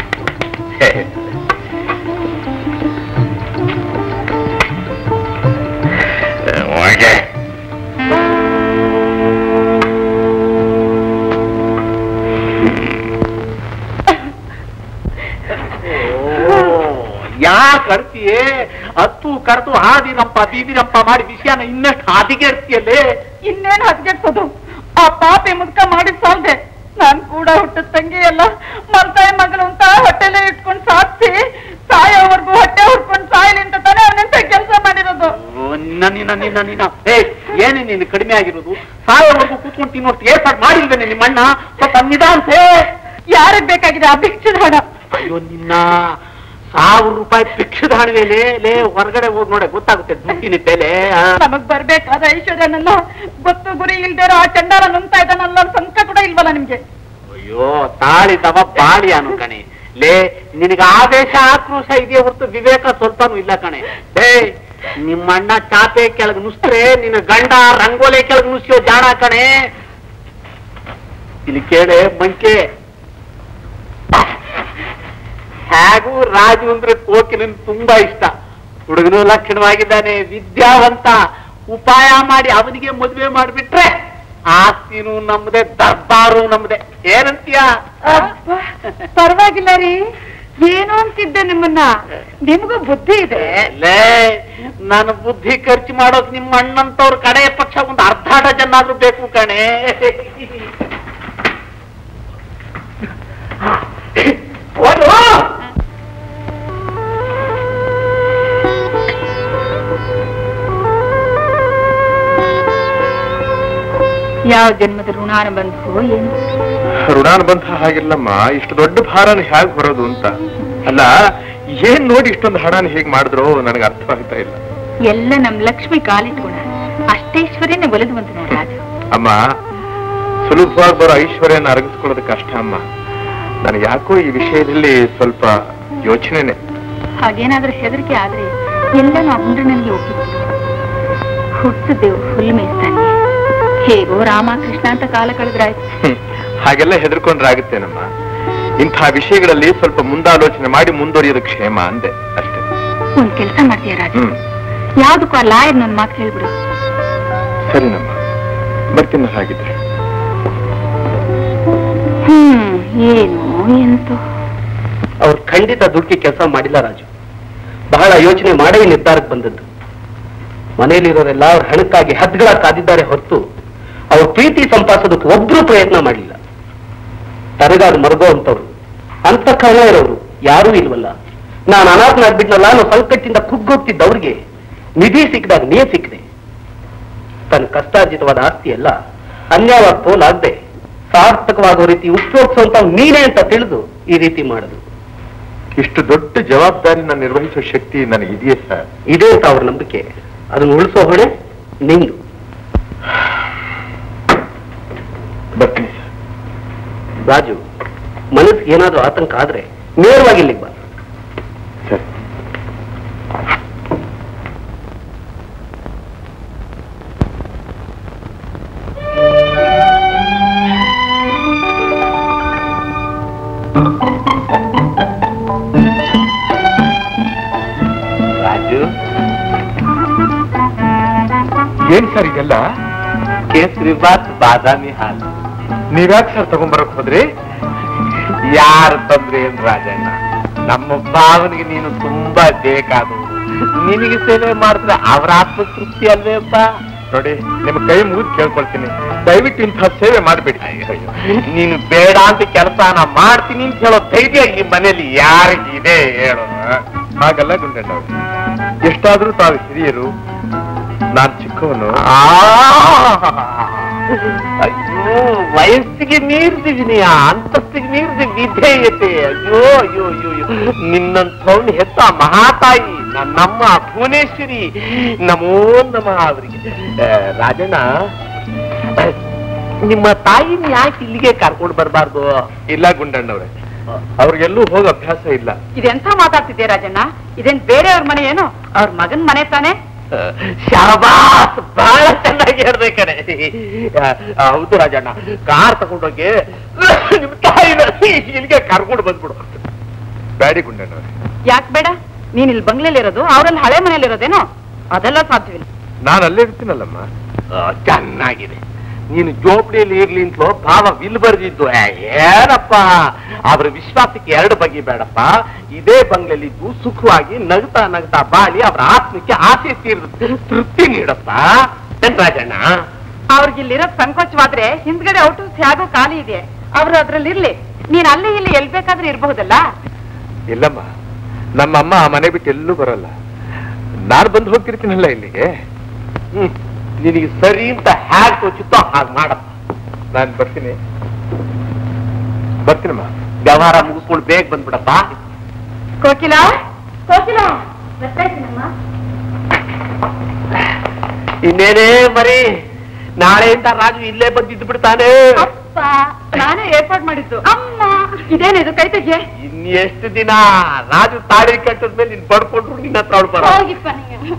ಯಾಕೆ ಕಡ್ತೀಯೇ? ಹತ್ತು ಕರೆದು ಹಾದಿರಪ್ಪ ಬೀದಿರಪ್ಪ ಮಾಡಿ ವಿಷಯನ ಇನ್ನಷ್ಟು ಹಾದಿಗೆಡ್ತೀಯಲ್ಲೇ. ಇನ್ನೇನು ಹದ್ಗೆಡ್ಸೋದು? ಆ ಪಾಪಿ ಮುದ್ಕ ಮಾಡಿ ಸಾಲ್ದೆ. ನಾನ್ ಕೂಡ ಹುಟ್ಟದ ತಂಗಿ ಎಲ್ಲ ಮಲ್ತಾಯಿ ಮಗನು ಅಂತ ಹೊಟ್ಟೆಲೆ ಇಟ್ಕೊಂಡು ಸಾಧಿಸಿ ಸಾಯೋವರೆಗೂ ಹೊಟ್ಟೆ ಹುಡ್ಕೊಂಡು ಸಾಯಲಿ ಅಂತ ತಾನೇ ಅವನಂತ ಕೆಲಸ ಮಾಡಿರೋದು. ನಿನ್ನ ನಿನ್ನ ನಿನ್ನ ಏ ಏನೇ ನೀನು ಕಡಿಮೆ ಆಗಿರೋದು? ಸಾಯೋವರೆಗೂ ಕೂತ್ಕೊಂಡು ತಿನ್ನೋಷ್ಟು ಏರ್ಪಾಡು ಮಾಡಿಲ್ವೇನೆ ನಿಮ್ಮಣ್ಣ? ಸ್ವಲ್ಪ ನಿಧಾನ್ಸೆ. ಯಾರಿಗೆ ಬೇಕಾಗಿದೆ ಆ ಭಿಕ್ಷದ ಹಣ? ಅಯ್ಯೋ ನಿನ್ನ ಸಾವಿರ ರೂಪಾಯಿ ಭಿಕ್ಷದ ಹಣವೇಲೆ ಲೇ, ಹೊರಗಡೆ ಹೋಗಿ ನೋಡೆ ಗೊತ್ತಾಗುತ್ತೆ ದುಡ್ಡಿನ ಬೆಲೆ. ನಮಗ್ ಬರ್ಬೇಕಾದ ಐಶ್ವರ್ಯನೆಲ್ಲ ಗೊತ್ತು ಗುರಿ ಇಲ್ದೇರೋ ಆ ಚಂಡಾಲ ನುಂಗ್ತಾ ಇದ್ದಾನಲ್ಲ, ಸಂಕ ಕೂಡ ಇಲ್ವಲ್ಲ ನಿಮ್ಗೆ? ಅಯ್ಯೋ ತಾಳಿದವ ಬಾಳಿ ಅನು ಕಣೆ ಲೇ. ನಿನಗೆ ಆವೇಶ ಆಕ್ರೋಶ ಇದೆಯೇ ಹೊರತು ವಿವೇಕ ಸ್ವಲ್ಪನೂ ಇಲ್ಲ ಕಣೆ. ಲೇ, ನಿಮ್ಮಣ್ಣ ಚಾಪೆ ಕೆಳಗೆ ನುಸ್ತ್ರೆ ನಿನ್ನ ಗಂಡ ರಂಗೋಲೆ ಕೆಳಗೆ ನುಸಿಯೋ ಜಾಣ ಕಣೆ. ಇಲ್ಲಿ ಕೇಳೆ ಮಂಕೆ, ಹೇಗೂ ರಾಜು ಅಂದ್ರೆ ಕೋಕಿನ ತುಂಬಾ ಇಷ್ಟ. ಹುಡುಗನು ಲಕ್ಷಣವಾಗಿದ್ದಾನೆ, ವಿದ್ಯಾವಂತ. ಉಪಾಯ ಮಾಡಿ ಅವನಿಗೆ ಮದುವೆ ಮಾಡಿಬಿಟ್ರೆ ಆಸ್ತಿನೂ ನಮ್ದೆ, ದರ್ಬಾರು ನಮ್ದೆ. ಏನಂತೀಯ? ಪರವಾಗಿಲ್ಲ ರೀ, ಏನು ಅಂತಿದ್ದೆ ನಿಮ್ಮನ್ನ. ನಿಮ್ಗೂ ಬುದ್ಧಿ ಇದೆ. ಲೇ, ನಾನು ಬುದ್ಧಿ ಖರ್ಚು ಮಾಡೋಕ್ ನಿಮ್ಮ ಅಣ್ಣಂತವ್ರ ಕಡೆ ಪಕ್ಷ ಒಂದು ಅರ್ಧ ಡಜನ್ ಆದ್ರೂ ಬೇಕು ಕಣೆ. ಯಾವ ಜನ್ಮದ ಋಣಾನುಬಂಧವೋ ಏನು? ಋಣಾನುಬಂಧ ಹಾಗಿಲ್ಲಮ್ಮ, ಇಷ್ಟು ದೊಡ್ಡ ಭಾರನ ಹೇಗೆ ಹೊರೋದು ಅಂತ. ಅಲ್ಲ, ಏನ್ ನೋಡಿ ಇಷ್ಟೊಂದು ಹಣನ ಹೇಗ್ ಮಾಡಿದ್ರು ನನಗೆ ಅರ್ಥವಾಗ್ತಾ ಇಲ್ಲ. ಎಲ್ಲ ನಮ್ ಲಕ್ಷ್ಮಿ ಕಾಲಿಟ್ಕೊಳ ಅಷ್ಟೈಶ್ವರ್ಯನೇ ಒಲಿದುವಂತ ನೋಡ್ರಾಜು. ಅಮ್ಮ, ಸುಲಭವಾಗಿ ಬರೋ ಐಶ್ವರ್ಯನ ಅರಗಿಸ್ಕೊಳ್ಳೋದು ಕಷ್ಟ ಅಮ್ಮ. ನನಗೆ ಯಾಕೋ ಈ ವಿಷಯದಲ್ಲಿ ಸ್ವಲ್ಪ ಯೋಚನೆನೆ. ಹಾಗೇನಾದ್ರೂ ಹೆದರಿಕೆ ಆದ್ರೆ ಎಲ್ಲ ನಾವು ಹುಂಡ್ರನಿಗೆ ಹೋಗಿದ್ದು. ಹುಟ್ಟಿದ್ದೇವು ಹುಲ್ ಮೇಯ್ತಾನೆ, ಹೇಗೋ ರಾಮಕೃಷ್ಣ ಅಂತ ಕಾಲ ಕಳೆದ್ರಾಯ್ತು. ಹಾಗೆಲ್ಲ ಹೆದರ್ಕೊಂಡ್ರಾಗುತ್ತೇನಮ್ಮ. ಇಂಥ ವಿಷಯಗಳಲ್ಲಿ ಸ್ವಲ್ಪ ಮುಂದಾಲೋಚನೆ ಮಾಡಿ ಮುಂದುವರಿಯೋದು ಕ್ಷೇಮ ಅಂದೆ ಅಷ್ಟೇ. ಒಂದ್ ಕೆಲಸ ಮಾಡ್ತೀಯ ರಾಜು, ಯಾವ್ದಕ್ಕೂ ಆ ಲಾಯರ್ ನನ್ನ ಮಾತು ಹೇಳ್ಬಿಡು. ಸರಿನಮ್ಮ, ಬರ್ತೀನಿ ಹಾಗಿದ್ರೆ. ಹ್ಮ್ ಏನು ಎಂತೋ ಅವ್ರು ಖಂಡಿತ ದುಡ್ಕಿ ಕೆಲಸ ಮಾಡಿಲ್ಲ ರಾಜು. ಬಹಳ ಯೋಚನೆ ಮಾಡೇ ನಿರ್ಧಾರಕ್ಕೆ ಬಂದದ್ದು. ಮನೆಯಲ್ಲಿರೋರೆಲ್ಲ ಅವ್ರ ಹಣಕ್ಕಾಗಿ ಹದ್ಗಳ ಕಾದಿದ್ದಾರೆ ಹೊರತು ಅವ್ರ ಪ್ರೀತಿ ಸಂಪಾದಿಸೋದಕ್ಕೆ ಒಬ್ರು ಪ್ರಯತ್ನ ಮಾಡಲಿಲ್ಲ. ತರಗಾದ ಮರಗೋ ಅಂತವ್ರು, ಅಂತಃಕರಣ ಇರೋರು ಯಾರೂ ಇಲ್ವಲ್ಲ. ನಾನು ಅನಾಥನಾಗ್ಬಿಟ್ನಲ್ಲ ಅನ್ನೋ ಸಂಕಟದಿಂದ ಕುಗ್ಗೋಗ್ತಿದ್ದವ್ರಿಗೆ ನಿಧಿ ಸಿಕ್ಕಿದಾಗ ನೀ ಸಿಕ್ಕಿದೆ. ತನ್ನ ಕಷ್ಟಾರ್ಜಿತವಾದ ಆಸ್ತಿ ಎಲ್ಲ ಅನ್ಯಾಯವಾಗಿ ಪೋಲಾಗದೆ ಸಾರ್ಥಕವಾಗೋ ರೀತಿ ಉಪಯೋಗಿಸುವಂತ ನೀನೇ ಅಂತ ತಿಳಿದು ಈ ರೀತಿ ಮಾಡುದು. ಇಷ್ಟು ದೊಡ್ಡ ಜವಾಬ್ದಾರಿನ ನಿರ್ವಹಿಸುವ ಶಕ್ತಿ ನನಗಿದೆಯೇ ಸರ್? ಇದೆ ಅಂತ ಅವ್ರ ನಂಬಿಕೆ. ಅದನ್ನು ಉಳಿಸೋ ಹೊಣೆ ನಿಂದು. ಬರ್ತೀನಿ ಸರ್. ರಾಜು, ಮನಸ್ಸಿಗೆ ಏನಾದ್ರೂ ಆತಂಕ ಆದ್ರೆ ನೇರವಾಗಿ ಇಲ್ಲಿಗೆ ಬಾ. ಸರಿ. ಸರ್ ಇದೆಲ್ಲ? ಕೇಸರಿ ಬಾತ್ ಬಾದಾಮಿ ಹಾಲು. ನೀವ್ಯಾಕೆ ಸರ್ ತಗೊಂಡ್ಬರಕ್ ಹೋದ್ರಿ? ಯಾರು ತಂದ್ರೆ ಏನ್ ರಾಜಣ್ಣ, ನಮ್ಮ ಭಾವನಿಗೆ ನೀನು ತುಂಬಾ ಬೇಕಾದವು. ನಿನಗೆ ಸೇವೆ ಮಾಡಿದ್ರೆ ಅವರ ಆತ್ಮತೃಪ್ತಿ ಅಲ್ವೇಪ್ಪ? ನೋಡಿ, ನಿಮ್ ಕೈ ಮುಗಿದು ಕೇಳ್ಕೊಳ್ತೀನಿ, ದಯವಿಟ್ಟು ಇಂಥ ಸೇವೆ ಮಾಡ್ಬೇಡಿ. ನೀನು ಬೇಡ ಅಂತ ಕೆಲಸನ ಮಾಡ್ತೀನಿ ಅಂತ ಹೇಳೋ ಧೈರ್ಯ ಈ ಮನೇಲಿ ಯಾರಿಗಿದೆ ಹೇಳು? ಹಾಗಲ್ಲ ಗುಂಡಣ್ಣ, ಎಷ್ಟಾದ್ರೂ ತಾವು ಹಿರಿಯರು, ನಾನ್ ಚಿಕ್ಕವನು. ಅಯ್ಯೋ, ವಯಸ್ಸಿಗೆ ಮೀರ್ದಿವಿನಿ, ಅಂತಸ್ತಿಗೆ ಮೀರ್ದಿ ವಿಧೇಯತೆ. ಅಯ್ಯೋ ಅಯ್ಯೋ ಅಯ್ಯೋ ಅಯ್ಯೋ, ನಿನ್ನಂಥವ್ನು ಹೆತ್ತ ಮಹಾತಾಯಿ ನನ್ನಮ್ಮ ಭುವನೇಶ್ವರಿ, ನಮೋ ನಮಃ ಅವರಿಗೆ. ರಾಜಣ್ಣ, ನಿಮ್ಮ ತಾಯಿನ ಯಾಕೆ ಇಲ್ಲಿಗೆ ಕರ್ಕೊಂಡು ಬರ್ಬಾರ್ದು? ಇಲ್ಲ ಗುಂಡಣ್ಣವ್ರೆ, ಅವ್ರಿಗೆಲ್ಲೂ ಹೋಗೋ ಅಭ್ಯಾಸ ಇಲ್ಲ. ಇದೆಂತ ಮಾತಾಡ್ತಿದ್ದೆ ರಾಜಣ್ಣ? ಇದೇನ್ ಬೇರೆಯವ್ರ ಮನೆ ಏನು? ಅವ್ರ ಮಗನ್ ಮನೆ ತಾನೆ? ಶಾಬಾಸ್, ಬಹಳ ಚೆನ್ನಾಗಿ ಹೇಳ್ದೆ ಕಣೆ. ಹೌದು ರಾಜಣ್ಣ, ಕಾರ್ ತಗೊಂಡೋಗಿ ನಿಮ್ ತಾಯಿನ ಇಲ್ಲಿಗೆ ಕರ್ಕೊಂಡು ಬಂದ್ಬಿಡು. ಬ್ಯಾಡಿ ಗುಂಡಣ್ಣವ್ರೆ. ಯಾಕೆ ಬೇಡ? ನೀನ್ ಇಲ್ಲಿ ಬಂಗ್ಲೆಲಿರೋದು, ಅವ್ರಲ್ಲಿ ಹಳೆ ಮನೇಲಿರೋದೇನೋ? ಅದೆಲ್ಲ ಸಾಧ್ಯವಿಲ್ಲ. ನಾನು ಅಲ್ಲೇ ಇರ್ತೀನಲ್ಲಮ್ಮ. ಚೆನ್ನಾಗಿದೆ. ನೀನು ಜೋಪಡಿಯಲ್ಲಿ ಇರ್ಲಿ ಅಂತಲೋ ಭಾವ ವಿಲ್ ಬರ್ದಿದ್ದು. ಏನಪ್ಪ, ಅವ್ರ ವಿಶ್ವಾಸಕ್ಕೆ ಎರಡು ಬಗೆ ಬೇಡಪ್ಪ. ಇದೇ ಬಂಗ್ಲೆಲಿದ್ದು ಸುಖವಾಗಿ ನಗ್ತಾ ನಗ್ತಾ ಬಾಳಿ ಅವ್ರ ಆತ್ಮಕ್ಕೆ ಆಸೆ ತೀರ್ದು ತೃಪ್ತಿ ನೀಡಪ್ಪ. ರಾಜಣ್ಣ, ಅವ್ರಿಗಿಲ್ಲಿರೋ ಸಂಕೋಚವಾದ್ರೆ ಹಿಂದ್ಗಡೆ ಔಟು ಹೇಗೋ ಖಾಲಿ ಇದೆ, ಅವ್ರು ಅದ್ರಲ್ಲಿರ್ಲಿ. ನೀನ್ ಅಲ್ಲಿ ಇಲ್ಲಿ ಎಲ್ ಬೇಕಾದ್ರೂ ಇರ್ಬಹುದಲ್ಲ? ಇಲ್ಲಮ್ಮ, ನಮ್ಮಮ್ಮ ಆ ಮನೆ ಬಿಟ್ಟು ಎಲ್ಲೂ ಬರಲ್ಲ. ನಾನು ಬಂದು ಹೋಗ್ತಿರ್ತೀನಲ್ಲ ಇಲ್ಲಿಗೆ. ಹ್ಮ್, ನಿನಗೆ ಸರಿ ಅಂತ ಹ್ಯಾಗ್ ತೋಚಿತ್ತೋ ಹಾಗೆ ಮಾಡಪ್ಪ. ನಾನು ಬರ್ತೀನಿ ಬರ್ತೀನಮ್ಮ. ವ್ಯವಹಾರ ಮುಗಿಸ್ಕೊಂಡು ಬೇಗ ಬಂದ್ಬಿಡಪ್ಪ. ಕೋಕಿಲ, ಕೋಕಿಲ, ಬರ್ತಾ ಇದ್ದೀನಮ್ಮ. ಇನ್ನೇನೇ ಮರಿ, ನಾಳೆಯಿಂದ ರಾಜು ಇಲ್ಲೇ ಬಂದಿದ್ದು ಬಿಡ್ತಾನೆ. ಅಪ್ಪ, ನಾನೇ ಏರ್ಪಾಡ್ ಮಾಡಿದ್ದು. ಅಮ್ಮ, ಇದೇನಿದು ಕೈ ತೆಗೆ? ಇನ್ನೆಷ್ಟು ದಿನ ರಾಜು ತಾಳಿ ಕಟ್ಟದ್ಮೇಲೆ ನೀನ್ ಬಡ್ಕೊಂಡ್ರು ನಿನ್ನ ಹತ್ರ ಅವಳು ಬರ. ಹೋಗಿಪ್ಪ ನೀನು.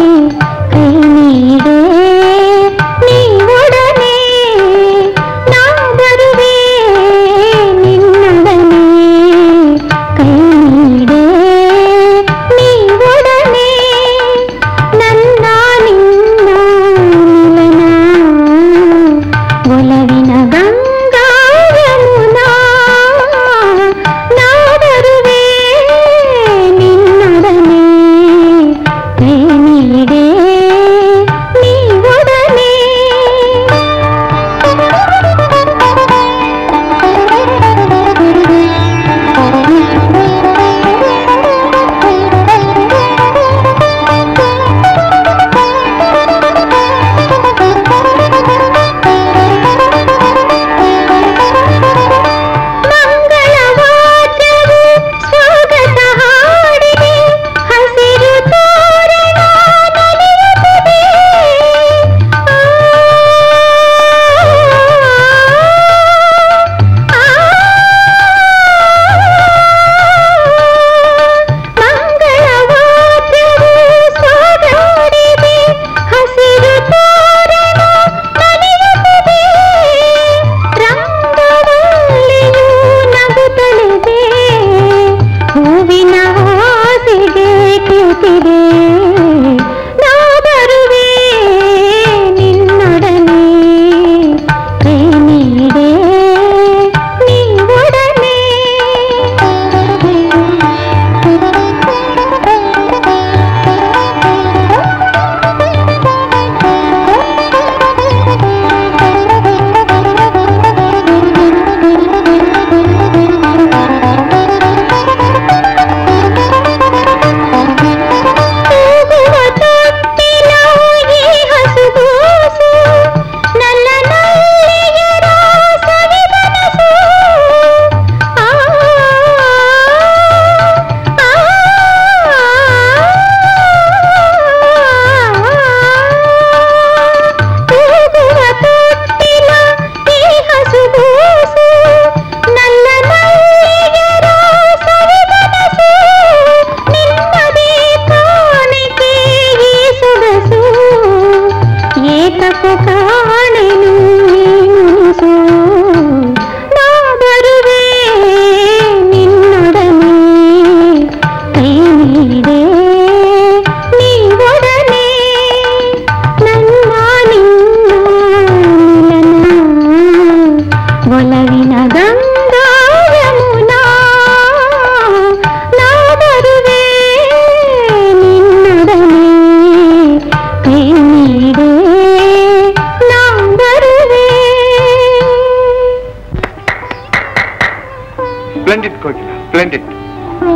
ನಾ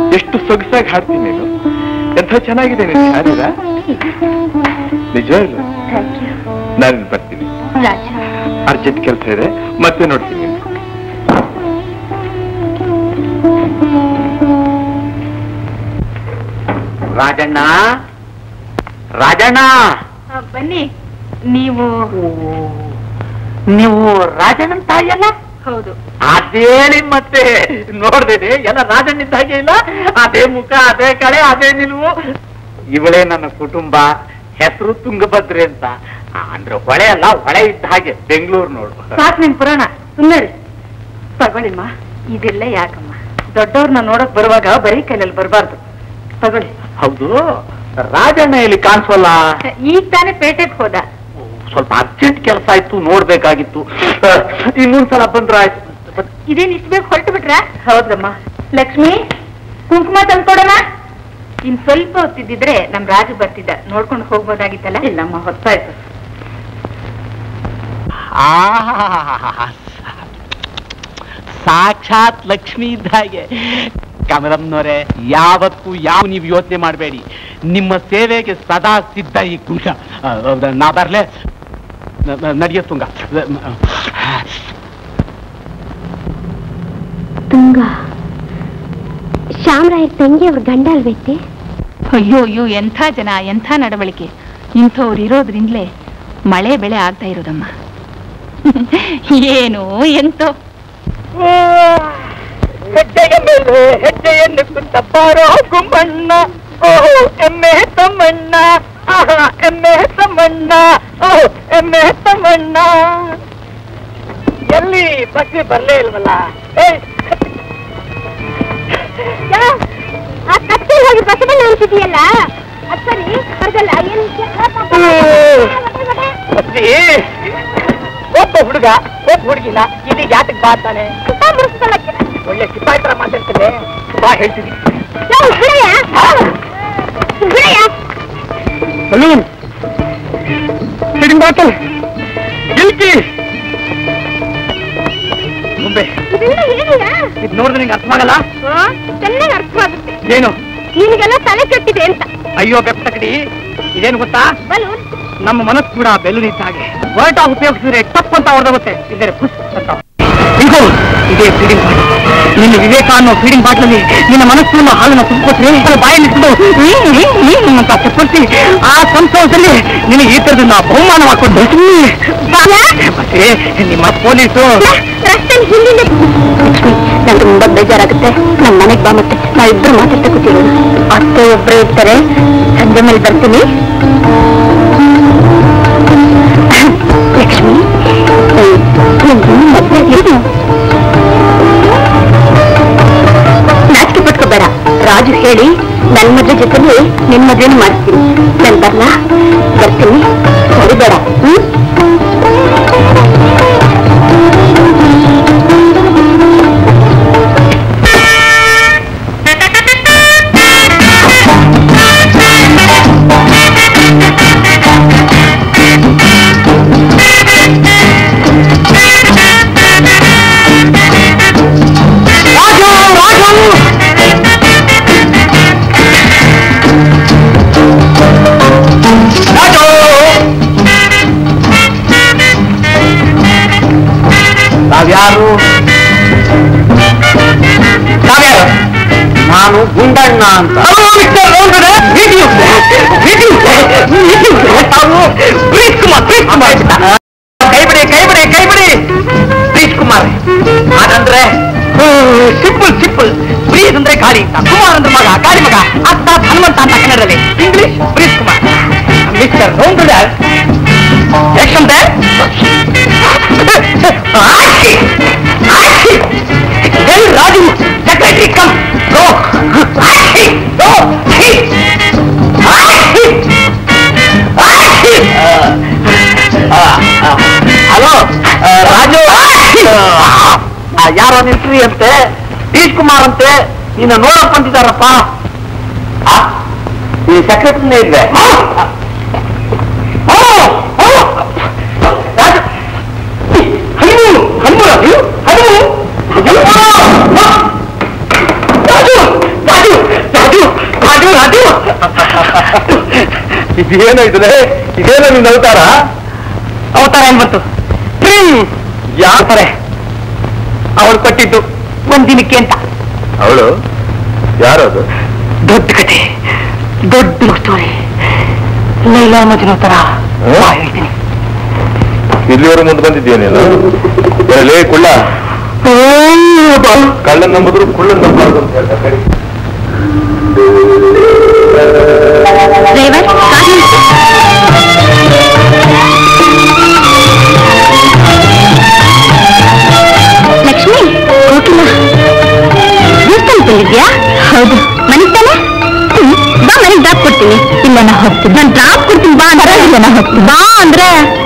ಎಷ್ಟು ಸೊಗಸಾಗಿ ಹಾಡ್ತೀನಿ ನೀನು. ಎಂಥ ಚೆನ್ನಾಗಿದೆ ನೀನು ಶಾರೀರ. ನಿಜವಾಗ್ಲು ನಾನು ಬರ್ತೀನಿ. ಅರ್ಜೆಂಟ್ ಕೆಲಸ ಇದೆ, ಮತ್ತೆ ನೋಡ್ತೀನಿ. ರಾಜಣ್ಣ, ರಾಜಣ್ಣ, ಬನ್ನಿ. ನೀವು ನೀವು ರಾಜಣ್ಣನ ತಾಯಿಯಲ್ಲ? ಹೌದು. ಅದೇಳಿ ಮತ್ತೆ ನೋಡ್ದೇನೆ ಎಲ್ಲ ರಾಜಣ್ಣಿದ್ದ ಹಾಗೆ ಇಲ್ಲ. ಅದೇ ಮುಖ, ಅದೇ ಕಳೆ, ಅದೇ ನಿಲುವು. ಇವಳೇ ನನ್ನ ಕುಟುಂಬ. ಹೆಸರು ತುಂಗಭದ್ರೆ ಅಂತ. ಅಂದ್ರೆ ಹೊಳೆ ಅಲ್ಲ, ಹೊಳೆ ಇದ್ದ ಹಾಗೆ. ಬೆಂಗಳೂರು ನೋಡು. ಸಾಕು ನಿನ್ ಪುರಾಣ, ಸುಮ್ಮನೆ ತಗೊಳ್ಳಿಮ್ಮ. ಇದೆಲ್ಲ ಯಾಕಮ್ಮ? ದೊಡ್ಡವ್ರನ್ನ ನೋಡಕ್ ಬರುವಾಗ ಬರೀ ಕೈಯಲ್ಲಿ ಬರಬಾರ್ದು. ತಗೊಳ್ಳಿ. ಹೌದು, ರಾಜಣ್ಣ ಇಲ್ಲಿ ಕಾಣಿಸೋಲ್ಲ. ಈಗ ತಾನೇ ಪೇಟೆಗೆ ಹೋದ. ಸ್ವಲ್ಪ ಅರ್ಜೆಂಟ್ ಕೆಲಸ ಆಯ್ತು, ನೋಡ್ಬೇಕಾಗಿತ್ತು. ಇನ್ನೊಂದ್ಸಲ ಬಂದ್ರ ಆಯ್ತು. ಇದೇನ್ ಇಷ್ಟು ಬೇಕು ಹೊರಟು ಬಿಟ್ರ? ಹೌದಮ್ಮ. ಲಕ್ಷ್ಮಿ, ಕುಂಕುಮ ತಂದ್ಕೊಡೋಣ. ಇನ್ ಸ್ವಲ್ಪ ಹೊತ್ತಿದ್ರೆ ನಮ್ ರಾಜು ಬರ್ತಿದ್ದ, ನೋಡ್ಕೊಂಡು ಹೋಗ್ಬೋದಾಗಿತ್ತಲ್ಲ. ಇಲ್ಲಮ್ಮ, ಹೊತ್ತಾಯ್ತು. ಸಾಕ್ಷಾತ್ ಲಕ್ಷ್ಮಿ ಇದ್ದ ಹಾಗೆ. ಕಮಲಮ್ನವರೇ, ಯಾವತ್ತೂ ಯಾವ ನೀವು ಯೋಚನೆ ಮಾಡಬೇಡಿ. ನಿಮ್ಮ ಸೇವೆಗೆ ಸದಾ ಸಿದ್ಧ ಈ ಕುಂಶ. ನಾ ಬರ್ಲೆ ನಡೆಯ ತುಂಗ. ತುಂಗ ಶ್ಯಾಮರಾಯ ತಂಗಿ ಅವ್ರ ಗಂಡ ಅಲ್ವೈತೆ? ಅಯ್ಯೋ ಅಯ್ಯೋ, ಎಂಥ ಜನ, ಎಂಥ ನಡವಳಿಕೆ. ಇಂಥವ್ರು ಇರೋದ್ರಿಂದಲೇ ಮಳೆ ಬೆಳೆ ಆಗ್ತಾ ಇರೋದಮ್ಮ. ಏನು ಎಂತೋ. ಹೆಜ್ಜೆಯ ಮೇಲೆ ಹೆಜ್ಜೆಯನ್ನು ಕುಂತ ಬಾರೋ ಗುಮ್ಮಣ್ಣ. ಓಹೋ ಎಮ್ಮೆ ತಮ್ಮಣ್ಣ, ಆಹಾ ಎಮ್ಮೆ ತಮ್ಮಣ್ಣ, ಓಹೋ ಎಮ್ಮೆ ತಮ್ಮಣ್ಣ. ಎಲ್ಲಿ ಬಸ್ಸಿ ಬರ್ಲೇ ಇಲ್ವಲ್ಲ? ಆ ಕತ್ತೆ ಹೋಗಿ ಬಸವಣ್ಣ ಅನ್ಸಿದೆಯಲ್ಲ, ಅದು ಸರಿ ಬರ್ಗಲ್ಲ. ಒಬ್ಬ ಹುಡುಗ ಒಬ್ಬ ಹುಡುಗಿನ ಇಲ್ಲಿ ಜಾತಕ್ ಬಾತಾನೆ. ಒಳ್ಳೆ ಸಿಪಾಯಿ ತರ ಮಾತಾಡ್ತಾನೆ. ಬಾ ಹೇಳ್ತೀನಿ. ಬಾತಲ್ ಗಿಲ್ಕಿ ಮುಂಬೆ ಇದು ನೋಡಿದ್ರೆ ನಿಂಗೆ ಅರ್ಥ ಆಗಲ್ಲ? ಚೆನ್ನಾಗಿ ಅರ್ಥ ಆಗುತ್ತೆ. ಏನು ನಿನಗೆಲ್ಲ ತಲೆ ಕೆಟ್ಟಿದೆ ಅಂತ. ಅಯ್ಯೋ ಬೆಪ್ತಕಡಿ, ಇದೇನು ಗೊತ್ತಾ? ನಮ್ಮ ಮನಸ್ಸು ಕೂಡ ಬೆಲೂನ್ ಇದ್ದ ಹಾಗೆ. ಹೊರಟಾಗಿ ಉಪಯೋಗಿಸಿದ್ರೆ ತಪ್ಪಂತ ಹೊರದೋಗುತ್ತೆ. ಇಲ್ಲೇ ಪುಸ್ ಅಂತ. ಇದು ಇದೇ ಫೀಡಿಂಗ್ ಬಾಟ್ಲ್. ನಿನ್ನ ವಿವೇಕ ಅನ್ನೋ ಫೀಡಿಂಗ್ ಬಾಟ್ಲಲ್ಲಿ ನಿನ್ನ ಮನಸ್ಸನ್ನು ಹಾಲನ್ನು ತುಂಬಿಕೊಟ್ರೆ ಬಾಯಲ್ಲಿ ಅಂತ ಚಪ್ಪರ್ಸಿ ಆ ಸಂತೋಷದಲ್ಲಿ ನಿನಗೆ ಈ ತರದನ್ನ ಬಹುಮಾನ ಮಾಡ್ಕೊಂಡು ಮತ್ತೆ ನಿಮ್ಮ ಪೊಲೀಸು ನಂಗೆ ತುಂಬಾ ಬೇಜಾರಾಗುತ್ತೆ. ನಮ್ಮ ಮನೆಗೆ ಬಾ, ಮತ್ತೆ ನಾವಿಬ್ರು ಮಾತಾಡ್ತಾ ಕೂತಿರೋದು. ಅತ್ತೆ ಒಬ್ಬರೇ ಇರ್ತಾರೆ. ಸಂಜೆ ಮೇಲೆ ಬರ್ತೀನಿ. ಲಕ್ಷ್ಮಿ, ಮದ್ವೆ ಏನು ನಾಚಿಕೆ ಪಟ್ಕೋಬೇಡ. ರಾಜು ಹೇಳಿ ನನ್ನ ಮದ್ವೆ ಜೊತೆಲಿ ನಿನ್ ಮದ್ವೆನೂ ಮಾಡ್ತೀನಿ. ನಾನು ಬರ್ಲಾ? ಬರ್ತೀನಿ, ಹೊಡಿಬೇಡ. ಹ್ಮ್ ನಾವ್ಯಾರು? ನಾವ್ಯಾರು? ನಾನು ಗುಂಡಣ್ಣ ಅಂತ. ಕೈ ಬಿಡಿ, ಕೈ ಬಿಡಿ, ಕೈ ಬಿಡಿ. ಪ್ರೀತ್ ಕುಮಾರ್ ಹಾಗಂದ್ರೆ ಸಿಂಪಲ್ ಸಿಂಪಲ್. ಪ್ರೀತ್ ಅಂದ್ರೆ ಗಾಳಿ ಅಂತ, ಕುಮಾರ್ ಅಂದ್ರೆ ಮಗ, ಗಾಳಿ ಮಗ. ಅತ್ತ ಹನುಮಂತ ಅಂತ ಕನ್ನಡದಲ್ಲಿ. ಇಂಗ್ಲಿಷ್ ಪ್ರೀತ್ ಕುಮಾರ್. ಮಿಸ್ಟರ್ ರೌಂಡ್ರರ್ ಯಾಕಂದ್ರೆ Raju secretary come go go. Hello Raju, ಯಾರೋ ನಿಂತ್ರಿ ಅಂತೆ, ಪ್ರೀತ್ ಕುಮಾರ್ ಅಂತೆ, ನಿನ್ನ ನೋಡಕ್ ಬಂದಿದ್ದಾರಪ್ಪ. ಈ ಸೆಕ್ರೆಟರಿನೇ ಇಲ್ವೇ? ರಾಜು ರಾಜು ಇದೇನೋ ಇದ್ರೆ ಇದೇನೋ ನಿನ್ನ ಅವತಾರ ಅವತಾರ ಏನ್ ಬಂತು ಯಾವತಾರೆ ಅವಳು ಕೊಟ್ಟಿದ್ದು ಒಂದಿನಕ್ಕೆ ಅಂತ ಅವಳು ಯಾರದು ದೊಡ್ಡ ಕತೆ ದೊಡ್ಡ ಸ್ಟೋರಿ ಲೈಲಾ ಮಜ್ನು ತರ ಹೇಳ್ತೀನಿ ಇಲ್ಲಿವರೆಗೂ ಮುಂದೆ ಬಂದಿದ್ದೇನೇನು ಲೇ ಕುಳ್ಳ ಕಳ್ಳನ್ ನಂಬಿದ್ರು ಕುಳ್ಳನ್ ನಂಬಾರ್ದು ಅಂತ ಹೇಳ್ತಾರೆ ಲಕ್ಷ್ಮಿ ಕೋಕಿಲ ದೇವಸ್ಥಾನ ಬಂದಿದ್ಯಾ ಹೌದು ಮನೆಗೆ ತಾನೆ ಬಾ ಮನೆಗೆ ಡ್ರಾಪ್ ಕೊಡ್ತೀನಿ ಇಲ್ಲ ನಾ ಹೋಗ್ತೀನಿ ನಾನು ಡ್ರಾಪ್ ಕೊಡ್ತೀನಿ ಬಾ ಅಂದ್ರೆ ಇಲ್ಲ ನಾ ಹೋಗ್ತೀನಿ ಬಾ ಅಂದ್ರೆ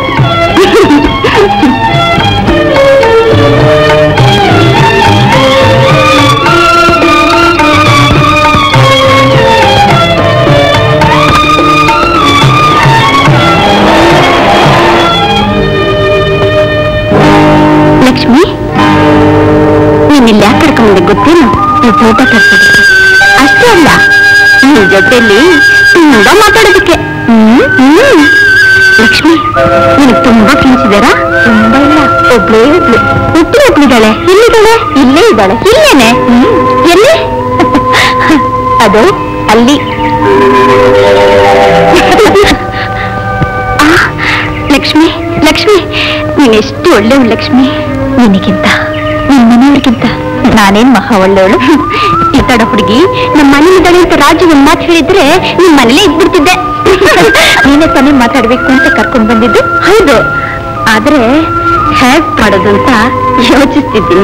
ಲಕ್ಷ್ಮಿ ನೀನ್ ಇಲ್ಲಿ ಯಾಕೆ ಕರ್ಕೊಂಡೆ ಗೊತ್ತೇನು ನೀವು ಫೋಟೋ ತರ್ಸೋದಕ್ಕೆ ಅಷ್ಟೇ ಅಲ್ಲ ನಿನ್ ಜೊತೆಯಲ್ಲಿ ತುಂಬಾ ಮಾತಾಡೋದಕ್ಕೆ ಹ್ಮ್ ಹ್ಮ್ ಲಕ್ಷ್ಮಿ ನಿನಗೆ ತುಂಬಾ ಫ್ರೆಂಡ್ಸ್ ಇದ್ದಾರಾ ತುಂಬಾ ಇಲ್ಲ ಒಬ್ಳೇ ಒಬ್ಳು ಹುಟ್ಟು ಒಬ್ಳಿದ್ದಾಳೆ ಎಲ್ಲಿದ್ದಾಳೆ ಇಲ್ಲೇ ಇದ್ದಾಳೆ ಇಲ್ಲೇನೆ ಹ್ಮ್ ಎಲ್ಲಿ ಅದು ಅಲ್ಲಿ ಲಕ್ಷ್ಮಿ ಲಕ್ಷ್ಮಿ ನೀನೆಷ್ಟು ಒಳ್ಳೆಯವಳು ಲಕ್ಷ್ಮಿ ನಿನಗಿಂತ ನಿನ್ ಮನೆಯವ್ರಿಗಿಂತ ನಾನೇನ್ ಮಹಾ ಒಳ್ಳೆಯವಳು ಈ ತಡ ಹುಡುಗಿ ನಮ್ಮ ಮನೇಲಿದ್ದಾಳೆ ಅಂತ ರಾಜು ಒಂದ್ ಮಾತು ಹೇಳಿದ್ರೆ ನಿಮ್ ಮನೇಲೇ ಇದ್ಬಿಡ್ತಿದ್ದೆ ನೀನೇ ತಾನೇ ಮಾತಾಡ್ಬೇಕು ಅಂತ ಕರ್ಕೊಂಡ್ ಬಂದಿದ್ದು ಹೌದು ಆದ್ರೆ ಹೇಗ್ ಮಾಡೋದು ಅಂತ ಯೋಚಿಸ್ತಿದ್ದೀನಿ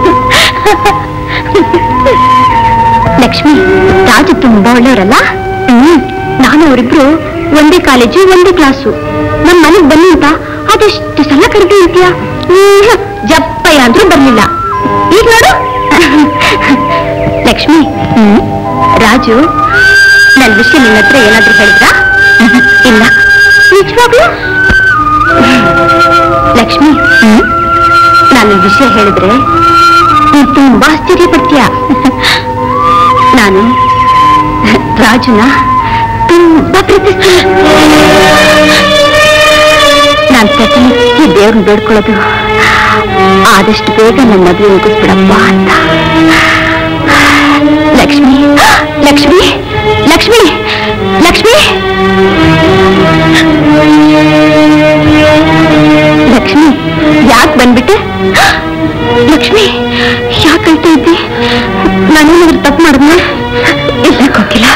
ಲಕ್ಷ್ಮಿ ರಾಜು ತುಂಬಾ ಒಳ್ಳೆಯವರಲ್ಲ ಹ್ಮ್ ನಾನು ಅವರಿಬ್ರು ಒಂದೇ ಕಾಲೇಜು ಒಂದೇ ಕ್ಲಾಸು ನಮ್ ಮನೆಗ್ ಬನ್ನಿ ಅಂತ ಅದೆಷ್ಟು ಸಲ ಕರೆದು ಇದೆಯಾ ಜಪ್ಪ ಅಂದ್ರೂ ಬರ್ಲಿಲ್ಲ ಈಗ ನೋಡು ಲಕ್ಷ್ಮಿ ಹ್ಮ್ ರಾಜು ನನ್ನ ವಿಷಯ ನಿನ್ನ ಹತ್ರ ಏನಾದ್ರೂ ಹೇಳಿದ್ರಾ ಇಲ್ಲ ನಿಜವಾಗ್ಲೂ ಲಕ್ಷ್ಮಿ ಹ್ಮ್ ನಾನು ವಿಷಯ ಹೇಳಿದ್ರೆ ನೀನ್ ತುಂಬಾ ಆಶ್ಚರ್ಯ ಪಡ್ತೀಯ ನಾನು ರಾಜುನ ತುಂಬಾ ಪ್ರೀತಿಸ್ತೀನಿ ನಾನ್ ಪ್ರತಿ ಈ ದೇವ್ರನ್ನ ಬೇಡ್ಕೊಳ್ಳೋದು ಆದಷ್ಟು ಬೇಗ ನನ್ನ ಮದುವೆ ಮುಗಿಸ್ಬಿಡಪ್ಪ ಅಂತ ಲಕ್ಷ್ಮಿ ಲಕ್ಷ್ಮಿ ಲಕ್ಷ್ಮಿ ಲಕ್ಷ್ಮಿ ಲಕ್ಷ್ಮಿ ಯಾಕೆ ಬಂದ್ಬಿಟ್ಟೆ ಲಕ್ಷ್ಮಿ ಯಾಕೆ ಅಳ್ತಾ ಇದ್ದಿ ನಾನೇನಾದ್ರೂ ತಪ್ಪು ಮಾಡಿದ್ನ ಇಲ್ಲ ಗೊತ್ತಿಲ್ಲ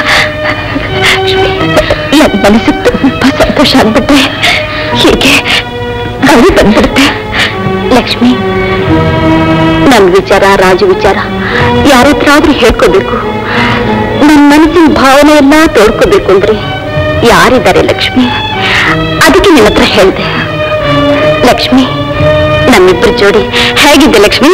ನನ್ನ ಮನಸ್ಸಿಗೆ ತುಂಬಾ ಸಂತೋಷ ಆಗ್ಬಿಟ್ರೆ ಹೀಗೆ ಅಳಿ ಬಂದ್ಬಿಡುತ್ತೆ ಲಕ್ಷ್ಮಿ ನನ್ ವಿಚಾರ ರಾಜು ವಿಚಾರ ಯಾರ ಹತ್ರ ಆದ್ರೂ ಹೇಳ್ಕೋಬೇಕು ನನ್ ಮನಸ್ಸಿನ ಭಾವನೆ ಎಲ್ಲ ತೋಡ್ಕೋಬೇಕು ಅಂದ್ರೆ ಯಾರಿದ್ದಾರೆ ಲಕ್ಷ್ಮಿ ಅದಕ್ಕೆ ನಿನ್ನ ಹತ್ರ ಹೇಳ್ದೆ ಲಕ್ಷ್ಮಿ ನಮ್ಮಿಬ್ಬರ ಜೋಡಿ ಹೇಗಿದೆ ಲಕ್ಷ್ಮಿ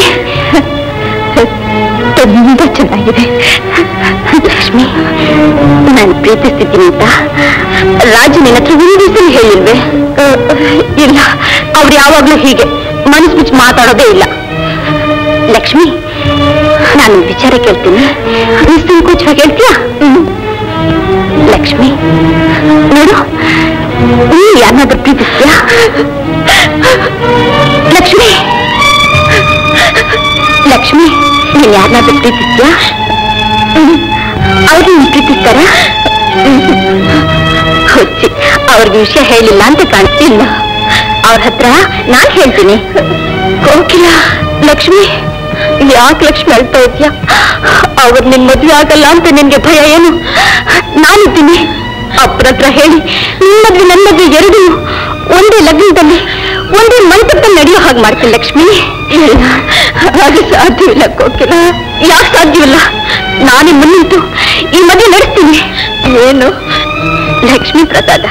ತುಂಬಾ ಚೆನ್ನಾಗಿದೆ ಲಕ್ಷ್ಮಿ ನಾನು ಪ್ರೀತಿಸ್ತಿದ್ದೀನಿ ಅಂತ ರಾಜು ನಿನ್ನ ಹತ್ರ ಒಂದು ದಿವಸ ಹೇಳಿಲ್ವೇ ಇಲ್ಲ ಅವ್ರು ಯಾವಾಗ್ಲೂ ಹೀಗೆ ಮನಸ್ಸು ಬಿಚ್ಚಿ ಮಾತಾಡೋದೇ ಇಲ್ಲ ಲಕ್ಷ್ಮಿ ನಾನು ವಿಚಾರ ಕೇಳ್ತೀನಿ ನಿಸ್ಸಂಕೋಚವಾಗಿ ಹೇಳ್ತೀಯಾ ಲಕ್ಷ್ಮಿ ನೋಡು ನೀ ಯಾರನ್ನಾದ್ರೂ ಪ್ರೀತಿಸ್ತೀಯಾ ಲಕ್ಷ್ಮಿ ಲಕ್ಷ್ಮಿ ನೀನ್ ಯಾರನ್ನಾದ್ರೂ ಪ್ರೀತಿಸ್ತೀಯಾ ಅವ್ರು ನೀನ್ ಪ್ರೀತಿಸ್ತಾರ ಹುಚ್ಚಿ ಅವ್ರಿಗೆ ವಿಷಯ ಹೇಳಿಲ್ಲ ಅಂತ ಕಾಣ್ತಿಲ್ಲ ಅವ್ರ ಹತ್ರ ನಾನ್ ಹೇಳ್ತೀನಿ ಕೋಕಿಲ ಲಕ್ಷ್ಮಿ ಯಾಕೆ ಲಕ್ಷ್ಮಿ ಅಳ್ತಾ ಇದ್ಯಾ ಅವ್ರು ನಿನ್ ಮದ್ವೆ ಆಗಲ್ಲ ಅಂತ ನಿನ್ಗೆ ಭಯ ಏನು ನಾನಿದ್ದೀನಿ ಅಪ್ಪನ ಹತ್ರ ಹೇಳಿ ನಿನ್ ಮದ್ವೆ ನನ್ನ ಮದ್ವೆ ಎರಡು ಒಂದೇ ಲಗ್ನದಲ್ಲಿ ಒಂದೇ ಮಂಟಪದಲ್ಲಿ ನಡೆಯೋ ಹಾಗೆ ಮಾಡ್ತೀನಿ ಲಕ್ಷ್ಮಿ ಇಲ್ಲ ಅದು ಸಾಧ್ಯವಿಲ್ಲ ಕೋಕಿಲ ಯಾಕೆ ಸಾಧ್ಯವಿಲ್ಲ ನಾನೇ ಮುನ್ನಿಂತು ಈ ಮದುವೆ ನಡೆಸ್ತೀನಿ ಏನು ಲಕ್ಷ್ಮೀ ಪ್ರಸಾದ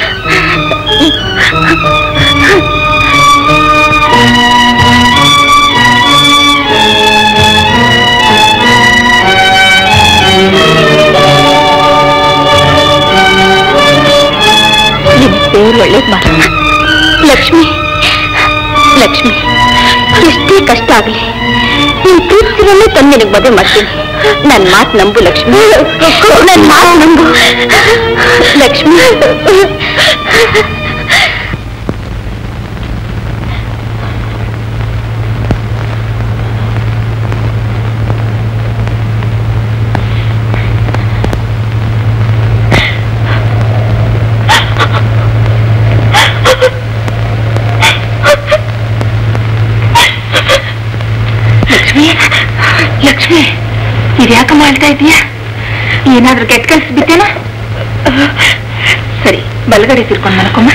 ದೇವ್ರು ಒಳ್ಳೇದ್ ಮಾಡ ಲಕ್ಷ್ಮಿ ಲಕ್ಷ್ಮಿ ಎಷ್ಟೇ ಕಷ್ಟ ಆಗ್ಲಿ ನೀನ್ ಪ್ರೀತಿರಲ್ಲೇ ತಂದು ನಿನಗೆ ಮದುವೆ ಮಾಡ್ತೀನಿ ನನ್ ಮಾತು ನಂಬು ಲಕ್ಷ್ಮಿ ನನ್ ಮಾತು ನಂಬು ಲಕ್ಷ್ಮಿ ಲಕ್ಷ್ಮಿ ಇದ್ಯಾಕಮ್ಮ ಹೇಳ್ತಾ ಇದೀಯಾ? ಏನಾದ್ರೂ ಕೆಟ್ಟ ಕೆಲ್ಸ ಬಿತ್ತೇನಾ? ಸರಿ, ಬಲಗಡೆ ತಿರ್ಕೊಂಡು ಮಲ್ಕೊಮ್ಮ.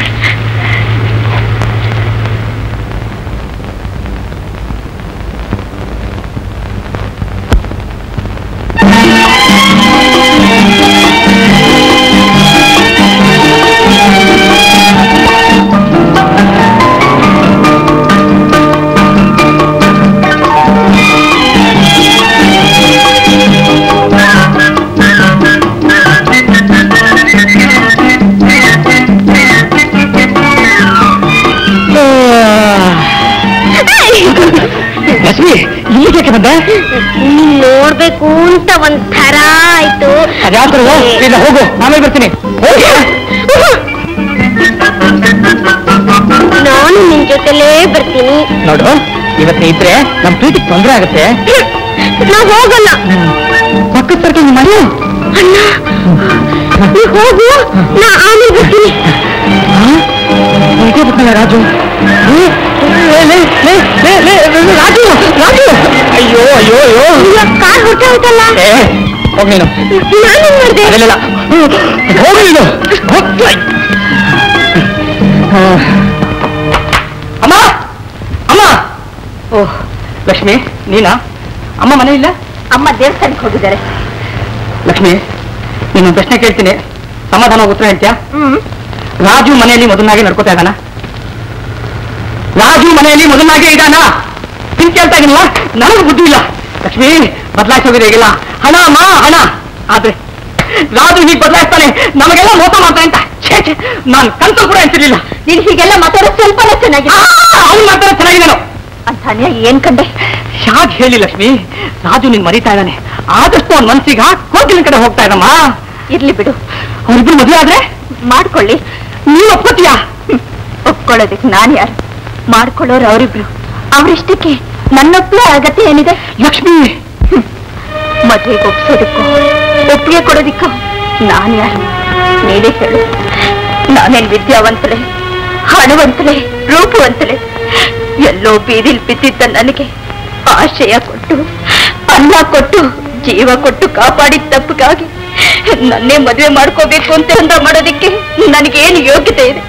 ಲಕ್ಷ್ಮಿ, ಇಲ್ಲಿಗೆ ಬಂದೆ? ನೋಡ್ಬೇಕು ಅಂತ ಒಂಥರ ಆಯ್ತು. ಅದ್ಯಾವ್ದು? ಇಲ್ಲ ಹೋಗು, ಆಮೇಲೆ ಬರ್ತೀನಿ. ನಾನು ನಿನ್ ಜೊತೆಲೇ ಬರ್ತೀನಿ. ನೋಡು, ಇವತ್ತು ಇದ್ರೆ ನಮ್ ಪ್ರೀತಿಗೆ ತೊಂದರೆ ಆಗುತ್ತೆ. ನಾ ಹೋಗಲ್ಲ. ಪಕ್ಕದ ಸರ್ಕಲ್ ಮಾಡಿ ಅಣ್ಣ, ನೀ ಹೋಗು, ನಾ ಆಮೇಲೆ ಬರ್ತೀನಿ. ಬಿಟ್ಟಲ್ಲ ರಾಜು. ರಾಜು ರಾಜು ಅಯ್ಯೋ ಅಯ್ಯೋ ಅಯ್ಯೋ ಕಾರ್ ಹೊಟ್ಟೋಯ್ತಲ್ಲ. ಹೋಗ್ ನೀನು. ನಾನೇನ್ ಮಾಡ್ದೆ? ಅದೆಲ್ಲ ಹೋಗಿ ನೀನು. ಅಮ್ಮ ಅಮ್ಮ. ಓಹ್ ಲಕ್ಷ್ಮಿ, ನೀನಾ? ಅಮ್ಮ ಮನೆ ಇಲ್ಲ? ಅಮ್ಮ ದೇವಸ್ಥಾನಕ್ಕೆ ಹೋಗಿದ್ದಾರೆ. ಲಕ್ಷ್ಮಿ, ನೀನು ಪ್ರಶ್ನೆ ಕೇಳ್ತೀನಿ, ಸಮಾಧಾನ ಉತ್ತರ ಹೇಳ್ತೀಯಾ? ಹ್ಮ್. ರಾಜು ಮನೆಯಲ್ಲಿ ಮೊದಲನಾಗಿ ನಡ್ಕೋತಾ ಇದ್ದಾನ? ರಾಜು ಮನೆಯಲ್ಲಿ ಮೊದಲನಾಗೆ ಇದ್ದಾನ? ನಿನ್ ಕೇಳ್ತಾ ಇದೀನಿಲ್ಲ, ನನಗೂ ಬುದ್ಧಿ ಇಲ್ಲ. ಲಕ್ಷ್ಮಿ, ಬದಲಾಯಿಸೋಗಿದೆ ಈಗಿಲ್ಲ. ಹಣ ಮಾ ಹಣ. ಆದ್ರೆ ರಾಜು ಹೀಗೆ ಬದಲಾಯಿಸ್ತಾನೆ, ನಮಗೆಲ್ಲ ಮೋಸ ಮಾಡ್ತಾನೆ ಅಂತ ನಾನು ಕಂತು ಕೂಡ ಎನ್ಸಿರ್ಲಿಲ್ಲ. ನೀನ್ ಹೀಗೆಲ್ಲ ಮಾತಾಡೋ ಸ್ವಲ್ಪನೇ ಚೆನ್ನಾಗಿ. ಅವ್ನು ಮಾತಾಡೋ ಚೆನ್ನಾಗಿದ್ದಾನು ಅಂತ ಅನ್ಯಾಯ ಏನ್ ಕಂಡೆ? ಯಾಕೆ ಹೇಳಿ ಲಕ್ಷ್ಮಿ, ರಾಜು ನಿನ್ ಮರೀತಾ ಇದ್ದಾನೆ. ಆದಷ್ಟು ಅವ್ನ ಮನ್ಸಿಗೆ ಕೋಗಿಲಿನ ಕಡೆ ಹೋಗ್ತಾ ಇದ್ದಮ್ಮ. ಇರ್ಲಿ ಬಿಡು, ಅವ್ರಿಬ್ರು ಮದುವೆ ಆದ್ರೆ ಮಾಡ್ಕೊಳ್ಳಿ. ನೀನು ಒಪ್ಕೋತೀಯಾ? ಒಪ್ಕೊಳ್ಳೋದಕ್ಕೆ ನಾನ್ ಯಾರು? ಮಾಡ್ಕೊಳ್ಳೋರು ಅವರಿಬ್ರು. ಅವರಿಷ್ಟಕ್ಕೆ ನನ್ನೊಪ್ಪಲೇ ಅಗತ್ಯ ಏನಿದೆ? ಲಕ್ಷ್ಮಿ, ಮದುವೆಗೆ ಒಪ್ಸೋದಕ್ಕೋ ಒಪ್ಪಿಗೆ ಕೊಡೋದಿಕ್ಕೋ ನಾನ್ ಯಾರು? ನೀನೇ ಹೇಳು. ನಾನೇನ್ ವಿದ್ಯಾವಂತಳೆ, ಹಣವಂತಳೆ, ರೂಪವಂತಳೆ? ಎಲ್ಲೋ ಬೀದಿಲ್ ಬಿದ್ದಿದ್ದ ನನಗೆ ಆಶ್ರಯ ಕೊಟ್ಟು, ಅನ್ನ ಕೊಟ್ಟು, ಜೀವ ಕೊಟ್ಟು ಕಾಪಾಡಿದ ತಪ್ಪಿಗಾಗಿ ನನ್ನೇ ಮದುವೆ ಮಾಡ್ಕೋಬೇಕು ಅಂತ ಅಂದ ಮಾಡೋದಿಕ್ಕೆ ನನಗೇನು ಯೋಗ್ಯತೆ ಇದೆ?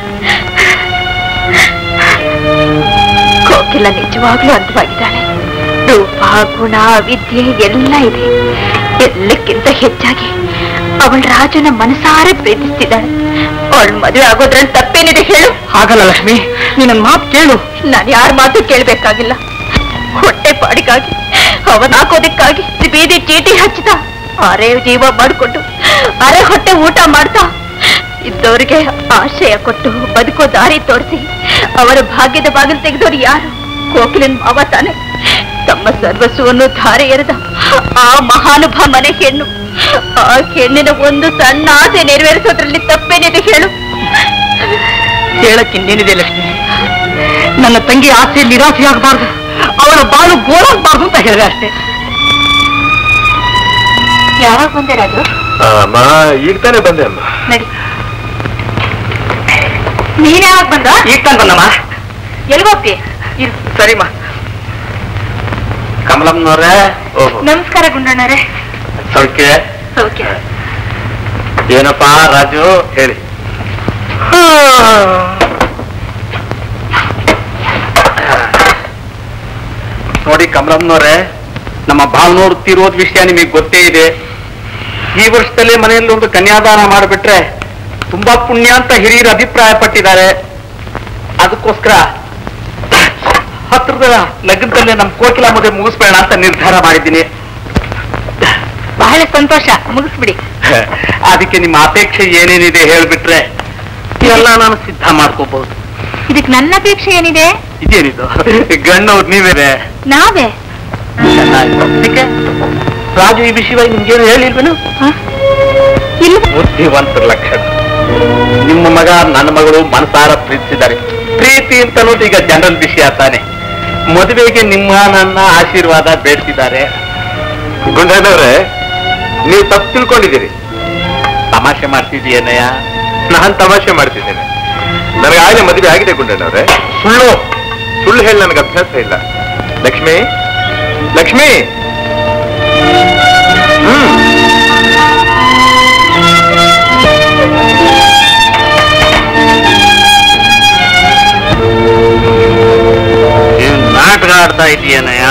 ಕೋಕಿಲ ನಿಜವಾಗ್ಲೂ ಅಂದವಾಗಿದ್ದಾಳೆ. ರೂಪ, ಗುಣ, ವಿದ್ಯೆ ಎಲ್ಲ ಇದೆ. ಎಲ್ಲಕ್ಕಿಂತ ಹೆಚ್ಚಾಗಿ ಅವಳ ರಾಜನ ಮನಸಾರೆ ಪ್ರೀತಿಸ್ತಿದ್ದಾಳೆ. ಅವಳ ಮದುವೆ ಆಗೋದ್ರಲ್ಲಿ ತಪ್ಪೇನಿದೆ ಹೇಳು? ಹಾಗಲ್ಲ ಲಕ್ಷ್ಮಿ, ನೀನ್ ನನ್ನ ಮಾತು ಕೇಳು. ನಾನು ಯಾರ ಮಾತು ಕೇಳ್ಬೇಕಾಗಿಲ್ಲ. ಹೊಟ್ಟೆ ಪಾಡಿಗಾಗಿ, ಅವನ್ ಹಾಕೋದಕ್ಕಾಗಿ ಬೀದಿ ಚೀಟಿ ಹಚ್ಚಿದ ಅರೆ ಜೀವ ಮಾಡಿಕೊಂಡು ಅರೆ ಹೊಟ್ಟೆ ಊಟ ಮಾಡ್ತಾ ಇದ್ದವರಿಗೆ ಆಶ್ರಯ ಕೊಟ್ಟು ಬದುಕೋ ದಾರಿ ತೋರಿಸಿ ಅವರ ಭಾಗ್ಯದ ಬಾಗಿಲು ತೆಗೆದವರು ಯಾರು? ಕೋಕಿಲನ್ ಮಾವ ತಾನೆ. ತಮ್ಮ ಸರ್ವಸ್ವವನ್ನು ಧಾರೆ ಎರೆದ ಆ ಮಹಾನುಭಾವ ಮನೆ ಹೆಣ್ಣು. ಆ ಹೆಣ್ಣಿನ ಒಂದು ಸಣ್ಣ ಆಸೆ ನೆರವೇರಿಸೋದ್ರಲ್ಲಿ ತಪ್ಪೇನಿದೆ ಹೇಳು? ಹೇಳಕ್ಕಿನ್ನೇನಿದೆ ಲಕ್ಷ್ಮಿ, ನನ್ನ ತಂಗಿ ಆಸೆ ನಿರಾಸೆಯಾಗಬಾರ್ದು, ಅವಳ ಬಾಳು ಗೋಳಾಗಬಾರ್ದು ಅಂತ ಹೇಳಿದೆ ಅಷ್ಟೇ. ಯಾವಾಗ ಬಂದೆ ರಾಜು? ಅಮ್ಮ, ಈಗ ತಾನೇ ಬಂದೆ ಅಮ್ಮ. ನಡಿ. ನೀನ್ ಯಾವಾಗ ಬಂದ? ಈಗ ತಾನು ಬಂದಮ್ಮ. ಎಲ್ಗೋಗ್ತಿ? ಸರಿಮ್ಮ. ಕಮಲಮ್ಮನವ್ರೆ. ಓಹೋ, ನಮಸ್ಕಾರ ಗುಂಡಣ್ಣರೇ. ಸೌಖ್ಯ? ಸೌಖ್ಯ. ಏನಪ್ಪ ರಾಜು, ಹೇಳಿ. ನೋಡಿ ಕಮಲಮ್ಮನವ್ರೆ, ನಮ್ಮ ಭಾವನವ್ರು ತೀರೋದ್ ವಿಷಯ ನಿಮಗೆ ಗೊತ್ತೇ ಇದೆ. ಈ ವರ್ಷದಲ್ಲೇ ಮನೆಯಲ್ಲಿ ಒಂದು ಕನ್ಯಾದಾನ ಮಾಡಿಬಿಟ್ರೆ ತುಂಬಾ ಪುಣ್ಯ ಅಂತ ಹಿರಿಯರು ಅಭಿಪ್ರಾಯ ಪಟ್ಟಿದ್ದಾರೆ. ಅದಕ್ಕೋಸ್ಕರ ಹತ್ರದ ಲಗ್ನದಲ್ಲೇ ನಮ್ಮ ಕೋಕಿಲ ಮದುವೆ ಮುಗಿಸ್ಬೇಡ ಅಂತ ನಿರ್ಧಾರ ಮಾಡಿದ್ದೀನಿ. ಬಹಳ ಸಂತೋಷ, ಮುಗಿಸ್ಬಿಡಿ. ಅದಕ್ಕೆ ನಿಮ್ಮ ಅಪೇಕ್ಷೆ ಏನೇನಿದೆ ಹೇಳ್ಬಿಟ್ರೆ ಎಲ್ಲ ನಾನು ಸಿದ್ಧ ಮಾಡ್ಕೋಬಹುದು. ಇದಕ್ ನನ್ನ ಅಪೇಕ್ಷೆ ಏನಿದೆ? ಇದೇನಿದು, ಗಣ್ಣವ್ರು ನೀವೇ? ನಾವೇ? ಅದಕ್ಕೆ ರಾಜು ಈ ವಿಷಯವಾಗಿ ನಿಮ್ಗೇನು ಹೇಳಿಲ್ವೇನು? ಇಲ್ಲ. ಬುದ್ಧಿವಂತರ ಲಕ್ಷಣ. ನಿಮ್ಮ ನಿಮ್ಮ ಮಗ ನನ್ನ ಮಗಳು ಮನಸಾರ ಪ್ರೀತಿಸಿದ್ದಾರೆ. ಪ್ರೀತಿ ಅಂತ ಅನ್ನೋದು ಈಗ ಜನರಲ್ ವಿಷಯ ತಾನೆ. ಮದುವೆಗೆ ನಿಮ್ಮ ನನ್ನ ಆಶೀರ್ವಾದ ಬೇಡ್ತಿದ್ದಾರೆ. ಗುಂಡಣ್ಣವ್ರೆ, ನೀವು ತಪ್ಪು ತಿಳ್ಕೊಂಡಿದ್ದೀರಿ. ತಮಾಷೆ ಮಾಡ್ತಿದ್ದೀಯನಯ್ಯ? ನಾನ್ ತಮಾಷೆ ಮಾಡ್ತಿದ್ದೇನೆ. ನನಗೆ ಆಗಲೇ ಮದುವೆ ಆಗಿದೆ ಗುಂಡಣ್ಣವ್ರೆ. ಸುಳ್ಳು ಸುಳ್ಳು ಹೇಳಿ ನನಗೆ ಅಭ್ಯಾಸ ಇಲ್ಲ. ಲಕ್ಷ್ಮಿ, ಲಕ್ಷ್ಮಿ, ಹ್ಮ್ ನಾಟಕ ಆಡ್ತಾ ಇದೀಯನಯ್ಯ?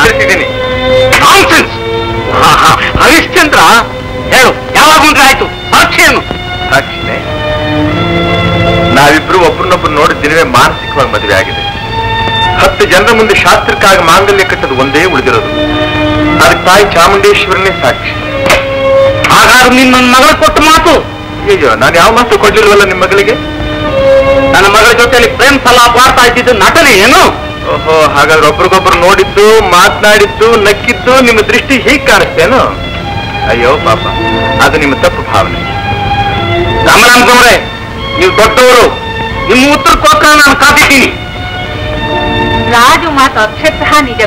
ಹರಿಶ್ಚಂದ್ರ, ಹೇಳು, ಯಾವಾಗ ಮುಂದೆ ಆಯ್ತು? ಸಾಕ್ಷಿಯನ್ನು ಸಾಕ್ಷಿನೇ. ನಾವಿಬ್ರು ಒಬ್ರನ್ನೊಬ್ರು ನೋಡಿದ ದಿನವೇ ಮಾನಸಿಕವಾಗಿ ಮದುವೆ ಆಗಿದೆ. ಹತ್ತು ಜನರ ಮುಂದೆ ಶಾಸ್ತ್ರಕ್ಕಾಗಿ ಮಾಂಗಲ್ಯ ಕಟ್ಟದು ಒಂದೇ ಉಳಿದಿರೋದು. ಅದಕ್ಕೆ ತಾಯಿ ಚಾಮುಂಡೇಶ್ವರನೇ ಸಾಕ್ಷಿ. ಹಾಗಾದ್ರೆ ನೀನ್ ನನ್ನ ಮಗಳ ಕೊಟ್ಟ ಮಾತು? ಅಯ್ಯೋ, ನಾನು ಯಾವ ಮಾತು ಕೊಡ್ಲಿಲ್ವಲ್ಲ ನಿಮ್ಮ ಮಗಳಿಗೆ? ನನ್ನ ಮಗಳ ಜೊತೆಯಲ್ಲಿ ಪ್ರೇಮ ಸಲಾಪ ಮಾಡ್ತಾ ಇದ್ದಿದ್ದು ನಟನೆ ಏನು? ಓಹೋ, ಹಾಗಾದ್ರೆ ಒಬ್ರಿಗೊಬ್ರು ನೋಡಿದ್ದು, ಮಾತನಾಡಿದ್ದು, ನಕ್ಕಿದ್ದು ನಿಮ್ಮ ದೃಷ್ಟಿ ಹೀಗೆ ಕಾಣಿಸ್ತೇನು? ಅಯ್ಯೋ ಪಾಪ, ಅದು ನಿಮ್ಮ ತಪ್ಪು ಭಾವನೆ. ರಾಮರಾಮ್ಗೌಡ್ರೆ, ನೀವು ದೊಡ್ಡವರು, ನಿಮ್ಮ ಉತ್ತರಕ್ಕೋಸ್ಕರ ನಾನು ಕಾದಿದ್ದೀನಿ. ರಾಜು ಮಾತು ಅಕ್ಷರಶಃ ನಿಜ.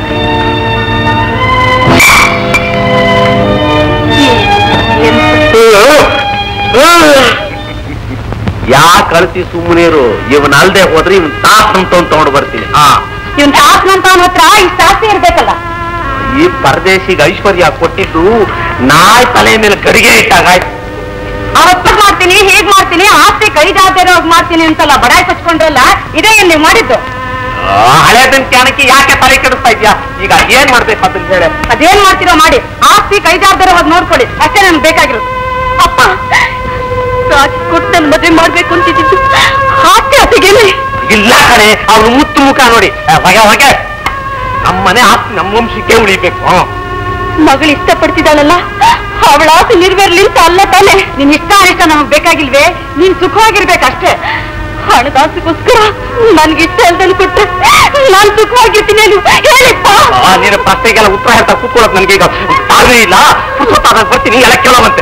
ಯಾ ಕಳಿಸಿ ಸುಮ್ಮನಿರು. ಇವನ್ ಅಲ್ದೆ ಹೋದ್ರೆ ಇವನ್ ತಾಸ್ ಅಂತ ತಗೊಂಡು ಬರ್ತೀನಿ. ಹಾ, ಇವನ್ ಶಾಸ್ತ್ರ ಹತ್ರ ಇಷ್ಟ ಆಸ್ತಿ ಇರ್ಬೇಕಲ್ಲ. ಈ ಪರದೇಶಿಗೆ ಐಶ್ವರ್ಯ ಕೊಟ್ಟಿದ್ದು ನಾಯ್ ತಲೆ ಮೇಲೆ ಗಡಿಗೆ ಇಟ್ಟಾಗಾಯ್ತು. ಅವತ್ತ ಮಾಡ್ತೀನಿ, ಹೇಗ್ ಮಾಡ್ತೀನಿ, ಆಸ್ತಿ ಕೈ ಜಾತಿರೋಗ್ ಮಾಡ್ತೀನಿ ಅಂತಲ್ಲ ಬಡಾಯಿ ಕಚ್ಕೊಂಡ್ರಲ್ಲ, ಇದೇ ಏನ್ ನೀವು ಮಾಡಿದ್ದು? ಹಳೆದನ್ ಜ್ಞಾನಕ್ಕೆ ಯಾಕೆ ತಲೆ ಕೆಡಿಸ್ತಾ ಇದ್ಯಾ? ಈಗ ಏನ್ ಮಾಡ್ಬೇಕು ಅದನ್ನ ಹೇಳಿ. ಅದೇನ್ ಮಾಡ್ತೀರೋ ಮಾಡಿ, ಆಸ್ತಿ ಕೈ ಜಾತಿರೋ ಹೋದ್ ನೋಡ್ಕೊಳ್ಳಿ, ಅಷ್ಟೇ ನನ್ಗೆ ಬೇಕಾಗಿರೋದು. ಅಪ್ಪ, ರಾಜ್ ಕೊಟ್ಟು ನನ್ ಮದುವೆ ಮಾಡ್ಬೇಕು ಅಂತಿದ್ದು ಆಸ್ತಿ ಅತಿಗೇನೆ. ಇಲ್ಲ ಕಣೆ, ಅವ್ರು ಮುತ್ತು ಮುಖ ನೋಡಿ ಹೊಗೆ ಹೊಗೆ. ನಮ್ಮನೆ ಆಸ್ತಿ ನಮ್ಮ ವಂಶಕ್ಕೆ ಉಳಿಬೇಕು. ಮಗಳು ಇಷ್ಟಪಡ್ತಿದ್ದಾಳಲ್ಲ, ಅವಳ ಆಸೆ ನಿರ್ವೇರ್ಲಿ ಅಂತ ಅಲ್ಲ ತಾನೆ. ನಿನ್ ಇಷ್ಟ ಅನಿಷ್ಟ ನಮಗ್ ಬೇಕಾಗಿಲ್ವೇ? ನೀನ್ ಸುಖವಾಗಿರ್ಬೇಕಷ್ಟೇ. ಹಣದಾಸೆಗೋಸ್ಕರ ನನ್ಗಿಷ್ಟ ಇಲ್ದನ್ ಕೊಟ್ರೆ ನಾನ್ ಸುಖವಾಗಿರ್ತೀನಿ ಅಲ್ವ? ಹೇಳಿಪ್ಪ. ನೀನು ಪ್ರಶ್ನೆಗೆಲ್ಲ ಉತ್ತರ ಹೇಳ್ತಾ ಕೂತ್ಕೊಳ್ಳೋದು ನನ್ಗೆ ಈಗ ತಾಳ್ಮೆ ಇಲ್ಲ. ಬರ್ತೀನಿ, ಎಲ್ಲ ಕೇಳೋವಂತೆ.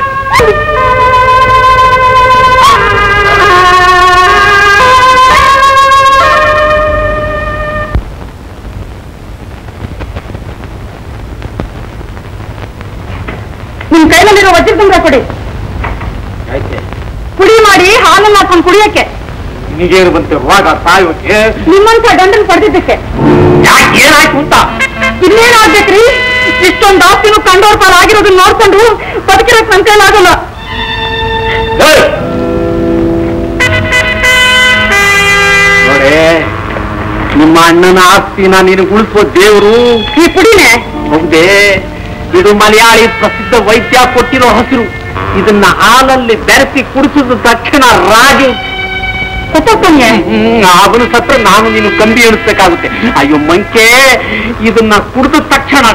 ನಿಮ್ ಕೈನಲ್ಲಿರೋ ವಜ್ರದಂಗ ಕೊಡಿ, ಪುಡಿ ಮಾಡಿ ಹಾಲನ್ನ ಹಾಕೊಂಡು ಕುಡಿಯಕ್ಕೆ. ನಿನಗೇನು ಬಂತೆ ರೋಗ ಸಾಯೋಕೆ? ನಿಮ್ಮಂತ ಗಂಡನ್ ಪಡೆದಿದ್ದಕ್ಕೆ. ಯಾಕೆ ಏನಾಯ್ತು ಅಂತ? ಇನ್ನೇನಾಗ್ಬೇಕ್ರಿ? ಇಷ್ಟೊಂದು ಆಸ್ತಿನೂ ಕಂಡೋರ್ ಪಾಲ್ ಆಗಿರೋದನ್ನ ನೋಡ್ಕೊಂಡು ಬದುಕಿರೋಕ್ ನನ್ ಕೈಲಾಗಲ್ಲ. ನೋಡೇ, ನಿಮ್ಮ ಅಣ್ಣನ ಆಸ್ತಿನ ನೀನು ಉಳಿಸುವ ದೇವರು ಈ ಪುಡಿನೇ. ಹೌದೇ, ಇದು ಮಲಯಾಳಿ ಪ್ರಸಿದ್ಧ ವೈದ್ಯ ಕೊಟ್ಟಿರೋ ಹಸಿರು. ಇದನ್ನ ಹಾಲಲ್ಲಿ ಬೆರೆಸಿ ಕುಡಿಸಿದ ತಕ್ಷಣ ರಾಜು ಸತ್ತೋಗ್ತಾನೆ. ಅವನು ಸತ್ರ ನಾನು ನೀನು ಕಂಬಿ ಎಣಿಸ್ಬೇಕಾಗುತ್ತೆ. ಅಯ್ಯೋ ಮಂಕೆ, ಇದನ್ನ ಕುಡಿದ ತಕ್ಷಣ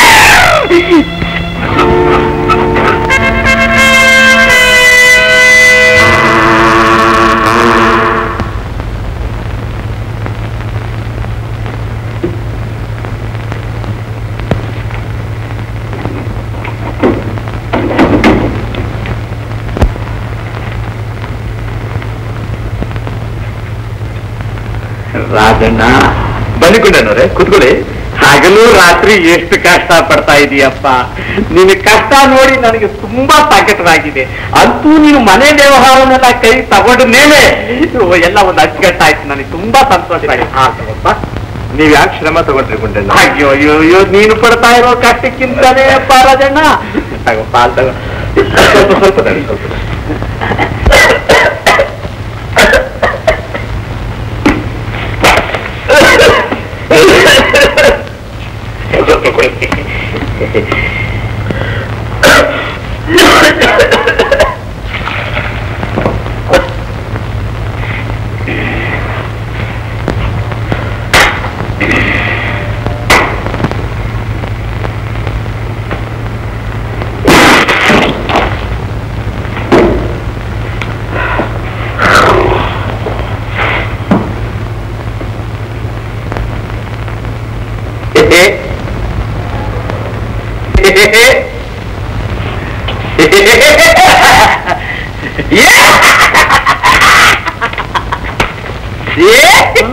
ರಾಜಣ್ಣ ಬನ್ನಿಕೊಂಡನವ್ರೆ, ಕೂತ್ಕೊಳ್ಳಿ. ಹಗಲು ರಾತ್ರಿ ಎಷ್ಟು ಕಷ್ಟ ಪಡ್ತಾ ಇದೀಯಪ್ಪ. ನಿನ್ನ ಕಷ್ಟ ನೋಡಿ ನನಗೆ ತುಂಬಾ ಸಂಕಟವಾಗಿದೆ. ಅಂತೂ ನೀನು ಮನೆ ವ್ಯವಹಾರನೆಲ್ಲ ಕೈ ತಗೊಂಡ ಮೇಲೆ ಎಲ್ಲ ಒಂದು ಅಚ್ಚುಕಟ್ಟಾಯ್ತು. ನನಗೆ ತುಂಬಾ ಸಂತೋಷ ಆಗಿದೆ. ಹಾ ತಗೋಪ್ಪ. ನೀವ್ ಯಾಕೆ ಶ್ರಮ ತಗೊಂಡ್ರಿ ಗುಂಡಣ್ಣ? ಅಯ್ಯೋ ಅಯ್ಯೋ ಅಯ್ಯೋ, ನೀನು ಪಡ್ತಾ ಇರೋ ಕಷ್ಟಕ್ಕಿಂತಲೇ ಅಪ್ಪ ರಾಜಣ್ಣ. ತಗೋಪ್ಪ, ಅಲ್ಲಿ ತಗೋ. ಸ್ವಲ್ಪ ಸ್ವಲ್ಪ ತಡಿ, ಸ್ವಲ್ಪ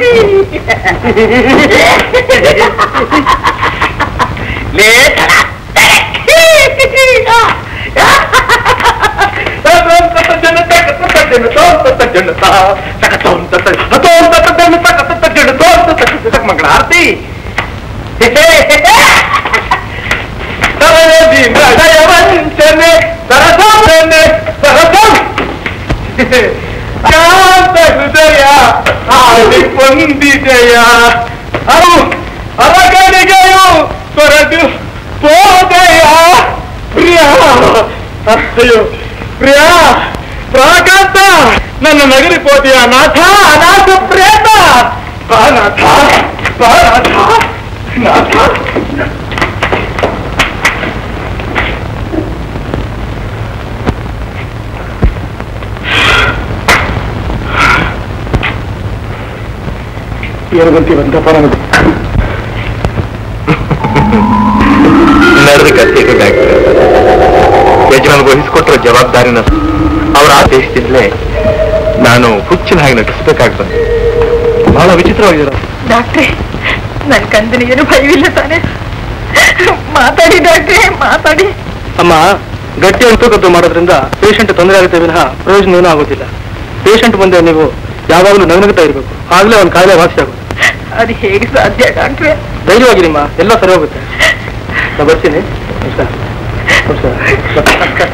ಮಂಗಳಾರತಿ ವಂಚನೆ ಸರಸನೆ ಸರಸಂ ಶಾಂತ ಹೃದಯ ಆಡಿ ಹೊಂದಿದೆಯ ಅವು ಅವಗಣಿಗೆಯು ತೊರೆದು ಹೋದೆಯ ಪ್ರಿಯ ಅಯ್ಯೋ ಪ್ರಿಯ ಪ್ರಾಕಾಂತ ನನ್ನ ನಗರಿ ಹೋದೆಯ ನಾಥ ಅನಾಥ ಪ್ರೇತ ನಾಥ ನಾಥ ನಾಥ ಏನು ಬಂತೀವಂತಪ್ಪ ನಮಗೆ ನಡೆದ ಕಥೆಗೆ ಡಾಕ್ಟರ್ ಯಜಮಾನ್ಗೆ ವಹಿಸಿಕೊಟ್ಟಿರೋ ಜವಾಬ್ದಾರಿನ ಅವರ ಆದೇಶದಿಂದಲೇ ನಾನು ಹುಚ್ಚಿನ ಹಾಗೆ ನಟಿಸ್ಬೇಕಾಗ್ತದೆ. ಬಹಳ ವಿಚಿತ್ರವಾಗಿದ್ದೀರ ಡಾಕ್ಟ್ರೆ. ನನ್ ಕಂದನ ಏನು ಭಯವಿಲ್ಲ ತಾನೆ? ಮಾತಾಡಿ ಡಾಕ್ಟ್ರೆ, ಮಾತಾಡಿ. ಅಮ್ಮ, ಗಟ್ಟಿ ಅಂತೂ ಮಾಡೋದ್ರಿಂದ ಪೇಷಂಟ್ ತೊಂದರೆ ಆಗುತ್ತೆ ವಿನಃ ಪ್ರಯೋಜನ ಏನೂ ಆಗೋದಿಲ್ಲ. ಪೇಷಂಟ್ ಬಂದ್ರೆ ನೀವು ಯಾವಾಗಲೂ ನಗನಗ್ತಾ ಇರಬೇಕು, ಆಗ್ಲೇ ಅವ್ನ ಕಾಯಿಲೆ ವಾಸಿ ಆಗುತ್ತೆ. ಅದು ಹೇಗೆ ಸಾಧ್ಯ ಡಾಕ್ಟ್ರೆ? ಧೈರ್ಯವಾಗಿರಿಮ್ಮ, ಎಲ್ಲ ಸರಿ ಹೋಗುತ್ತೆ. ನಾ ಬರ್ತೀನಿ. ನಮಸ್ಕಾರ. ನಮಸ್ಕಾರ.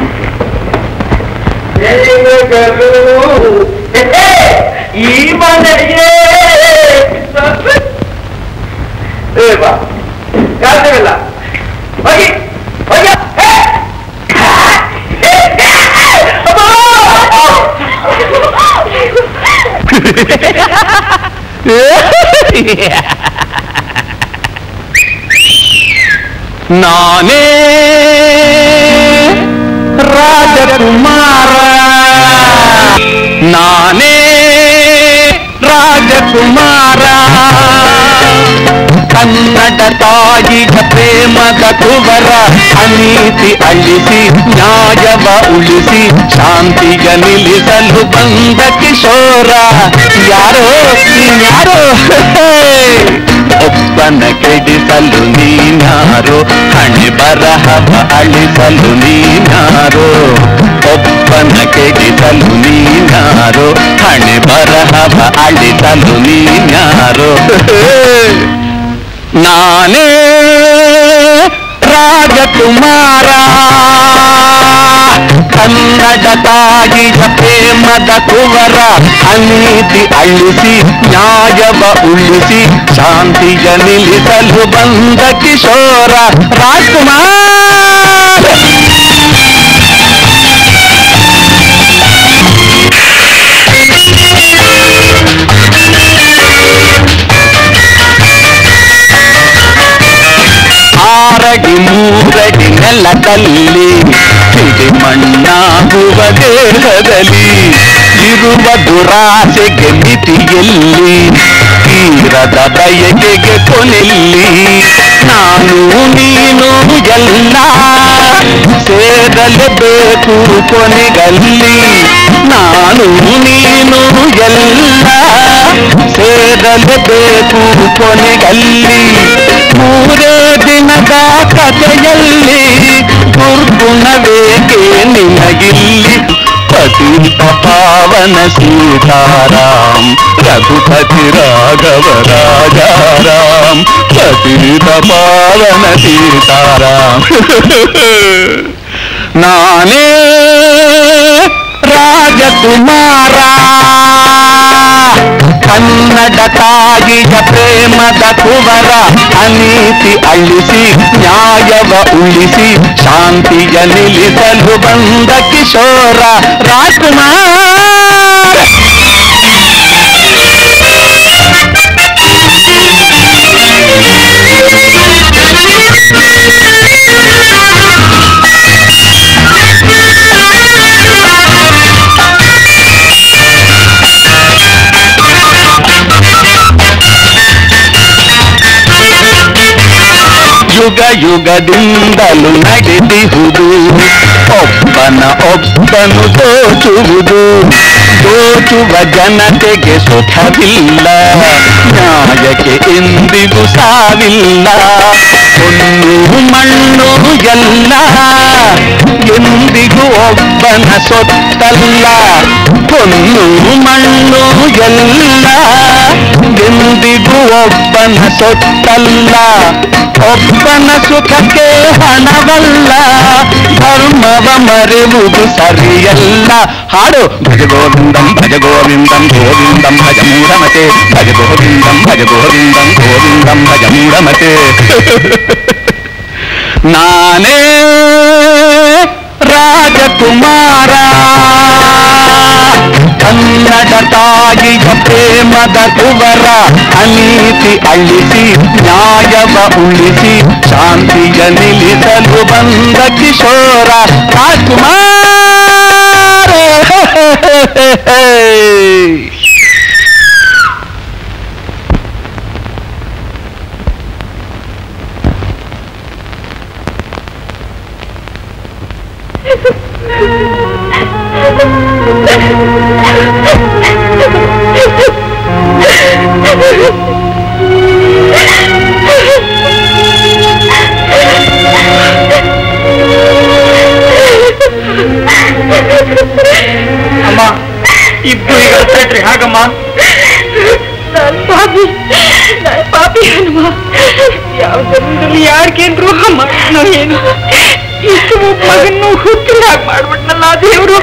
ಈ ಮನೆಗೆ ಸಾಧ್ಯವಿಲ್ಲ. ಹೋಗಿ ಹೋಗಿ ನಾನೇ ರಾಜಕುಮಾರ, ನಾನೇ ರಾಜಕುಮಾರ, ಕನ್ನಡ ತಾಯಿಯ ಪ್ರೇಮದ ಕುವರ, ಅನೀತಿ ಅಳಿಸಿ ನ್ಯಾಯವ ಉಳಿಸಿ ಶಾಂತಿಯ ನಿಲ್ಲಿಸಲು ಬಂದ ಕಿಶೋರ. ಯಾರೋ ಯಾರೋ ಒಬ್ಬನ ಕೆಡಿಸಲು ನೀನಾರೋ, ಹಣೆ ಬರಹವ ಅಳಿಸಲು ನೀನಾರೋ, ಒಬ್ಬನ ಕೆಡಿಸಲು ನೀನಾರೋ, ಹಣೆ ಬರಹವ ಅಳಿಸಲು ನೀನಾರೋ. ನಾನೇ ರಾಜಕುಮಾರ, ಕನ್ನಡ ತಾಯಿಯ ಪ್ರೇಮದ ಕುವರ, ಅನೀತಿ ಅಳಿಸಿ ನ್ಯಾಯವ ಉಳಿಸಿ ಶಾಂತಿಯ ನಿಲ್ಲಿಸಲು ಬಂದ ಕಿಶೋರ ರಾಜ್ಕುಮಾರ್. ಆರಡಿ ಮೂರಡಿ ನೆಲದಲ್ಲಿ ಸಿಡಿ ಮಣ್ಣಾಗುವ ದೇಹದಲ್ಲಿ ಇರುವ ದುರಾಸೆಗೆ ಮಿತಿಯಲ್ಲಿ, ತೀರದ ಬಯಕೆಗೆ ಕೊನೆಯಲ್ಲಿ, ನಾನು ನೀನು ಎಲ್ಲ ಸೇರಲೇಬೇಕು ಕೊನೆಗಲ್ಲಿ, ನಾನು ನೀನು ಎಲ್ಲ ಸೇರಲೇಬೇಕು ಕೊನೆಗಲ್ಲಿ. ಮೂರೇ ದಿನದ ಕಥೆಯಲ್ಲಿ ದುರ್ಗುಣವೇಕೆ ನಿನಗಿಲ್ಲಿ, ಪತಿತ ಪಾವನ ಸೀತಾರಾಮ್ ರಘುಪತಿ ರಾಘವ ರಾಜಾರಾಮ್, ಪತಿತ ಪಾವನ ಸೀತಾರಾಮ್. ನಾನೇ ರಾಜಕುಮಾರ, ಕನ್ನಡ ತಾಯಿಯ ಪ್ರೇಮದ ಕುವರ, ಅನೀತಿ ಅಳಿಸಿ ನ್ಯಾಯವ ಉಳಿಸಿ ಶಾಂತಿಯ ನಿಲ್ಲಿಸಲು ಬಂದ ಕಿಶೋರ ರಾಜ್ಕುಮಾರ್. ಯುಗ ಯುಗದಿಂದಲೂ ನಡೆದಿಹುದು ಒಬ್ಬನ ಒಬ್ಬನು ದೋಚುವುದು, ದೋಚುವ ಜನತೆಗೆ ಸುಖವಿಲ್ಲ, ನ್ಯಾಯಕ್ಕೆ ಎಂದಿಗೂ ಸಾವಿಲ್ಲ. ಹೊನ್ನು ಮಣ್ಣು ಎಲ್ಲ ಎಂದಿಗೂ ಒಬ್ಬನ ಸೊತ್ತಲ್ಲ. ಹೊನ್ನು ಮಣ್ಣು ಎಲ್ಲ ಎಂದಿಗೂ ಒಬ್ಬನ ಸೊತ್ತಲ್ಲ. ಒಬ್ಬನ ಸುಖಕ್ಕೆ ಹಣವಲ್ಲ, ಧರ್ಮವ ಮರೆಯುವುದು ಸರಿಯಲ್ಲ. ಹಾಡು ಭಜ ಗೋವಿಂದಂ ಭಜ ಗೋವಿಂದಂ ಗೋವಿಂದಂ ಭಜ ಮೂಢಮತೆ, ಭಜ ಗೋವಿಂದಂ ಭಜ ಗೋವಿಂದಂ ಗೋವಿಂದಂ ಭಜ ಮೂಢಮತೆ. ನಾನೇ ರಾಜಕುಮಾರ, ಕನ್ನಡ ತಾಯಿಯ ಪ್ರೇಮದ ಕುವರ. ಅನೀತಿ ಅಳಿಸಿ ನ್ಯಾಯವ ಉಳಿಸಿ ಶಾಂತಿಯ ನಿಲ್ಲಿಸಲು ಬಂದ ಕಿಶೋರ ರಾಜಕುಮಾರ. ಅಮ್ಮ, ಇಬ್ರು ಈಗ ಅಳ್ತಾಯಿದ್ರಿ ಹಾಗಮ್ಮ? ನಾನು ಪಾಪಿ, ನಾನು ಪಾಪಿ ಹನುಮ. ಯಾವ ಜನ್ಮದಲ್ಲಿ ಯಾರಿಗೇನ್ ದ್ರೋಹ ಮಾಡಿದ್ನೋ ಏನು, ಇಷ್ಟು ಮಗನ್ನು ಹುಟ್ಟಿನ ಹಾಗೆ ಮಾಡ್ಬಿಟ್ನಲ್ಲ ಆ ದೇವರು.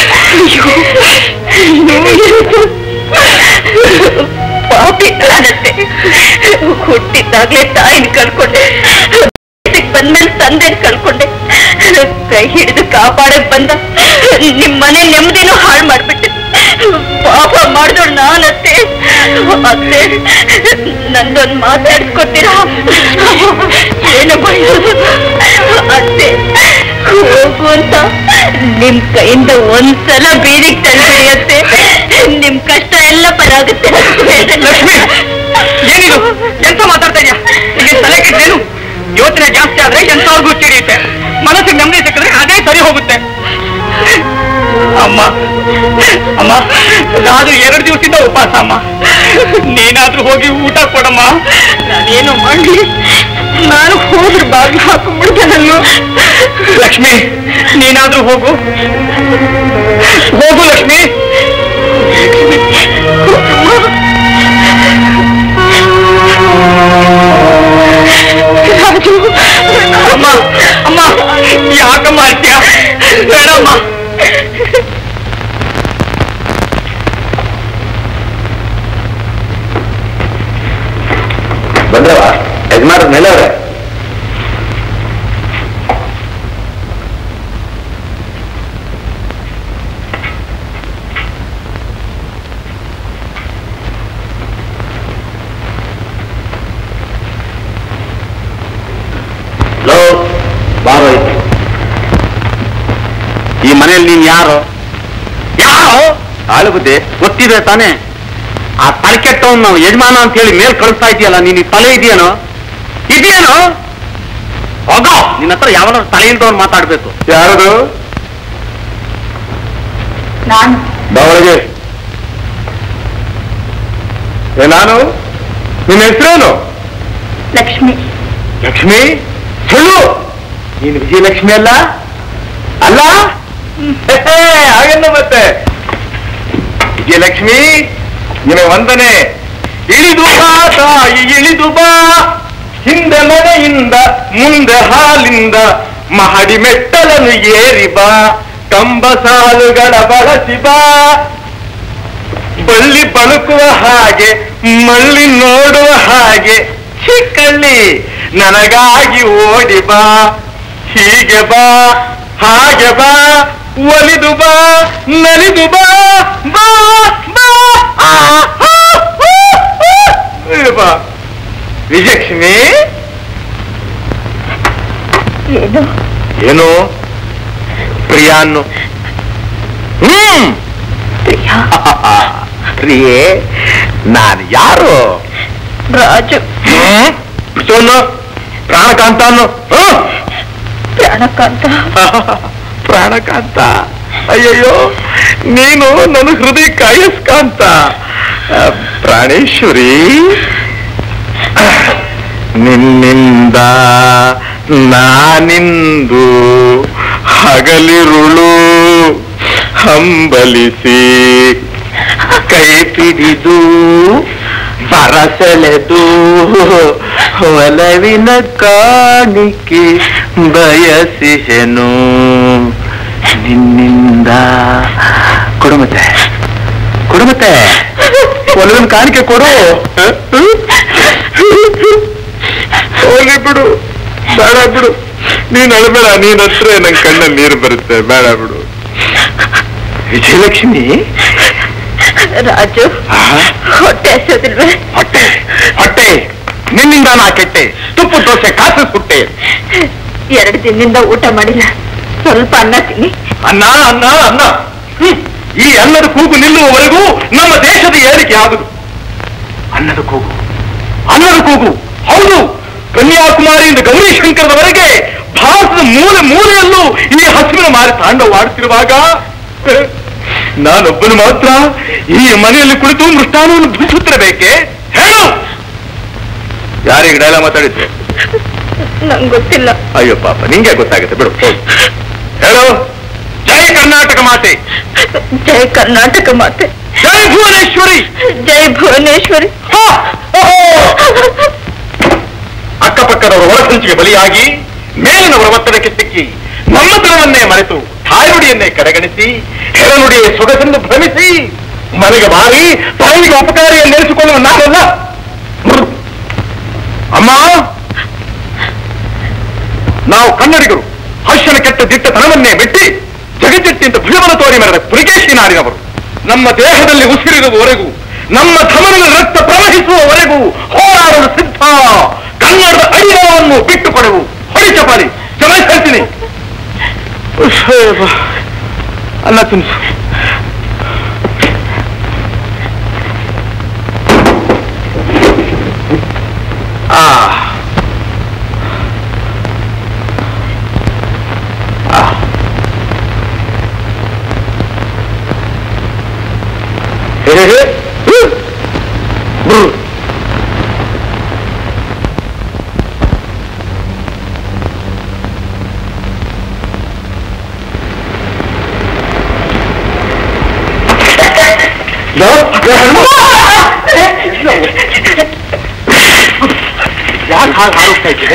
ಪಾಪಿ ನಾನಂತೆ. ಹುಟ್ಟಿದ್ದಾಗ್ಲೇ ತಾಯಿನ ಕಳ್ಕೊಂಡೆ, ಬಂದ್ಮೇಲೆ ತಂದೆನ ಕಳ್ಕೊಂಡೆ. ಕೈ ಹಿಡಿದು ಕಾಪಾಡಕ್ ಬಂದ ನಿಮ್ ಮನೆ ನೆಮ್ಮದಿನೂ ಹಾಳು ಮಾಡ್ಬಿಟ್ಟೆ. ಪಾಪ ಮಾಡಿದೋಳು ನಾನತ್ತೆ. ಅತ್ತೆ, ನಂದೊಂದು ಮಾತಾಡ್ಸ್ಕೊತೀರಾ? ಏನಮ್ಮ ಅತ್ತೆ, ಹೋಗು ಅಂತ ನಿಮ್ ಕೈಯಿಂದ ಒಂದ್ಸಲ ಬೀದಿಗೆ ತಂದ್ಬಿಡಿ ಅತ್ತೆ. ನಿಮ್ ಕಷ್ಟ ಎಲ್ಲ ಪರಾಗುತ್ತೆ. ಏನಿದು ಎಂತ ಮಾತಾಡ್ತಾ ಇದೆಯಾ? ನಿಮಗೆ ತಲೆ ಕೆಟ್ಟೇನು? ಯೋಚನೆ ಜಾಸ್ತಿ ಆದ್ರೆ ಎಂತವ್ರಿಗೂ ಚಿಡಿಯುತ್ತೆ. ಮನಸ್ಸಿಗೆ ನೆಮ್ಮದಿ ಸಿಕ್ಕಿದ್ರೆ ಅದೇ ಸರಿ ಹೋಗುತ್ತೆ. ಅಮ್ಮ ಅಮ್ಮ, ನಾನು ಎರಡು ದಿವಸದಿಂದ ಉಪವಾಸ ಅಮ್ಮ. ನೀನಾದ್ರೂ ಹೋಗಿ ಊಟ ಕೊಡಮ್ಮ. ನಾನೇನು ಮಾಡಿ, ನಾನು ಹೋದ್ರೆ ಬಾಗಿಲು ಹಾಕೊಂಡ್ಬಿಡ್ತೇನಲ್ಲೋ. ಲಕ್ಷ್ಮಿ, ನೀನಾದ್ರೂ ಹೋಗು ಹೋಗು ಲಕ್ಷ್ಮಿ. ರಾಜು, ಅಮ್ಮ ಅಮ್ಮ, ಯಾಕಮ್ಮ ಅತ್ಯ? ಬೇಡಮ್ಮ. ಬಂದ್ರವ ಯಜಮಾನ ಮೇಲವ್ರೆ? ಬಾರೋಯ್ತು. ಈ ಮನೆಯಲ್ಲಿ ನೀನ್ ಯಾರು? ಯಾರು ಆಳು ಬುದ್ಧಿ ಗೊತ್ತಿದೆ ತಾನೇ? ಆ ತಲೆ ಕೆಟ್ಟವನ್ ನಾವು ಯಜಮಾನ ಅಂತ ಹೇಳಿ ಮೇಲ್ ಕಳಿಸ್ತಾ ಇದೆಯಲ್ಲ, ನೀನ್ ತಲೆ ಇದೆಯೇನೋ? ಇದೆಯೇನೋ? ಹೋಗೋ, ನಿನ್ನ ಹತ್ರ ಯಾವನ ತಲೆ ಇಲ್ದವನ್ ಮಾತಾಡ್ಬೇಕು. ಯಾರದು? ನಾನು ಬಾವಳಿಗೆ ನಾನು. ನಿನ್ನ ಹೆಸರೇನು? ಲಕ್ಷ್ಮಿ. ಲಕ್ಷ್ಮಿ? ಸುಳ್ಳು. ನೀನು ವಿಜಯಲಕ್ಷ್ಮಿ ಅಲ್ಲ? ಅಲ್ಲ ಹಾಗೆಲ್ಲ ಮತ್ತೆ ವಿಜಯಲಕ್ಷ್ಮಿ, ನಿಮಗೆ ವಂದನೆ. ಇಳಿದು ಬಾ ತಾಯಿ, ಇಳಿದು ಬಾ. ಹಿಂದೆ ಮನೆಯಿಂದ ಮುಂದೆ ಹಾಲಿಂದ ಮಹಡಿ ಮೆಟ್ಟಲನ್ನು ಏರಿ ಬಾ. ಕಂಬ ಸಾಲುಗಳ ಬಳಸಿ ಬಾ. ಬಳ್ಳಿ ಬಳುಕುವ ಹಾಗೆ, ಮಳ್ಳಿ ನೋಡುವ ಹಾಗೆ ಚಿಕ್ಕಳ್ಳಿ ನನಗಾಗಿ ಓಡಿ ಬಾ. ಹೀಗೆ ಬಾ, ಹಾಗೆ ಬಾ, ಒಲಿದು ಬಾ, ನಲಿದು ಬಾ, ಬಾ ಬಾ. ಬಾ ವಿಜಯಲಕ್ಷ್ಮಿ. ಏನು ಏನು? ಪ್ರಿಯಾನ್ನು. ಹ್ಮ್ ಪ್ರಿಯಾ? ಪ್ರಿಯೇ, ನಾನು ಯಾರು? ರಾಜು. ಪ್ರಾಣಕಾಂತ ಅನ್ನು. ಪ್ರಾಣಕಾಂತ. ಪ್ರಾಣಕಾಂತ ಅಯ್ಯಯ್ಯೋ, ನೀನು ನನ್ನ ಹೃದಯ ಕಾಯಸ್ಕಾಂತ. ಪ್ರಾಣೇಶ್ವರಿ, ನಿನ್ನಿಂದ ನಾನಿಂದು ಹಗಲಿರುಳು ಹಂಬಲಿಸಿ ಕೈ ಪಿಡಿದು ಬರಸೆಳೆದು ಒಲವಿನ ಕಾಣಿಕೆ ಬಯಸಿಹೆನು ನಿನ್ನಿಂದ. ಕೊಡುಮತ್ತೆ ಕೊಡುಮತ್ತೆ ಒಲವಿನ ಕಾಣಿಕೆ ಕೊಡು. ಹೋಗ್ಲಿ ಬಿಡು, ಬೇಡ ಬಿಡು, ನೀನ್ ಅಳಬೇಡ. ನೀನ್ ಹತ್ರ ನನ್ ಕಣ್ಣಲ್ಲಿ ನೀರು ಬರುತ್ತೆ, ಬೇಡ ಬಿಡು. ವಿಜಯಲಕ್ಷ್ಮಿ, ರಾಜು ಹೊಟ್ಟೆ ಹಸೋದಿಲ್ವೇ? ಹೊಟ್ಟೆ ಹೊಟ್ಟೆ ನಿನ್ನಿಂದ ನಾ ಕೆಟ್ಟೆ. ತುಪ್ಪ ದೋಸೆ ಕಾಸು ಸುಟ್ಟೆ. ಎರಡು ದಿನದಿಂದ ಊಟ ಮಾಡಿಲ್ಲ, ಸ್ವಲ್ಪ ಅನ್ನ ತಿನ್ನಿ. ಅನ್ನ ಅನ್ನ ಅನ್ನ ಹ್ಮ್. ಈ ಅನ್ನದ ಕೂಗು ನಿಲ್ಲುವವರೆಗೂ ನಮ್ಮ ದೇಶದ ಏರಿಕೆ ಆಗುದು. ಅನ್ನದ ಕೂಗು, ಅನ್ನದ ಕೂಗು, ಹೌದು. ಕನ್ಯಾಕುಮಾರಿಯಿಂದ ಗೌರಿಶಂಕರದವರೆಗೆ ಭಾರತದ ಮೂಲೆ ಮೂಲೆಯಲ್ಲೂ ಈ ಹಸುವಿನ ಮಾರಿ ತಾಂಡವಾಡುತ್ತಿರುವಾಗ ನಾನೊಬ್ಬನು ಮಾತ್ರ ಈ ಮನೆಯಲ್ಲಿ ಕುಳಿತು ಮೃಷ್ಟಾನವನ್ನು ಭುಜಿಸುತ್ತಿರಬೇಕೆ? ಹೇಳು, ಯಾರಿಗೆ ಡೈಲಾಗ್ ಮಾತಾಡಿದ್ದೆ? ನಂಗೆ ಗೊತ್ತಿಲ್ಲ. ಅಯ್ಯೋ ಪಾಪ, ನಿಂಗೆ ಗೊತ್ತಾಗುತ್ತೆ ಬಿಡು. ಹೇಳು. ಜೈ ಕರ್ನಾಟಕ ಮಾತೆ. ಜೈ ಕರ್ನಾಟಕ ಮಾತೆ. ಜೈ ಭುವನೇಶ್ವರಿ. ಜೈ ಭುವನೇಶ್ವರಿ. ಅಕ್ಕಪಕ್ಕದವರ ಒಳಸಂಚಿಗೆ ಬಲಿಯಾಗಿ ಮೇಲಿನವರ ಒತ್ತಡಕ್ಕೆ ಸಿಕ್ಕಿ ನಮ್ಮತನವನ್ನೇ ಮರೆತು ತಾಯ್ನುಡಿಯನ್ನೇ ಕಡೆಗಣಿಸಿ ಹೆರನುಡಿಯ ಸೊಗಸನ್ನು ಭ್ರಮಿಸಿ ಮನೆಗೆ ಬಾರಿ ತಾಯಿಗೆ ಉಪಕಾರಿಯನ್ನು ನೆಲೆಸಿಕೊಳ್ಳುವ ನಾನಲ್ಲ. ಅಮ್ಮ, ನಾವು ಕನ್ನಡಿಗರು ಹರ್ಷನ ಕೆಟ್ಟ ದಿಟ್ಟತನವನ್ನೇ ಬಿಟ್ಟಿ ಜಗಜ್ಜಟ್ಟಿಯಿಂದ ಭುಜಬಲ ತೋರಿ ಮೆರೆದ ಪುಲಿಕೇಶಿ ನಾಡಿನವರು. ನಮ್ಮ ದೇಹದಲ್ಲಿ ಉಸಿರಿರುವವರೆಗೂ, ನಮ್ಮ ಧಮನಿಯಲ್ಲಿ ರಕ್ತ ಪ್ರವಹಿಸುವವರೆಗೂ ಹೋರಾಡಲು ಸಿದ್ಧ. ಕನ್ನಡದ ಅಡಿಯವನ್ನು ಬಿಟ್ಟು ಕೊಡೆವು. ಹೊಡಿ ಚಪಾಲಿ, ಚೆನ್ನಾಗಿ ಹೇಳ್ತೀನಿ. ಅನ್ನ ತಿನ್ಸು. ಆ ಹೇ ಹೇ ಯಾಕೆ ಹಾಗೆ ಹಾರೋಗ್ತಾ ಇದ್ದೇನೆ?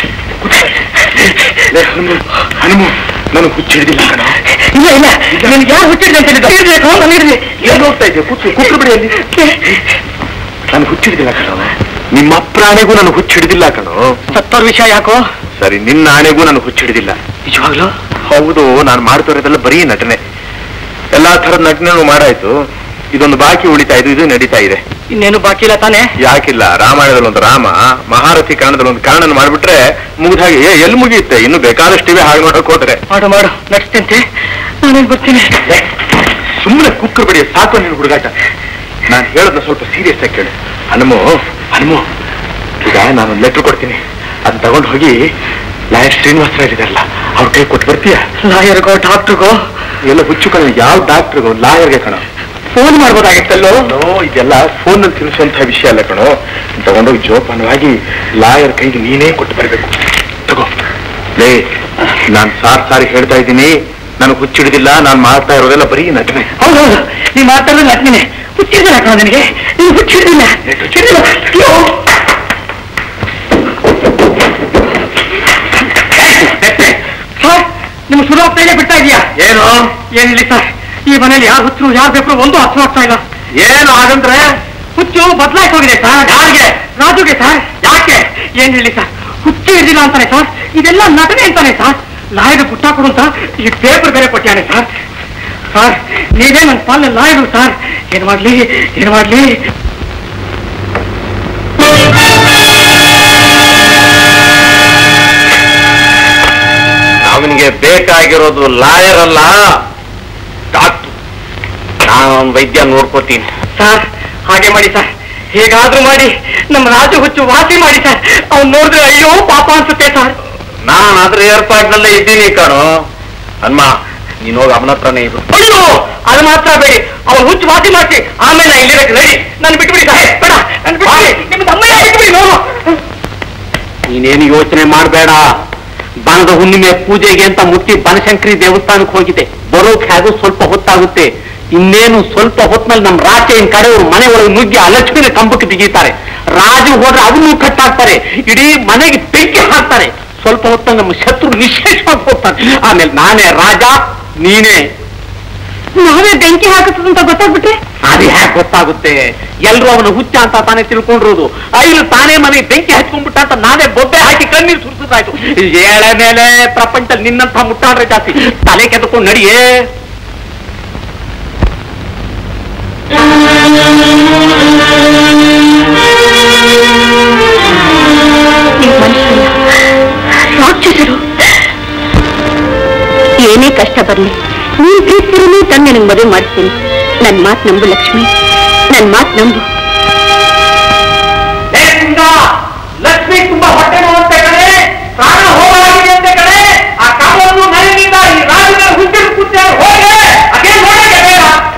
ಹನುಮು, ನನಗೆ ಹುಚ್ಚಿಡಿದಿಲ್ಲ ಕಣ. ಇಲ್ಲ ಇಲ್ಲ, ನನಗೆ ಯಾರು ಹುಚ್ಚಿಡಿದೆ ಅಂತ ಹೇಳಿದ್ರೆ ಏನ್ ನೋಡ್ತಾ ಇದ್ದೆ? ಕೂತು ಕೂತು ಬಿಡಿ ಅಲ್ಲಿ. ನನಗೆ ಹುಚ್ಚಿಡಿದಿಲ್ಲ ಕಣ. ನಿಮ್ಮ ಪ್ರಾಣಿಗೂ ನನಗೆ ಹುಚ್ಚಿಡಿದಿಲ್ಲ ಕಣೋ. ಸತ್ತೋರ್ ವಿಷಯ ಯಾಕೋ? ಸರಿ, ನಿನ್ನ ಆಣೆಗೂ ನನಗೆ ಹುಚ್ಚಿಡಿದಿಲ್ಲ. ನಿಜವಾಗ್ಲೂ? ಹೌದು, ನಾನು ಮಾಡ್ತಿರೋದೆಲ್ಲ ಬರೀ ನಟನೆ. ಎಲ್ಲಾ ತರದ ನಟನೆನೂ ಮಾಡಾಯ್ತು. ಇದೊಂದು ಬಾಕಿ ಉಳಿತಾ ಇದು, ಇದು ನಡೀತಾ ಇದೆ. ಇನ್ನೇನು ಬಾಕಿ ಇಲ್ಲ ತಾನೆ? ಯಾಕಿಲ್ಲ. ರಾಮಾಯಣದಲ್ಲಿ ಒಂದು ರಾಮ, ಮಹಾರಥಿ ಕಾರಣದಲ್ಲಿ ಒಂದು ಕಾರಣನ ಮಾಡ್ಬಿಟ್ರೆ ಮುಗಿದಾಗಿ ಎಲ್ಲಿ ಮುಗಿಯುತ್ತೆ? ಇನ್ನು ಬೇಕಾದಷ್ಟಿವೆ. ಹಾಗೆ ನೋಡಕ್ ಹೋದ್ರೆ ಮಾಡು ಮಾಡು, ನಡ್ಸ್ತಂತೆ. ನಾನೇನ್ ಬರ್ತೀನಿ. ಸುಮ್ಮನೆ ಕುಕ್ಕರ್ ಬಿಡಿ, ಸಾಕು ನೀನು ಹುಡುಗಾಟ. ನಾನು ಹೇಳೋದನ್ನ ಸ್ವಲ್ಪ ಸೀರಿಯಸ್ ಆಗಿ ಕೇಳು. ಹನುಮು ಹನುಮು ಈಗ ನಾನೊಂದು ಲೆಟರ್ ಕೊಡ್ತೀನಿ, ಅದನ್ನ ತಗೊಂಡು ಹೋಗಿ ಲಾಯರ್ ಶ್ರೀನಿವಾಸ ಹೇಳಿದಾರಲ್ಲ ಅವ್ರ ಕೈ ಕೊಟ್ಟು ಬರ್ತೀಯ? ಲಾಯರ್ಗೋ ಡಾಕ್ಟ್ರಿಗೋ? ಎಲ್ಲ ಹುಚ್ಚು ಕಣ. ಯಾವ ಡಾಕ್ಟ್ರಿಗೋ? ಲಾಯರ್ಗೆ ಕಣ. ಫೋನ್ ಮಾಡ್ಬೋದಾಗಿತ್ತಲ್ಲೋ? ಇದೆಲ್ಲ ಫೋನ್ ನಲ್ಲಿ ತಿಳಿಸುವಂತಹ ವಿಷಯ ಅಲ್ಲ ಕಣೋ. ತಗೊಂಡೋಗಿ ಜೋಪಾನವಾಗಿ ಲಾಯರ್ ಕೈಗೆ ನೀನೇ ಕೊಟ್ಟು ಬರಬೇಕು. ತಗೋ. ಲೇ, ನಾನ್ ಸಾರ್ ಸಾರಿ ಹೇಳ್ತಾ ಇದ್ದೀನಿ, ನನಗೆ ಹುಚ್ಚಿಡಿದಿಲ್ಲ. ನಾನು ಮಾಡ್ತಾ ಇರೋದೆಲ್ಲ ಬರೀ ನಟನೆ. ಹೌದೌದು, ನೀ ಮಾತಾಡೋದು ನಟನೆ. ಹುಚ್ಚಿಡಿದಿಲ್ಲ ಕಣ ನನಗೆ. ನೀನು ಹುಚ್ಚಿಡಿದಿಲ್ಲ. ಸರ್, ನಿಮ್ಮ ಶುರು ಆಗ್ತಾ ಇದೆ, ಬಿಡ್ತಾ ಇದೆಯಾ? ಏನು? ಏನಿಲ್ಲ ಸರ್, ಈ ಮನೇಲಿ ಯಾರು ಹುಚ್ಚರು ಯಾರು ಬೇಕು ಒಂದು ಅರ್ಥ ಆಗ್ತಾ ಇಲ್ಲ. ಏನು ಹಾಗಂದ್ರೆ? ಹುಚ್ಚು ಬದಲಾಯಿಸಿ ಹೋಗಿದೆ ಸರ್. ಯಾರಿಗೆ? ರಾಜುಗೆ ಸರ್. ಯಾಕೆ? ಏನ್ ಹೇಳಿ ಸರ್, ಹುಚ್ಚು ಇರಲಿಲ್ಲ ಅಂತಾನೆ ಸರ್, ಇದೆಲ್ಲ ನಟನೆ ಅಂತಾನೆ ಸರ್. ಲಾಯರ್ ಪುಟ್ಟ ಕೊಡು ಅಂತ ಈ ಪೇಪರ್ ಬೇರೆ ಕೊಟ್ಟಾನೆ ಸರ್. ಸರ್, ನೀವೇ ನನ್ನ ಪಾಲನೆ ಲಾಯರು ಸರ್. ಏನ್ ಮಾಡ್ಲಿ ಏನ್ ಮಾಡ್ಲಿ? ಅವನಿಗೆ ಬೇಕಾಗಿರೋದು ಲಾಯರ್ ಅಲ್ಲ, ಡಾಕ್ಟರ್. ನಾನು ವೈದ್ಯ ನೋಡ್ಕೋತೀನಿ. ಸರ್, ಹಾಗೆ ಮಾಡಿ ಸರ್, ಹೇಗಾದ್ರೂ ಮಾಡಿ ನಮ್ಮ ರಾಜು ಹುಚ್ಚು ವಾಸಿ ಮಾಡಿ ಸರ್. ಅವ್ನು ನೋಡಿದ್ರೆ ಅಯ್ಯೋ ಪಾಪ ಅನ್ಸುತ್ತೆ ಸರ್. ನಾನು ಅದ್ರ ಏರ್ಪಾಟ್ನಲ್ಲೇ ಇದ್ದೀನಿ ಕಣೋ. ಹನುಮ, ನೀನು ಹೋಗಿ ಅವನ ಹತ್ರನೇ ಇರು. ಅಯ್ಯೋ ಅದು ಮಾತ್ರ ಬೇಡಿ, ಅವ ಹುಚ್ಚು ವಾಸಿ ಮಾಡಿಸಿ ಆಮೇಲೆ ನಾ ಇಲ್ಲಿರಕ್ಕೆ ನಡಿ. ನಾನು ಬಿಟ್ಬಿಡಿ ಸಾಹೇಬ್, ಬೇಡ ನಾನು ಬಿಟ್ಬಿಡಿ, ನಿಮ್ಮ ತಮ್ಮಯ್ಯ ಬಿಟ್ಬಿಡಿ ನೋಡು. ನೀನೇನು ಯೋಚನೆ ಮಾಡಬೇಡ. ಬನದ ಹುಣ್ಣಿಮೆ ಪೂಜೆಗೆ ಅಂತ ಮುಟ್ಟಿ ಬನಶಂಕರಿ ದೇವಸ್ಥಾನಕ್ಕೆ ಹೋಗಿದೆ. ಬರೋಕ್ ಹೇಗೂ ಸ್ವಲ್ಪ ಹೊತ್ತಾಗುತ್ತೆ. ಇನ್ನೇನು ಸ್ವಲ್ಪ ಹೊತ್ತಿನಲ್ಲಿ ನಮ್ಮ ರಾಚೆயின் ಕಡೆಯವರು ಮನೆ ಒಳಗೆ ನುಗ್ಗಿ ಅಲಕ್ಷ್ಮಿನ ಕಂಬಕ್ಕೆ ಬಿಗಿತಾರೆ. ರಾಜು ಹೋದ್ರೆ ಅವನ್ನೂ ಕಟ್ಟಾಕ್ತಾರೆ, ಇಡೀ ಮನೆಗೆ ಬೆಂಕಿ ಹಾಕ್ತಾರೆ. ಸ್ವಲ್ಪ ಹೊತ್ತ ನಮ್ಮ ಶತ್ರು ನಿಶೇಷವಾಗಿ ಹೋಗ್ತಾರೆ. ಆಮೇಲೆ ನಾನೇ ರಾಜ, ನೀನೇ. ನಾವೇ ಬೆಂಕಿ ಹಾಕುತ್ತದೆ ಅಂತ ಗೊತ್ತಾಗ್ಬಿಟ್ರೆ ಅದು ಹೇಗೆ ಗೊತ್ತಾಗುತ್ತೆ? ಎಲ್ರು ಅವನು ಹುಚ್ಚ ಅಂತ ತಾನೇ ತಿಳ್ಕೊಂಡಿರೋದು. ಐದು ತಾನೇ ಮನೆ ಬೆಂಕಿ ಹಚ್ಕೊಂಡ್ಬಿಟ್ಟ ಅಂತ ನಾನೇ ಬೊಬ್ಬೆ ಹಾಕಿ ಕಣ್ಣೀರು ಸುರಿಸಿದಾಯ್ತು. ಏಳೆ ಮೇಲೆ ಪ್ರಪಂಚದಲ್ಲಿ ನಿನ್ನಂತ ಮುಟ್ಟಾಡ್ರೆ ಜಾಸ್ತಿ. ತಲೆ ಕೆತ್ಕೊಂಡು ನಡಿಯೇ. ರಾಕ್ಷಸರು ಏನೇ ಕಷ್ಟ ಬರ್ಲಿ, ನೀನ್ ಪ್ರೀತಿಸಿರನೇ ತಂದೆ ನನಗೆ ಮದುವೆ ಮಾಡ್ತೀನಿ. ನನ್ ಮಾತು ನಂಬು ಲಕ್ಷ್ಮಿ, ನನ್ ಮಾತು ನಂಬು. ಲಕ್ಷ್ಮಿ ತುಂಬಾ ಹೊಟ್ಟೆ ನೋವಂತೆ ಕಡೆ, ಪ್ರಾಣ ಹೋಗಲಾಗಿದೆ ಅಂತೆ ಕಡೆ. ಆ ಕಾಲವನ್ನು ಮನೆಯಿಂದ ಈ ರಾಜನ ಹುಟ್ಟಿನ ಕೂತ ಹೋಗಿ ಅದೇ ನೋಡಕ್ಕೆ ಬೇಡ.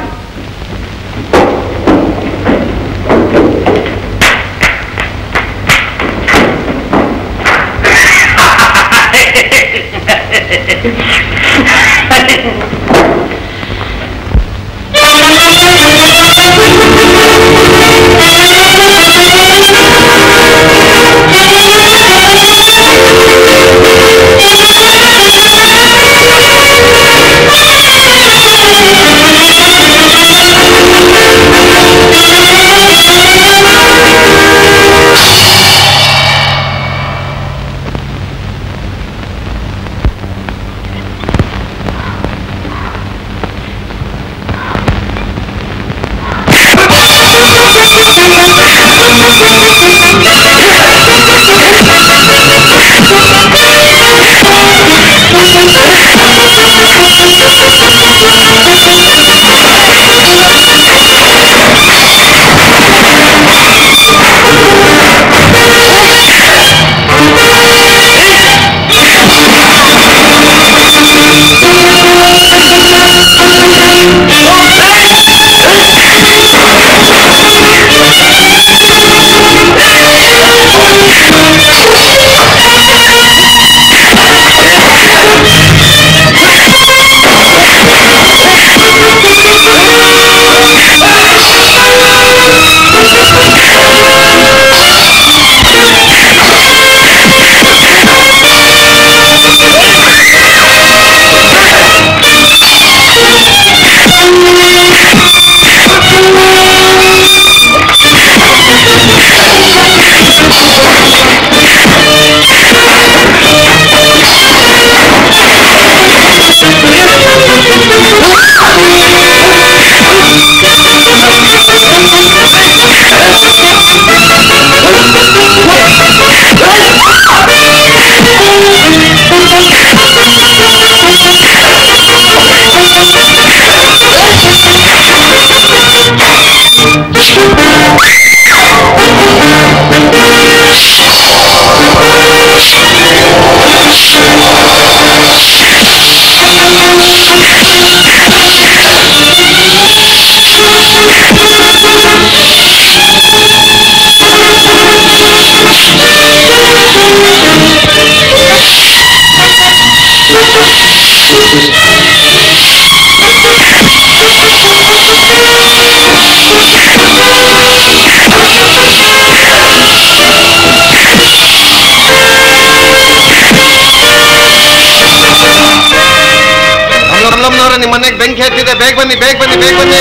ನಿಮ್ಮ ಮನೆಗೆ ಬೆಂಕಿ ಹತ್ತಿದೆ, ಬೇಗ ಬನ್ನಿ ಬೇಗ ಬನ್ನಿ ಬೇಗ ಬನ್ನಿ.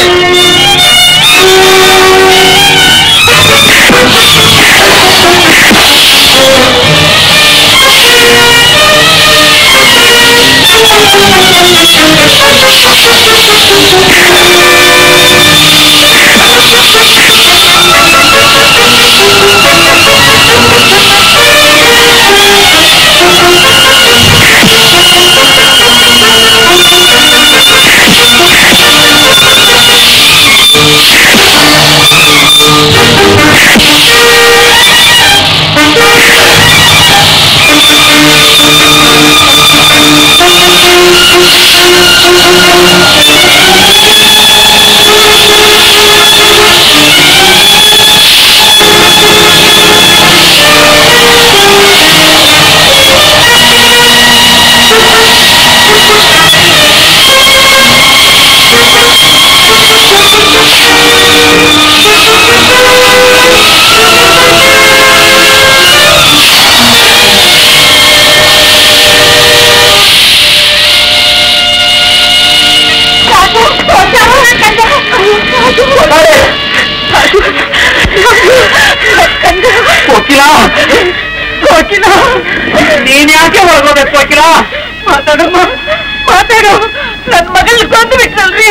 Thank you. ಕೋಕಿಲ ಕೋಕಿಲ ನೀನ್ ಯಾಕೆ ಹೋಗೋಬೇಕು ಕೋಕಿಲ? ಮಾತಾಡಮ್ಮ ಮಾತಾಡು. ನನ್ ಮಗಲ್ ಕೊಂದು ಬಿಟ್ರಲ್ರಿ.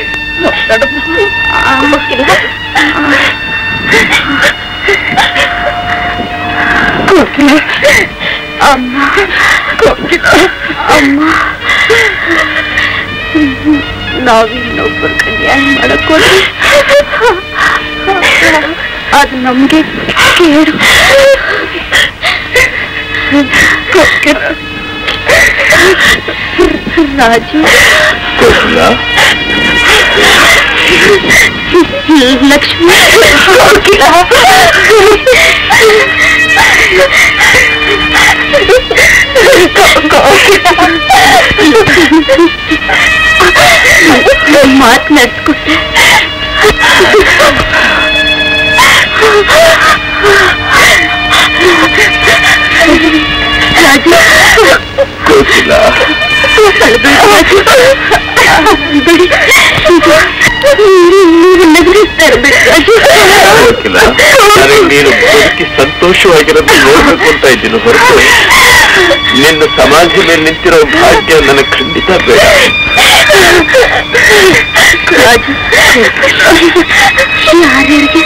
ಕೋಕಿಲ ಅಮ್ಮ ಕೋಕಿಲ ಅಮ್ಮ ನಾವಿನ್ನೊಬ್ಬರು ಕಲ್ಯಾಣ ಮಾಡಕ್ಕೋದ್ರೆ ಅದು ನಮ್ಗೆ ಕೇಳು. ರಾಜು ಲಕ್ಷ್ಮಿ ಮಾತನಾಡ್ಸ್ಕೊಟ್ಟೆ. ಕೋಕಿಲ ಕೋಕಿಲ ನನಗೆ ನೀನು ಬದುಕಿ ಸಂತೋಷವಾಗಿರೋದು ನೋಡ್ಬೇಕು ಅಂತ ಇದ್ದೀನಿ ಹೊರತು ನಿನ್ನ ಸಮಾಧಿ ಮೇಲೆ ನಿಂತಿರೋ ಭಾಗ್ಯ ನನಗೆ ಖಂಡಿತ ಬೇಡ. ಯಾರ್ಯಾರಿಗೆ